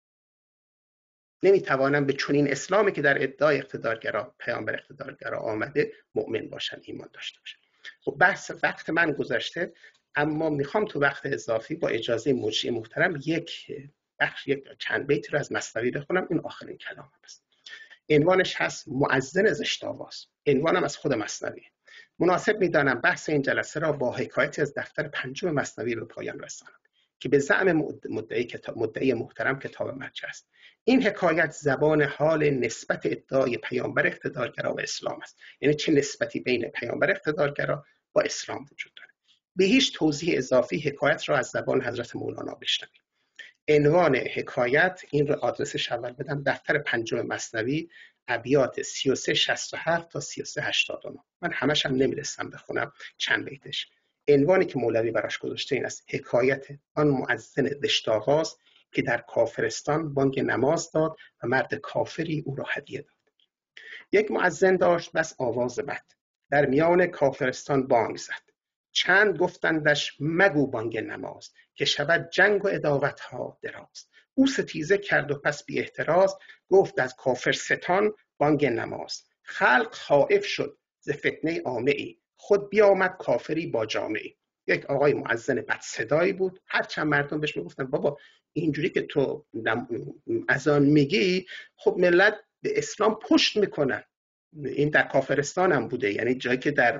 نمیتوانم به چنین اسلامی که در ادعای اقتدارگرا پیامبر اقتدارگرا آمده مؤمن باشم، ایمان داشته باشم. خب بحث وقت من گذشته، اما میخوام تو وقت اضافی با اجازه مجری محترم یک بخش یک چند بیت رو از مثنوی بخونم. این آخرین کلام است. عنوانش هست مؤذن زشت آواز. عنوانم از خود مثنوی. مناسب میدانم بحث این جلسه را با حکایتی از دفتر پنجم مثنوی به پایان رسانم که به زعم مدعی کتاب مدعی محترم کتاب مرجع است. این حکایت زبان حال نسبت ادعای پیامبر اقتدارگرا و اسلام است. یعنی چه نسبتی بین پیامبر اقتدارگرا با اسلام وجود دارد. به هیچ توضیح اضافی حکایت را از زبان حضرت مولانا بشنوید. عنوان حکایت، این رو آدرسش اول بدم، دفتر پنجم مثنوی، ابیات سی و سه شصت و هفت تا سی و سه هشتاد و نه. من همش هم نمیرسم بخونم چند بیتش. عنوانی که مولوی براش گذاشته این است: حکایت آن مؤذن زشت‌آواز که در کافرستان بانگ نماز داد و مرد کافری او را هدیه داد. یک مؤذن داشت بس آواز بد، در میان کافرستان بانگ زد. چند گفتندش مگو بانگ نماز، که شود جنگ و عداوت‌ها دراز. او ستیزه کرد و پس بی احتراز، گفت از کافر ستان بانگ نماز. خلق خائف شد ز فتنه عامه‌ای، خود بیامد کافری با جامه‌ای. یک آقای مؤذن بد صدایی بود، هرچند مردم بهش میگفتن بابا اینجوری که تو اذان میگی خب ملت به اسلام پشت میکنن. این در کافرستان هم بوده، یعنی جایی که در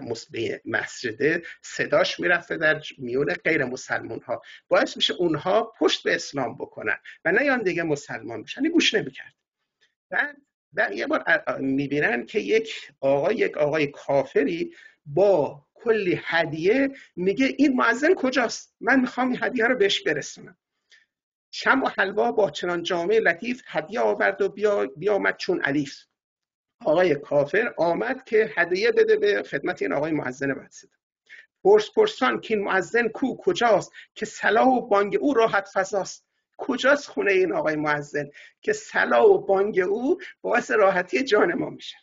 مسجد صداش میرفته در میون غیر مسلمان ها، باعث میشه اونها پشت به اسلام بکنن و نه یان دیگه مسلمان بشن. گوش نمیکرد. بعد بعد یه بار میبینن که یک آقای یک آقای کافری با کلی هدیه میگه این مؤذن کجاست؟ من میخوام این هدیه رو بهش برسونم. شمع و حلوا با چنان جامه لطیف، هدیه آورد و بیا بیامد چون الیف. آقای کافر آمد که هدیه بده به خدمت این آقای مؤذن بدصدا. پرس پرسان که این مؤذن کو کجاست، که صلا و بانگ او راحت فضاست. کجاست خونه این آقای مؤذن که صلا و بانگ او باعث راحتی جان ما میشه؟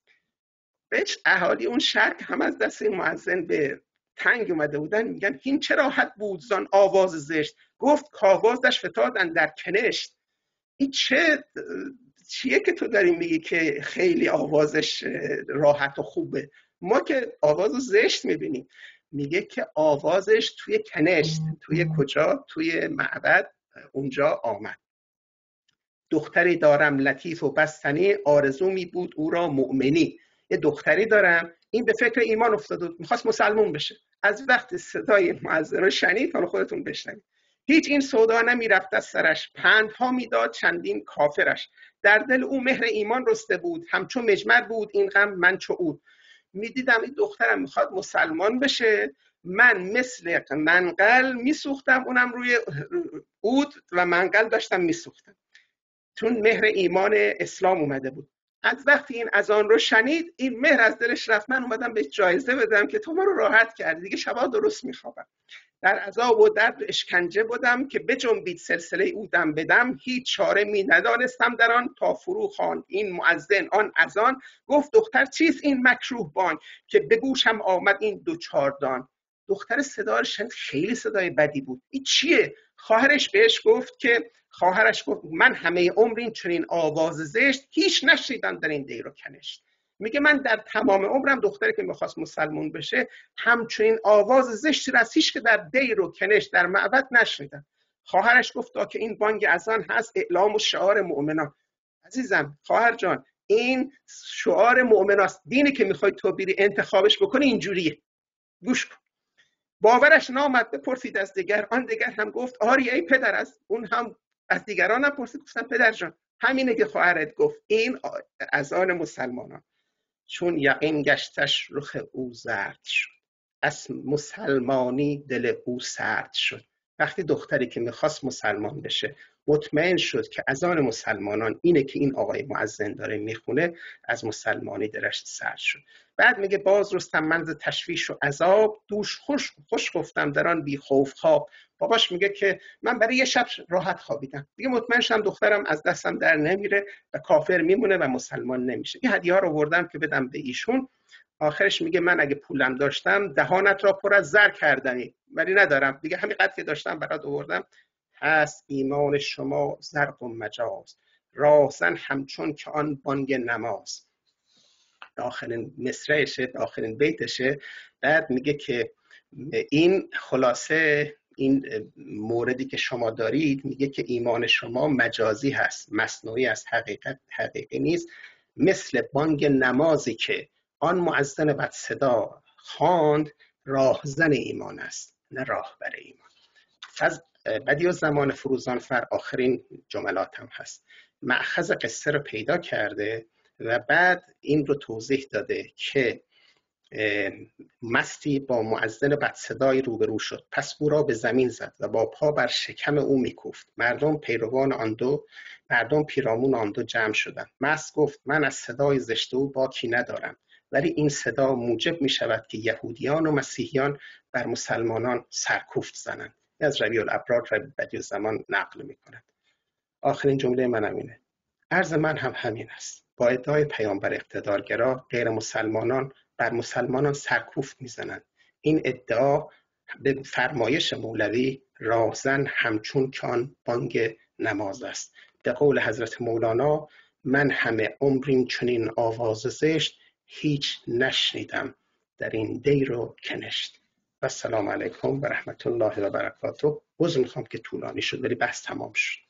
بهش اهالی اون شهر هم از دست این مؤذن به تنگ اومده بودن، میگن این چه راحت بود زان آواز زشت، گفت کاوازش فتادن در کنشت. این چه چیه که تو داری میگی که خیلی آوازش راحت و خوبه؟ ما که آواز زشت میبینیم. میگه که آوازش توی کنشت، توی کجا؟ توی معبد اونجا آمد. دختری دارم لطیف و بستنی، آرزو می بود او را مؤمنی. یه دختری دارم، این به فکر ایمان افتاد، میخواست مسلمون بشه. از وقت صدای مؤذن رو شنید، حالا خودتون بشنوید، هیچ این سودا نمیرفت از سرش، پندها میداد چندین کافرش. در دل او مهر ایمان رسته بود، همچون مجمر بود این غم من چو عود. میدیدم این دخترم میخواد مسلمان بشه، من مثل منقل میسوختم، اونم روی عود و منقل داشتم میسوختم، چون مهر ایمان اسلام اومده بود. از وقتی این اذان رو شنید، این مهر از دلش رفت. من اومدم به جایزه بدم که تو ما رو راحت کردی، دیگه شبا درست میخوابم. در عذاب و درد اشکنجه بودم، که بجنبید سلسله اودم بدم. هیچ چاره می ندانستم در آن، تا فرو خواند این مؤذن آن اذان. گفت دختر چیست این مکروه بانگ، که به گوشم آمد این دو چار دان. دختر صدا رو شنید، خیلی صدای بدی بود. این چیه؟ خواهرش بهش گفت که خواهرش گفت من همه عمر این چنین آواز زشت هیچ نشنیدم در این دیر و کنشت. میگه من در تمام عمرم دختری که میخواست مسلمون بشه همچنین آواز زشتی را از هیچ که در دیر و کنشت در معبد نشنیدم. خواهرش گفتا که این بانگ اذان هست اعلام و شعار مؤمنان. عزیزم، خواهر جان، این شعار مؤمناست. دینی که میخوای تو بری انتخابش بکنی اینجوریه. گوش کن. باورش نامد، بپرسید از دیگر. آن دیگر هم گفت آری ای پدر. از اون هم از دیگران هم پرسید، گفتن پدر جان همینه که خواهرت گفت، این اذان مسلمانان. چون یقین گشتش رخ او زرد شد، از مسلمانی دل او سرد شد. وقتی دختری که میخواست مسلمان بشه مطمئن شد که اذان مسلمانان اینه که این آقای مؤذن داره میخونه، از مسلمانی دلش سرد شد. بعد میگه باز رستم من ز تشویش و عذاب، دوش خوش خوش گفتم در آن بی خوف خواب. باباش میگه که من برای یه شب راحت خوابیدم، دیگه مطمئن شدم دخترم از دستم در نمیره و کافر میمونه و مسلمان نمیشه. این هدیه ها رو آوردم که بدم به ایشون. آخرش میگه من اگه پولم داشتم دهانت را پر از زر کردمی، ولی ندارم دیگه، همین قدر که داشتم برات آوردم. هست ایمان شما زرق و مجاز، راهزن همچون که آن بانگ نماز. آخرین مصرعشه، آخرین بیتشه. بعد میگه که این خلاصه این موردی که شما دارید، میگه که ایمان شما مجازی هست، مصنوعی است، حقیقت حقیقی نیست. مثل بانگ نمازی که آن مؤذن بد صدا خواند، راهزن ایمان است نه راهبر ایمان. از بدیع الزمان فروزانفر آخرین جملات هم هست. مأخذ قصه رو پیدا کرده و بعد این رو توضیح داده که مستی با مؤذن بد صدای روبرو شد، پس او را به زمین زد و با پا بر شکم او میکوفت. مردم پیروان آن دو مردم پیرامون آن دو جمع شدند. مست گفت من از صدای زشت او باکی ندارم، ولی این صدا موجب می شود که یهودیان و مسیحیان بر مسلمانان سرکوفت زنند. از ربیع الابرار و بدیع الزمان نقل می کند. آخرین جمله من همینه. عرض من هم همین است. با ادعای پیامبر اقتدارگرا غیر مسلمانان بر مسلمانان سرکوفت میزنند. این ادعا به فرمایش مولوی راهزن همچون کان بانگ نماز است. به قول حضرت مولانا من همه عمریم چنین آواز زشت هیچ نشنیدم در این دیر و کنشت. و السلام علیکم و رحمت الله و برکاته. عذر میخوام که طولانی شد ولی بحث تمام شد.